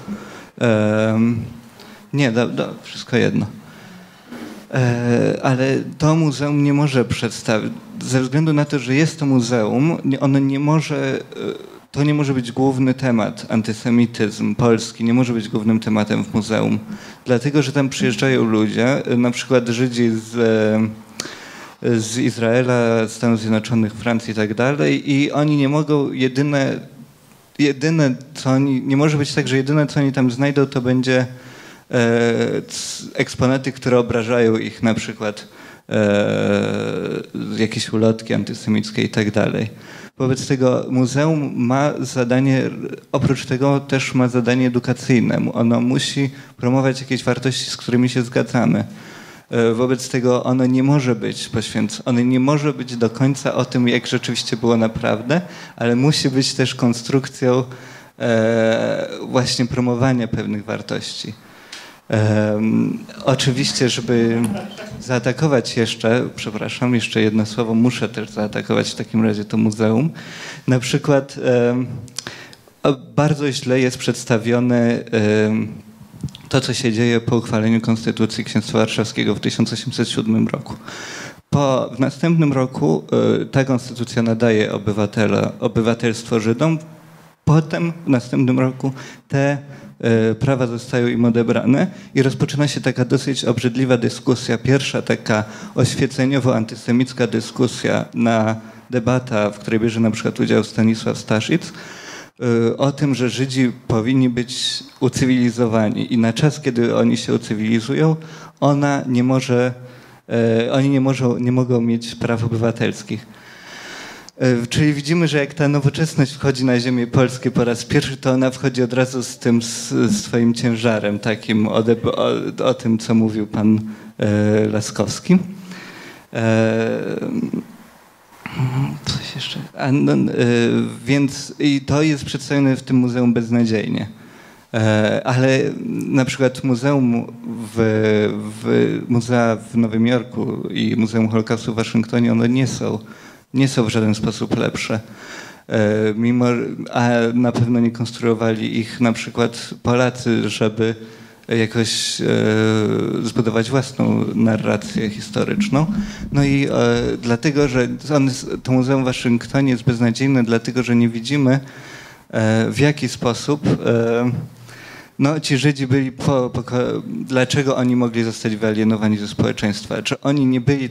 H: Nie, wszystko jedno. Ale to muzeum nie może przedstawić, ze względu na to, że jest to muzeum, ono nie może, to nie może być główny temat, antysemityzm polski nie może być głównym tematem w muzeum, dlatego, że tam przyjeżdżają ludzie, na przykład Żydzi z Izraela, Stanów Zjednoczonych, Francji i tak dalej i oni nie mogą, nie może być tak, że jedyne co oni tam znajdą to będzie eksponaty, które obrażają ich, na przykład jakieś ulotki antysemickie i tak dalej. Wobec tego muzeum ma zadanie, oprócz tego też ma zadanie edukacyjne. Ono musi promować jakieś wartości, z którymi się zgadzamy. Wobec tego ono nie może być poświęcone, ono nie może być do końca o tym, jak rzeczywiście było naprawdę, ale musi być też konstrukcją właśnie promowania pewnych wartości. Oczywiście, żeby zaatakować jeszcze jedno słowo, muszę też zaatakować w takim razie to muzeum. Na przykład bardzo źle jest przedstawione to, co się dzieje po uchwaleniu Konstytucji Księstwa Warszawskiego w 1807 roku. W następnym roku ta konstytucja nadaje obywatelstwo Żydom Potem w następnym roku te prawa zostają im odebrane i rozpoczyna się taka dosyć obrzydliwa dyskusja. Pierwsza taka oświeceniowo-antysemicka dyskusja, debata, w której bierze na przykład udział Stanisław Staszic, o tym, że Żydzi powinni być ucywilizowani i na czas, kiedy oni się ucywilizują, oni nie mogą mieć praw obywatelskich. Czyli widzimy, że jak ta nowoczesność wchodzi na ziemię polskie po raz pierwszy, to ona wchodzi od razu z tym swoim ciężarem takim o tym, co mówił pan Laskowski. Coś jeszcze. Więc i to jest przedstawione w tym muzeum beznadziejnie. Ale na przykład muzea w Nowym Jorku i Muzeum Holokaustu w Waszyngtonie, one nie są w żaden sposób lepsze. A na pewno nie konstruowali ich na przykład Polacy, żeby jakoś zbudować własną narrację historyczną. No i dlatego, że to Muzeum w Waszyngtonie jest beznadziejne, dlatego, że nie widzimy w jaki sposób ci Żydzi byli dlaczego oni mogli zostać wyalienowani ze społeczeństwa? Czy oni nie byli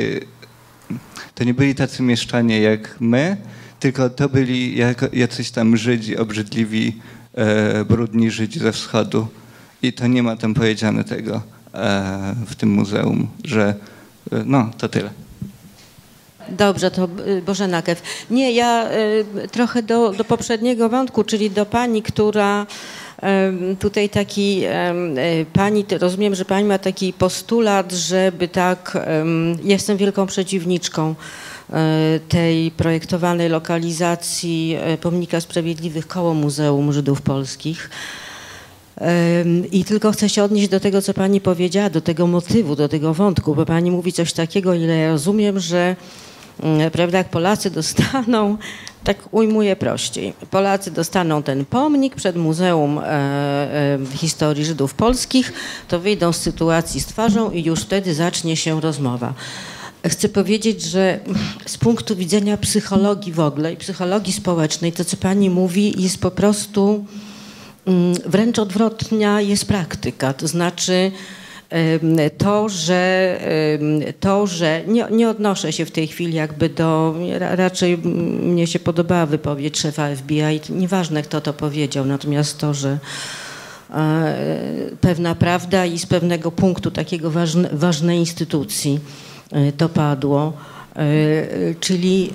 H: tacy mieszczanie jak my, tylko to byli jacyś tam Żydzi, obrzydliwi, brudni Żydzi ze wschodu. I to nie ma tam powiedziane tego w tym muzeum, że to tyle.
I: Dobrze, to Bożena Kew. Nie, ja trochę do poprzedniego wątku, czyli do pani, która tutaj pani, rozumiem, że pani ma taki postulat, żeby jestem wielką przeciwniczką tej projektowanej lokalizacji Pomnika Sprawiedliwych koło Muzeum Żydów Polskich. I tylko chcę się odnieść do tego, co pani powiedziała, do tego motywu, do tego wątku, bo pani mówi coś takiego, ile ja rozumiem, że prawda, jak Polacy dostaną, tak ujmuję prościej, Polacy dostaną ten pomnik przed Muzeum Historii Żydów Polskich, to wyjdą z sytuacji z twarzą i już wtedy zacznie się rozmowa. Chcę powiedzieć, że z punktu widzenia psychologii w ogóle i psychologii społecznej, to co pani mówi jest po prostu wręcz odwrotna jest praktyka, to znaczy to, że nie odnoszę się w tej chwili jakby raczej mnie się podobała wypowiedź szefa FBI, nieważne kto to powiedział, natomiast to, że pewna prawda i z pewnego punktu takiego ważnej instytucji to padło. Czyli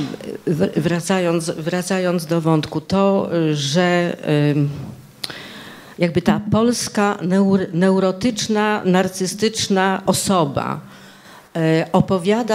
I: wracając do wątku, to, że jakby ta polska neurotyczna, narcystyczna osoba opowiada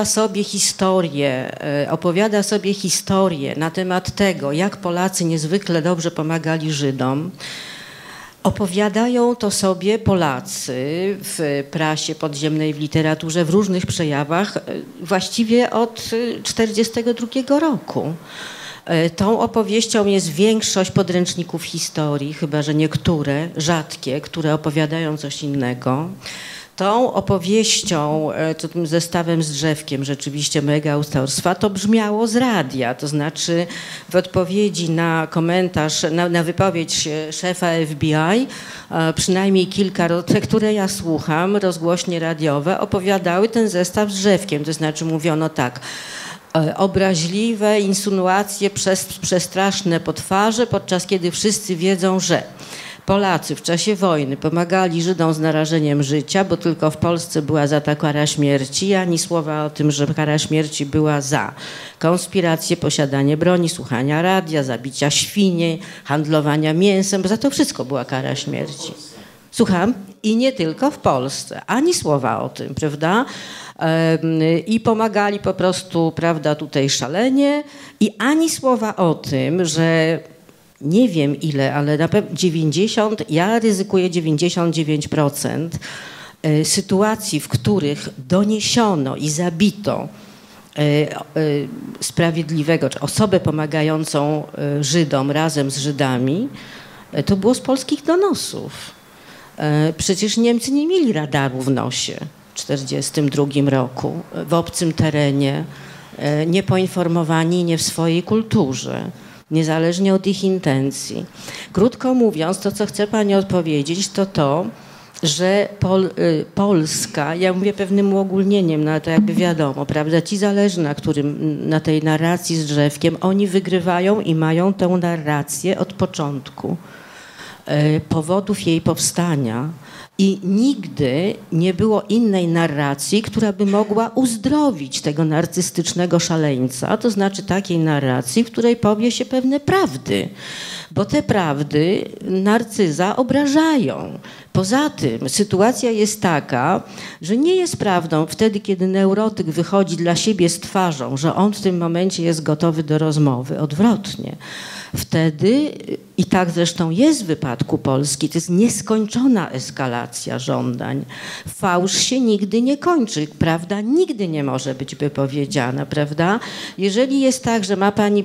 I: sobie historię na temat tego, jak Polacy niezwykle dobrze pomagali Żydom. Opowiadają to sobie Polacy w prasie podziemnej, w literaturze, w różnych przejawach właściwie od 1942 roku. Tą opowieścią jest większość podręczników historii, chyba że niektóre, rzadkie, które opowiadają coś innego. Tą opowieścią, tym zestawem z drzewkiem, rzeczywiście mega autorstwa, to brzmiało z radia, to znaczy w odpowiedzi na komentarz, na wypowiedź szefa FBI, przynajmniej kilka, te, które ja słucham, rozgłośnie radiowe, opowiadały ten zestaw z drzewkiem, to znaczy mówiono tak, obraźliwe insynuacje przestraszne po twarzy, podczas kiedy wszyscy wiedzą, że Polacy w czasie wojny pomagali Żydom z narażeniem życia, bo tylko w Polsce była za to kara śmierci, ani słowa o tym, że kara śmierci była za konspirację, posiadanie broni, słuchania radia, zabicia świni, handlowania mięsem, bo za to wszystko była kara śmierci. Słucham? I nie tylko w Polsce. Ani słowa o tym, prawda? I pomagali po prostu, prawda, tutaj szalenie i ani słowa o tym, że nie wiem ile, ale na pewno ja ryzykuję 99% sytuacji, w których doniesiono i zabito sprawiedliwego, czy osobę pomagającą Żydom razem z Żydami, to było z polskich donosów. Przecież Niemcy nie mieli radaru w nosie w 1942 roku, w obcym terenie, niepoinformowani, nie w swojej kulturze. niezależnie od ich intencji. Krótko mówiąc, to co chcę pani odpowiedzieć, to, że Polska, ja mówię pewnym uogólnieniem, no ale to jakby wiadomo, prawda, ci zależni, na tej narracji z drzewkiem, oni wygrywają i mają tę narrację od początku, powodów jej powstania. I nigdy nie było innej narracji, która by mogła uzdrowić tego narcystycznego szaleńca, to znaczy takiej narracji, w której powie się pewne prawdy, bo te prawdy narcyza obrażają. Poza tym sytuacja jest taka, że nie jest prawdą wtedy, kiedy neurotyk wychodzi dla siebie z twarzą, że on w tym momencie jest gotowy do rozmowy. Odwrotnie. Wtedy, i tak zresztą jest w wypadku Polski, to jest nieskończona eskalacja żądań. Fałsz się nigdy nie kończy, prawda nigdy nie może być wypowiedziana, prawda? Jeżeli jest tak, że ma pani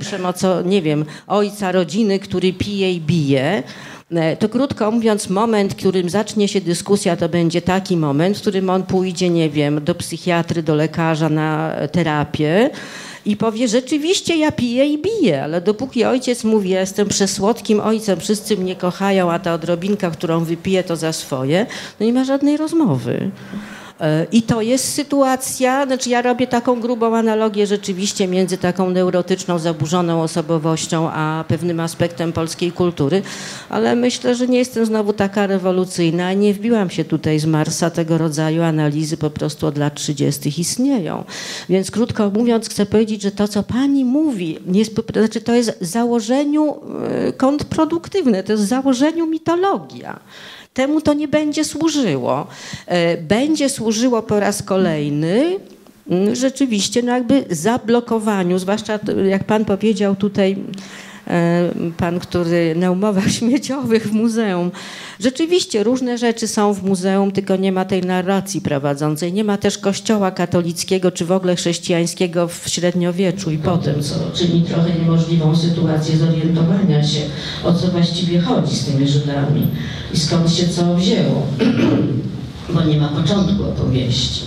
I: ojca rodziny, który pije i bije, to krótko mówiąc, moment, w którym zacznie się dyskusja, to będzie taki moment, w którym on pójdzie, do psychiatry, do lekarza na terapię i powie, rzeczywiście ja piję i biję, ale dopóki ojciec mówi, ja jestem przesłodkim ojcem, wszyscy mnie kochają, a ta odrobinka, którą wypiję, to za swoje, no nie ma żadnej rozmowy. I to jest sytuacja, ja robię taką grubą analogię rzeczywiście między taką neurotyczną, zaburzoną osobowością, a pewnym aspektem polskiej kultury, ale myślę, że nie jestem znowu taka rewolucyjna, nie wbiłam się tutaj z Marsa, tego rodzaju analizy po prostu od lat 30. istnieją. Więc krótko mówiąc chcę powiedzieć, że to, co pani mówi, to jest w założeniu kontrproduktywne, to jest w założeniu mitologia. Temu to nie będzie służyło. Będzie służyło po raz kolejny rzeczywiście zablokowaniu, zwłaszcza jak pan powiedział tutaj, pan, który na umowach śmieciowych w muzeum. Rzeczywiście różne rzeczy są w muzeum, tylko nie ma tej narracji prowadzącej. Nie ma też kościoła katolickiego czy w ogóle chrześcijańskiego w średniowieczu i potem, co czyni trochę niemożliwą sytuację zorientowania się, o co właściwie chodzi z tymi Żydami i skąd się co wzięło, bo nie ma początku opowieści.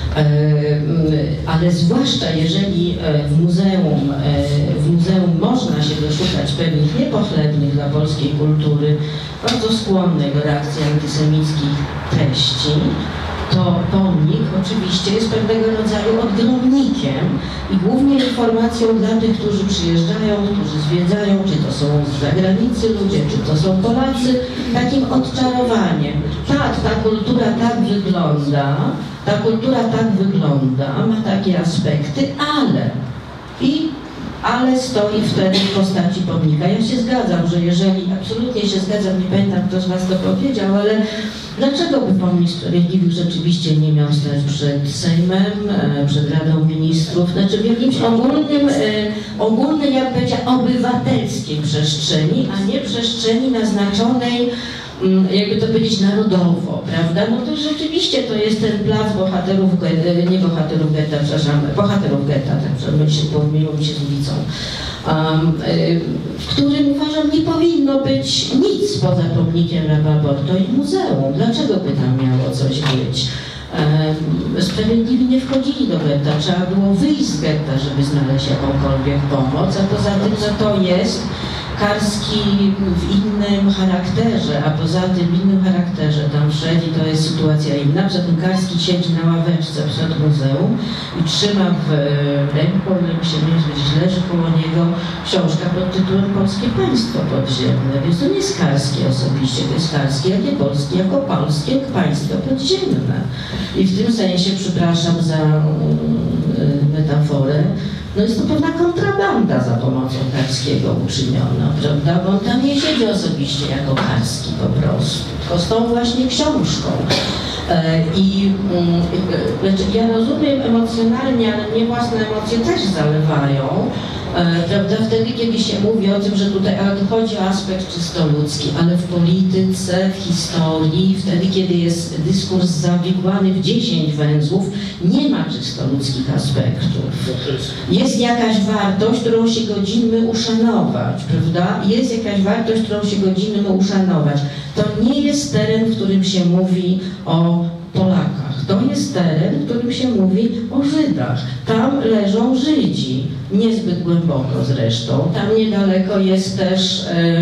I: Ale zwłaszcza jeżeli w muzeum można się doszukać pewnych niepochlebnych dla polskiej kultury, bardzo skłonnych do reakcji antysemickich treści, to pomnik oczywiście jest pewnego rodzaju odgromnikiem i głównie informacją dla tych, którzy przyjeżdżają, którzy zwiedzają, czy to są z zagranicy ludzie, czy to są Polacy, takim odczarowaniem. Tak, ta kultura tak wygląda, ma takie aspekty, ale stoi wtedy w postaci pomnika. Ja się zgadzam, że jeżeli, absolutnie się zgadzam, nie pamiętam, kto z was to powiedział, ale dlaczego by pomnik Sprawiedliwych rzeczywiście nie miał stać przed Sejmem, przed Radą Ministrów, w jakimś ogólnej, jak powiedziała, obywatelskiej przestrzeni, a nie przestrzeni naznaczonej, jakby to powiedzieć, narodowo, prawda? No to rzeczywiście to jest ten plac bohaterów getta, pomyliło mi się z ulicą, w którym uważam nie powinno być nic poza pomnikiem Raba Borto i muzeum. Dlaczego by tam miało coś być? Sprawiedliwi nie wchodzili do getta, trzeba było wyjść z getta, żeby znaleźć jakąkolwiek pomoc, a poza tym, co to jest, Karski w innym charakterze, a poza tym w innym charakterze tam wszedł i to jest sytuacja inna. Poza tym Karski siedzi na ławeczce przed muzeum i trzyma w ręku, mi się myśli, leży koło niego książka pod tytułem Polskie Państwo Podziemne. Więc to nie jest Karski osobiście, to jest Karski, jak nie Polski, jako polskie państwo podziemne. I w tym sensie, przepraszam za metaforę, no jest to pewna kontrabanda za pomocą Karskiego uczyniona, prawda? Bo on tam nie siedzi osobiście jako Karski po prostu, tylko z tą właśnie książką. Ja rozumiem emocjonalnie, ale mnie własne emocje też zalewają, prawda? Wtedy, kiedy się mówi o tym, że tutaj chodzi o aspekt czysto ludzki, ale w polityce, w historii, wtedy, kiedy jest dyskurs zawikłany w 10 węzłów, nie ma czysto ludzkich aspektów. Jest jakaś wartość, którą się godzimy uszanować, prawda? Jest jakaś wartość, którą się godzimy uszanować. To nie jest teren, w którym się mówi o Polakach.
J: To jest teren, w którym się mówi o Żydach. Tam leżą Żydzi, niezbyt głęboko zresztą. Tam niedaleko jest też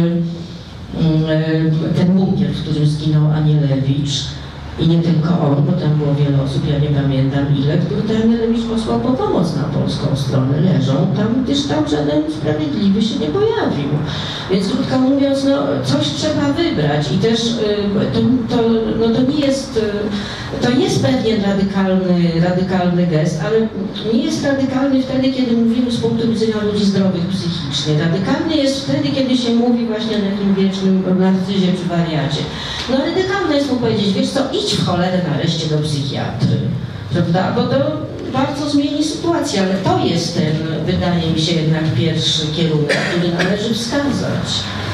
J: ten bunkier, w którym zginął Anielewicz. I nie tylko on, bo tam było wiele osób, ja nie pamiętam ile, który ten Anielewicz posłał po pomoc na polską stronę. Leżą tam, gdyż tam żaden sprawiedliwy się nie pojawił. Więc krótko mówiąc, no, coś trzeba wybrać i też to jest pewien radykalny gest, ale nie jest radykalny wtedy, kiedy mówimy z punktu widzenia ludzi zdrowych psychicznie. Radykalny jest wtedy, kiedy się mówi właśnie o takim wiecznym narcyzie czy wariacie. No radykalne jest mu powiedzieć, wiesz co, idź w cholerę nareszcie do psychiatry, prawda? Bo to bardzo zmieni sytuację, ale to jest ten, wydaje mi się, jednak pierwszy kierunek, który należy wskazać.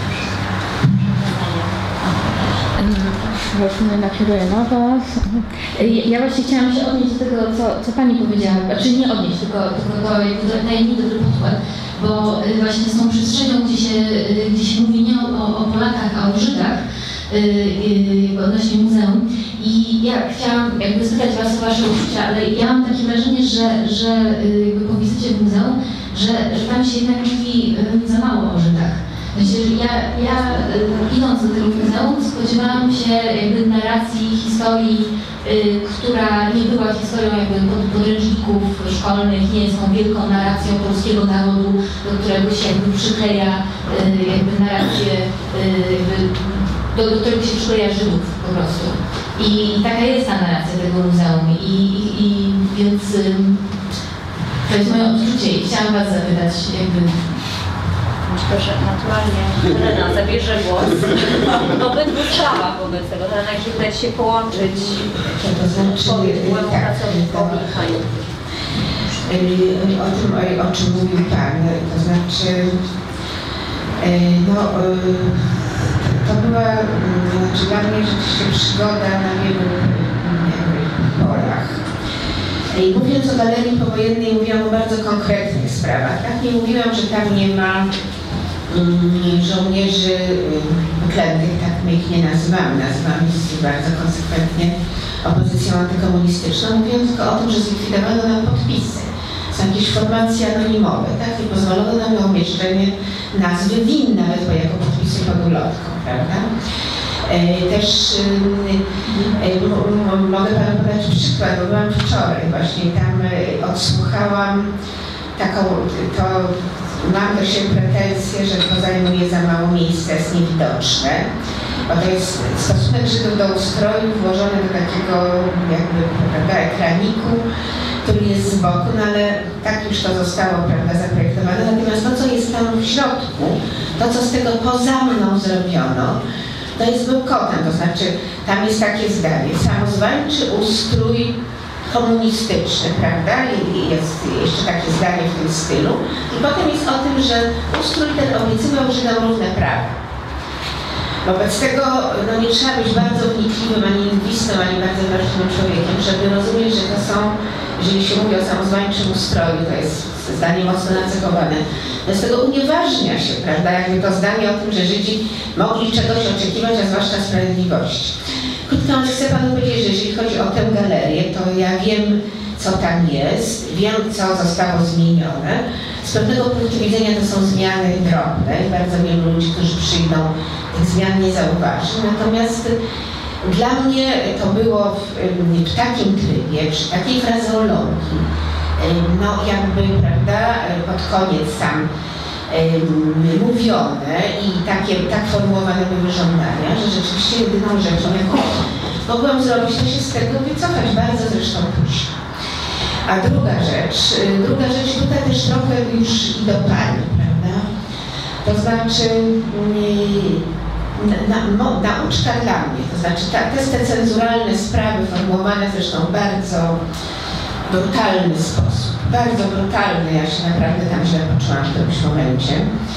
K: Nakieruję na Was. Ja właśnie chciałam się odnieść do tego, co Pani powiedziała, znaczy nie odnieść, tylko daje mi dobry podkład, bo właśnie z tą przestrzenią, gdzie się mówi nie o Polakach, a o Żydach, odnośnie muzeum. I ja chciałam jakby spytać Was o Wasze uczucia, ale ja mam takie wrażenie, że jakby po wizycie w muzeum, że tam się jednak mówi za mało o Żydach. Myślę, że ja idąc do tego muzeum spodziewałam się jakby narracji historii, która nie była historią jakby podręczników szkolnych, nie jest tą wielką narracją polskiego narodu, do którego się jakby przykleja jakby narrację, do którego się przykleja Żydów po prostu. I taka jest ta narracja tego muzeum. I więc to jest moje odczucie i chciałam Was zapytać jakby.
A: Proszę, naturalnie Helena zabierze głos w obydwu sprawach wobec tego. Helena, jeśli uda Ci się połączyć byłemu pracownikowi i Haniu.
L: O czym mówił Pan, to znaczy to była dla mnie rzeczywiście przygoda na wielu polach. I mówiąc o galerii powojennej, mówiłam o bardzo konkretnych sprawach. Tak? Nie mówiłam, że tam nie ma żołnierzy wyklętych, tak my ich nie nazywamy. Nazywamy ich bardzo konsekwentnie opozycją antykomunistyczną. Mówiłam tylko o tym, że zlikwidowano nam podpisy. Są jakieś formacje anonimowe, tak? I pozwolono nam na umieszczenie nazwy WIN, nawet jako podpisy pod ulotką, prawda? Też mogę Panu podać przykład, bo byłam wczoraj właśnie tam odsłuchałam taką, to mam do siebie pretensję, że to zajmuje za mało miejsca, jest niewidoczne, bo to jest stosunek Żydów do ustroju włożony do takiego jakby, prawda, ekraniku, który jest z boku, no ale tak już to zostało, prawda, zaprojektowane. Natomiast to, co jest tam w środku, to, co z tego poza mną zrobiono, to jest bełkotem, to znaczy tam jest takie zdanie, samozwańczy ustrój komunistyczny, prawda? I jest jeszcze takie zdanie w tym stylu. I potem jest o tym, że ustrój ten obiecywał Żydom równe prawa. Wobec tego no, nie trzeba być bardzo wnikliwym, ani lingwistą, ani bardzo wrażliwym człowiekiem, żeby rozumieć, że to są, jeżeli się mówi o samozwańczym ustroju, to jest zdanie mocno nacechowane. Z tego unieważnia się, prawda, jakby to zdanie o tym, że Żydzi mogli czegoś oczekiwać, a zwłaszcza sprawiedliwości. Krótko chcę Panu powiedzieć, że jeżeli chodzi o tę galerię, to ja wiem, co tam jest, wiem, co zostało zmienione. Z pewnego punktu widzenia to są zmiany drobne i bardzo wielu ludzi, którzy przyjdą, tych zmian nie zauważy. Natomiast dla mnie to było w takim trybie, przy takiej frazeologii, no jakby, prawda, pod koniec tam mówione i tak formułowane były żądania, że rzeczywiście jedyną rzeczą, jaką mogłam zrobić, to się z tego wycofać, bardzo zresztą późno. A druga rzecz, tutaj też trochę już i do Pani, prawda? To znaczy nauczka dla mnie, to znaczy te cenzuralne sprawy formułowane zresztą w bardzo brutalny sposób, bardzo brutalny, ja się naprawdę tam źle poczułam w którymś momencie.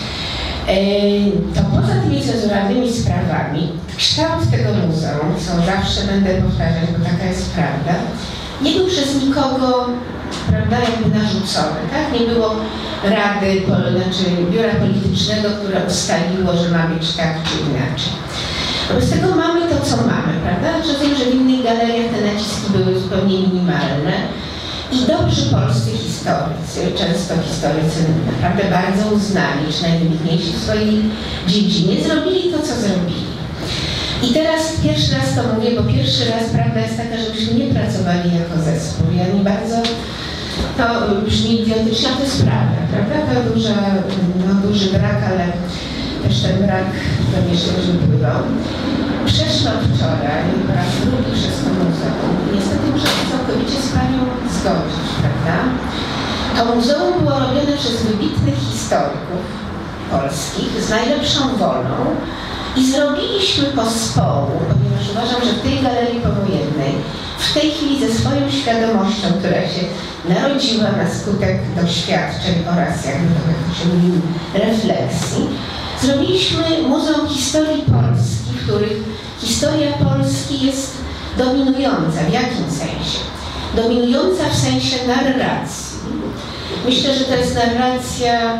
L: To poza tymi cenzuralnymi sprawami, kształt tego muzeum, co zawsze będę powtarzać, bo taka jest prawda, nie był przez nikogo, prawda, jakby narzucony, tak? Nie było rady, znaczy biura politycznego, które ustaliło, że ma być tak czy inaczej. Wobec tego mamy to, co mamy, prawda? Rozumiem, że w innych galeriach te naciski były zupełnie minimalne. I dobrzy polscy historycy, często historycy naprawdę bardzo uznani, czy najwybitniejsi w swojej dziedzinie, zrobili to, co zrobili. I teraz pierwszy raz to mówię, bo pierwszy raz prawda jest taka, że myśmy nie pracowali jako zespół. Ja nie bardzo, to brzmi idiotycznie, a to jest prawda? To duży brak, ale też ten brak pewnie się już wypływał. Przeszłam wczoraj po raz drugi przez to muzeum. Niestety muszę się całkowicie z Panią zgodzić, prawda? To muzeum było robione przez wybitnych historyków polskich z najlepszą wolą i zrobiliśmy pospołu, ponieważ uważam, że w tej galerii powojennej, w tej chwili ze swoją świadomością, która się narodziła na skutek doświadczeń oraz, jakby to się mówi, refleksji, zrobiliśmy Muzeum Historii Polski, w których historia Polski jest dominująca. W jakim sensie? Dominująca w sensie narracji. Myślę, że to jest narracja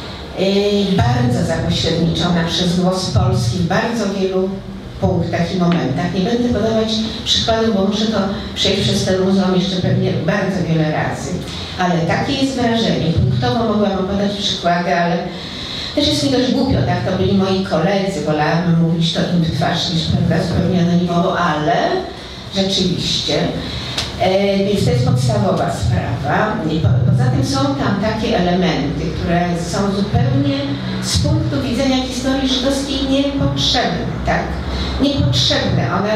L: bardzo zapośredniczona przez głos Polski w bardzo wielu punktach i momentach. Nie będę podawać przykładów, bo muszę to przejść przez ten muzeum jeszcze pewnie bardzo wiele razy. Ale takie jest wrażenie. Punktowo mogłabym podać przykłady, ale też jest mi dość głupio, tak? To byli moi koledzy, wolałabym mówić to im w twarz niż, prawda, zupełnie anonimowo, ale rzeczywiście. Więc to jest podstawowa sprawa. Poza tym są tam takie elementy, które są zupełnie z punktu widzenia historii żydowskiej niepotrzebne, tak? Niepotrzebne. One,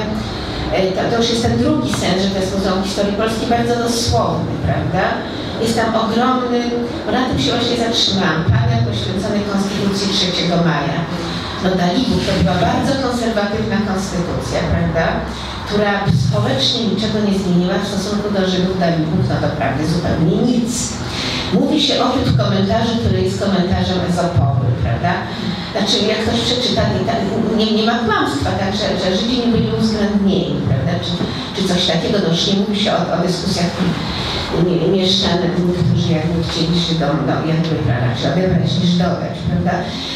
L: to już jest ten drugi sens, że to jest Muzeum Historii Polskiej, bardzo dosłowny, prawda? Jest tam ogromny, bo na tym się właśnie zatrzymałam, panel poświęcony Konstytucji 3 maja. No Dalibóg to była bardzo konserwatywna konstytucja, prawda? Która społecznie niczego nie zmieniła w stosunku do Żydów. Dalibóg no doprawdy zupełnie nic. Mówi się o tym w komentarzu, który jest komentarzem ezopowym, prawda? Znaczy, jak ktoś przeczyta, nie ma kłamstwa, tak, że Żydzi nie byli uwzględnieni, prawda? Czy coś takiego, no już nie mówi się o dyskusjach mieszczan, którzy jakby chcieli Żydom, no jakby raczej odebrać niż dodać, prawda?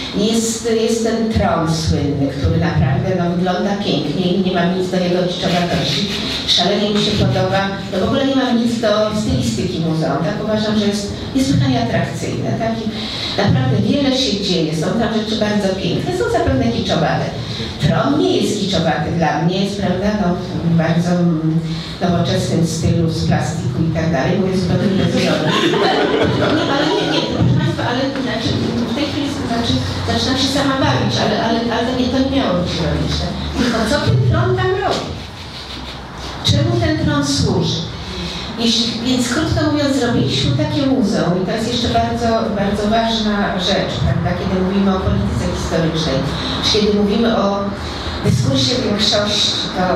L: Jest ten tron słynny, który naprawdę no, wygląda pięknie i nie ma nic do jego kiczowatości. Szalenie mi się podoba, no w ogóle nie mam nic do stylistyki muzeum, tak? Uważam, że jest niesłychanie atrakcyjne, tak? I naprawdę wiele się dzieje, są tam rzeczy bardzo piękne, są zapewne kiczowate. Tron nie jest kiczowaty dla mnie, jest, prawda, no, w bardzo nowoczesnym stylu, z plastiku i tak dalej, mówię zupełnie bez wzroku. Ale nie, proszę Państwa, ale znaczy, w tej chwili zaczynam się sama bawić, ale to nie miało być ironiczne. Tylko co ten tron tam robi? Czemu ten tron służy? Więc krótko mówiąc, zrobiliśmy takie muzeum i to jest jeszcze bardzo, bardzo ważna rzecz, prawda, kiedy mówimy o polityce historycznej, czy kiedy mówimy o dyskursie większości,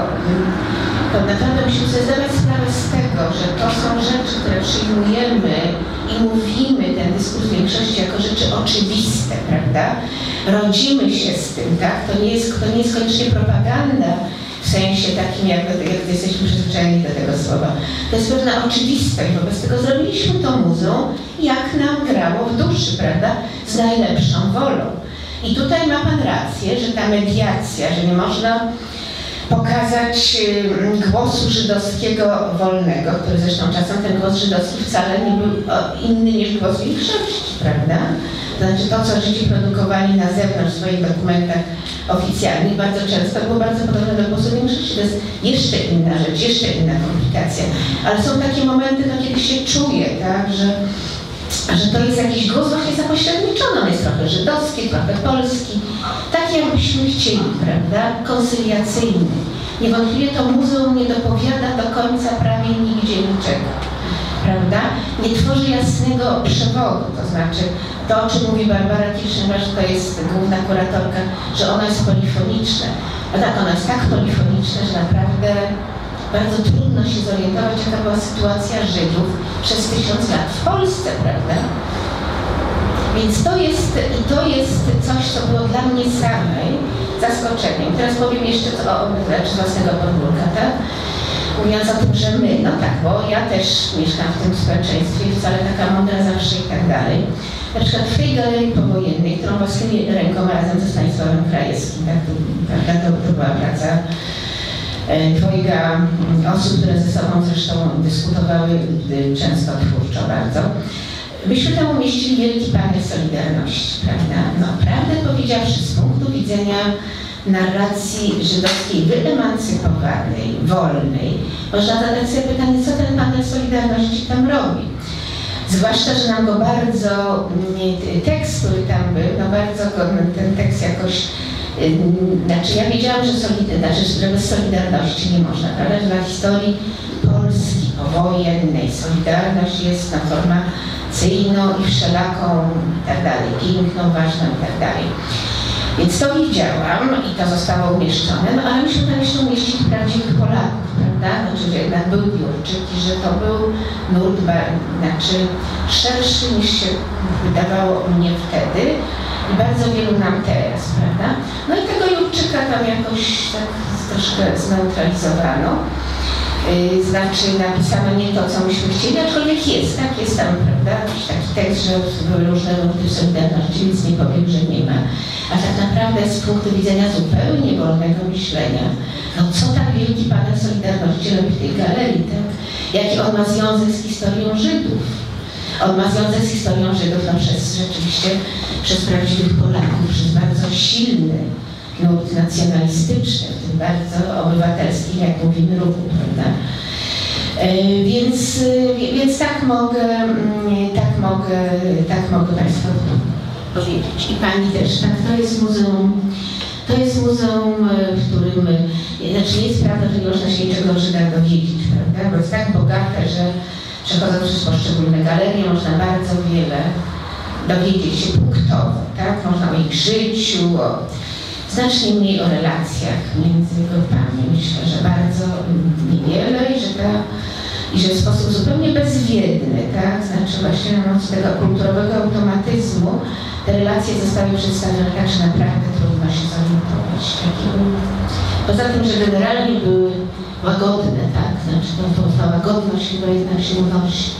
L: to naprawdę musimy sobie zdawać sprawę z tego, że to są rzeczy, które przyjmujemy i mówimy ten dyskurs większości jako rzeczy oczywiste, prawda? Rodzimy się z tym, tak? To nie jest koniecznie propaganda, w sensie takim, jak jesteśmy przyzwyczajeni do tego słowa. To jest pewna oczywistość, wobec tego zrobiliśmy to muzeum, jak nam grało w duszy, prawda, z najlepszą wolą. I tutaj ma Pan rację, że ta mediacja, że nie można pokazać głosu żydowskiego wolnego, który zresztą czasem ten głos żydowski wcale nie był inny niż głos większości, prawda? To znaczy to, co Żydzi produkowali na zewnątrz w swoich dokumentach oficjalnych, bardzo często było bardzo podobne do głosu większości. To jest jeszcze inna rzecz, jeszcze inna komplikacja. Ale są takie momenty, no, kiedy się czuje, tak, że to jest jakiś głos właśnie zapośredniczony. On jest trochę żydowski, trochę polski. Tak jakbyśmy chcieli, prawda? Konsyliacyjny. Niewątpliwie to muzeum nie dopowiada do końca prawie nigdzie niczego. Prawda? Nie tworzy jasnego przewodu, to znaczy to, o czym mówi Barbara Kirschenbach, to jest główna kuratorka, że ono jest polifoniczne. No tak, ono jest tak polifoniczne, że naprawdę bardzo trudno się zorientować, jaka była sytuacja Żydów przez 1000 lat w Polsce, prawda? Więc to jest coś, co było dla mnie samej zaskoczeniem. Teraz powiem jeszcze z własnego podwórka, tak? Mówiąc o tym, że my, no tak, bo ja też mieszkam w tym społeczeństwie, wcale taka mądra zawsze i tak dalej. Na przykład w tej galerii powojennej, którą własnymi rękoma razem ze Stanisławem Krajewskim, tak, to była praca dwojga osób, które ze sobą zresztą dyskutowały często twórczo bardzo, byśmy tam umieścili wielki panel Solidarności, prawda? No, prawdę powiedziawszy, z punktu widzenia narracji żydowskiej wyemancypowanej, wolnej, można zadać sobie pytanie, co ten panel Solidarności tam robi. Zwłaszcza, że nam go bardzo, tekst, który tam był, no bardzo go, ten tekst jakoś, znaczy ja wiedziałam, że bez Solidarności nie można, prawda? Że dla historii Polski powojennej Solidarność jest formacyjną i wszelaką i tak dalej, piękną, ważną i tak dalej. Więc to widziałam i to zostało umieszczone, no ale myśmy tam jeszcze umieścili prawdziwych Polaków, prawda? Znaczy, że jednak był Jurczyk i że to był nurt, znaczy szerszy niż się wydawało mnie wtedy i bardzo wielu nam teraz, prawda? No i tego Jurczyka tam jakoś tak troszkę zneutralizowano. Znaczy napisano nie to, co myśmy chcieli, aczkolwiek jest, tak? Jest tam, prawda? Taki tekst, że były różne nurty w Solidarności, więc nie powiem, że nie ma. A tak naprawdę z punktu widzenia zupełnie wolnego myślenia, no co tak wielki panel Solidarności robi w tej galerii, tak? Jaki on ma związek z historią Żydów? On ma związek z historią Żydów, no rzeczywiście przez prawdziwych Polaków, przez bardzo silny nurt nacjonalistyczny, w tym bardzo obywatelskim, jak mówimy, ruchu, prawda? Więc tak mogę Państwu powiedzieć. I Pani też, tak, to jest muzeum, w którym, znaczy nie jest prawda, że nie można się niczego o Żydach dowiedzieć, prawda? Bo jest tak bogate, że przechodząc przez poszczególne galerie można bardzo wiele dowiedzieć się punktowo, tak? Można o ich życiu, znacznie mniej o relacjach między grupami. Myślę, że bardzo niewiele i że w sposób zupełnie bezwiedny, tak? Znaczy właśnie na mocy tego kulturowego automatyzmu te relacje zostały przedstawione tak, że naprawdę trudno się zorientować. Poza tym, że generalnie były łagodne, tak? Znaczy ta łagodność chyba jednak się unosi.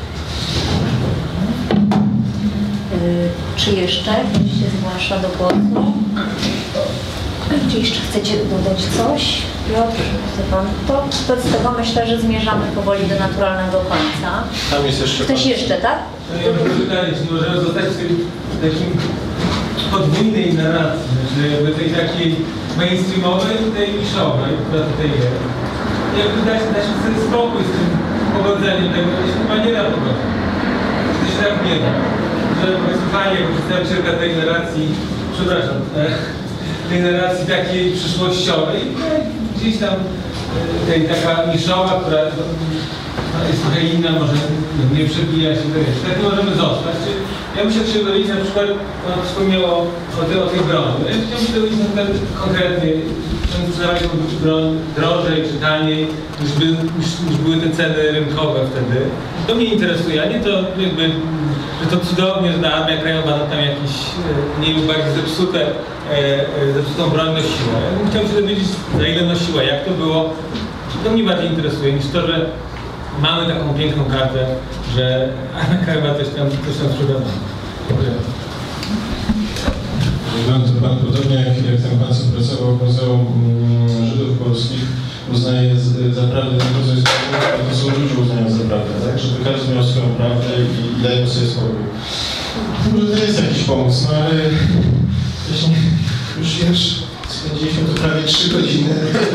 A: Czy jeszcze ktoś się zgłasza do głosu? Czy jeszcze chcecie dodać coś? Piotr, chce Pan? To z tego myślę, że zmierzamy powoli do naturalnego końca.
B: Tam jest jeszcze
A: ktoś jeszcze, tak?
M: Ja mam pytanie, czy możemy zostać w takim podwójnej narracji, znaczy jakby tej takiej mainstreamowej i tej niszowej, która tutaj jest. Jakby dać sobie spokój z tym pogodzeniem tego, to się chyba nie da pogodzić. To się tak nie da. Że powiedzmy fajnie, jak przedstawiam kilka tej narracji, przepraszam, tej narracji takiej przyszłościowej, gdzieś tam taka niszowa, która jest trochę inna, może nie przebija się do reszty. Tak nie możemy zostać. Ja bym się chciał dowiedzieć, na przykład, Pan wspomniał o tej broni. Ja chciałbym się dowiedzieć na przykład konkretnie, czy sprzedawać tą broń drożej czy taniej, niż były te ceny rynkowe wtedy. To mnie interesuje, a nie to jakby, że to cudownie, że ta Armia Krajowa tam jakieś mniej lub bardziej zepsutą broń nosiła. Ja bym chciał się dowiedzieć, za ile nosiła, jak to było. To mnie bardziej interesuje niż to, że mamy taką piękną kartę, że Armia Krajowa coś tam sprzedawała.
B: Pan podobnie jak ten pan, co pracował w Muzeum Żydów Polskich, uznaje za prawdę to, co jest prawdą, to są ludzie uznają za prawdę, tak? Żeby każdy miał swoją prawdę i daje sobie spokój. Może to jest jakiś pomysł, no ale już spędziliśmy tu prawie 3 godziny.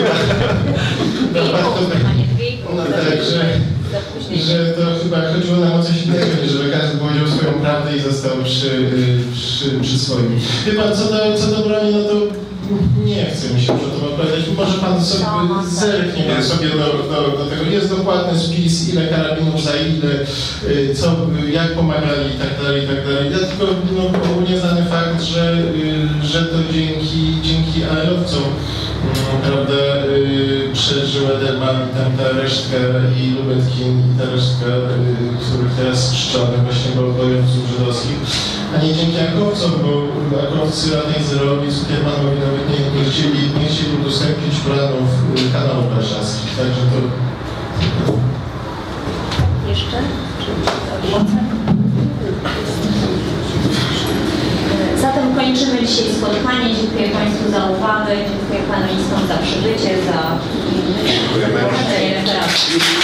B: No tak, że to chyba chodziło nam o coś innego, żeby każdy powiedział swoją prawdę i został przy swoim. Wie pan, co do broni, no to nie chce mi się już o tym opowiadać. Może pan sobie zerknie pan sobie do tego. Jest dokładny spis, ile karabinów za ile, jak pomagali i tak dalej, i tak dalej. Ja tylko ogólnie znany fakt, że to dzięki AL-owcom, prawda, przeżył Edelman i tam ta resztka i Lubetkin i ta resztka, których teraz czczamy właśnie bojowców żydowskich, a nie dzięki Akowcom, bo Akowcy, Radnej Zerowi, Cukiermanowi nawet nie chcieli udostępnić planów kanałów warszawskich, także to...
A: Jeszcze? Czy odgłosem? Zatem kończymy dzisiaj spotkanie. Dziękuję Państwu za uwagę, dziękuję panelistom za przybycie, za
N: Jeśli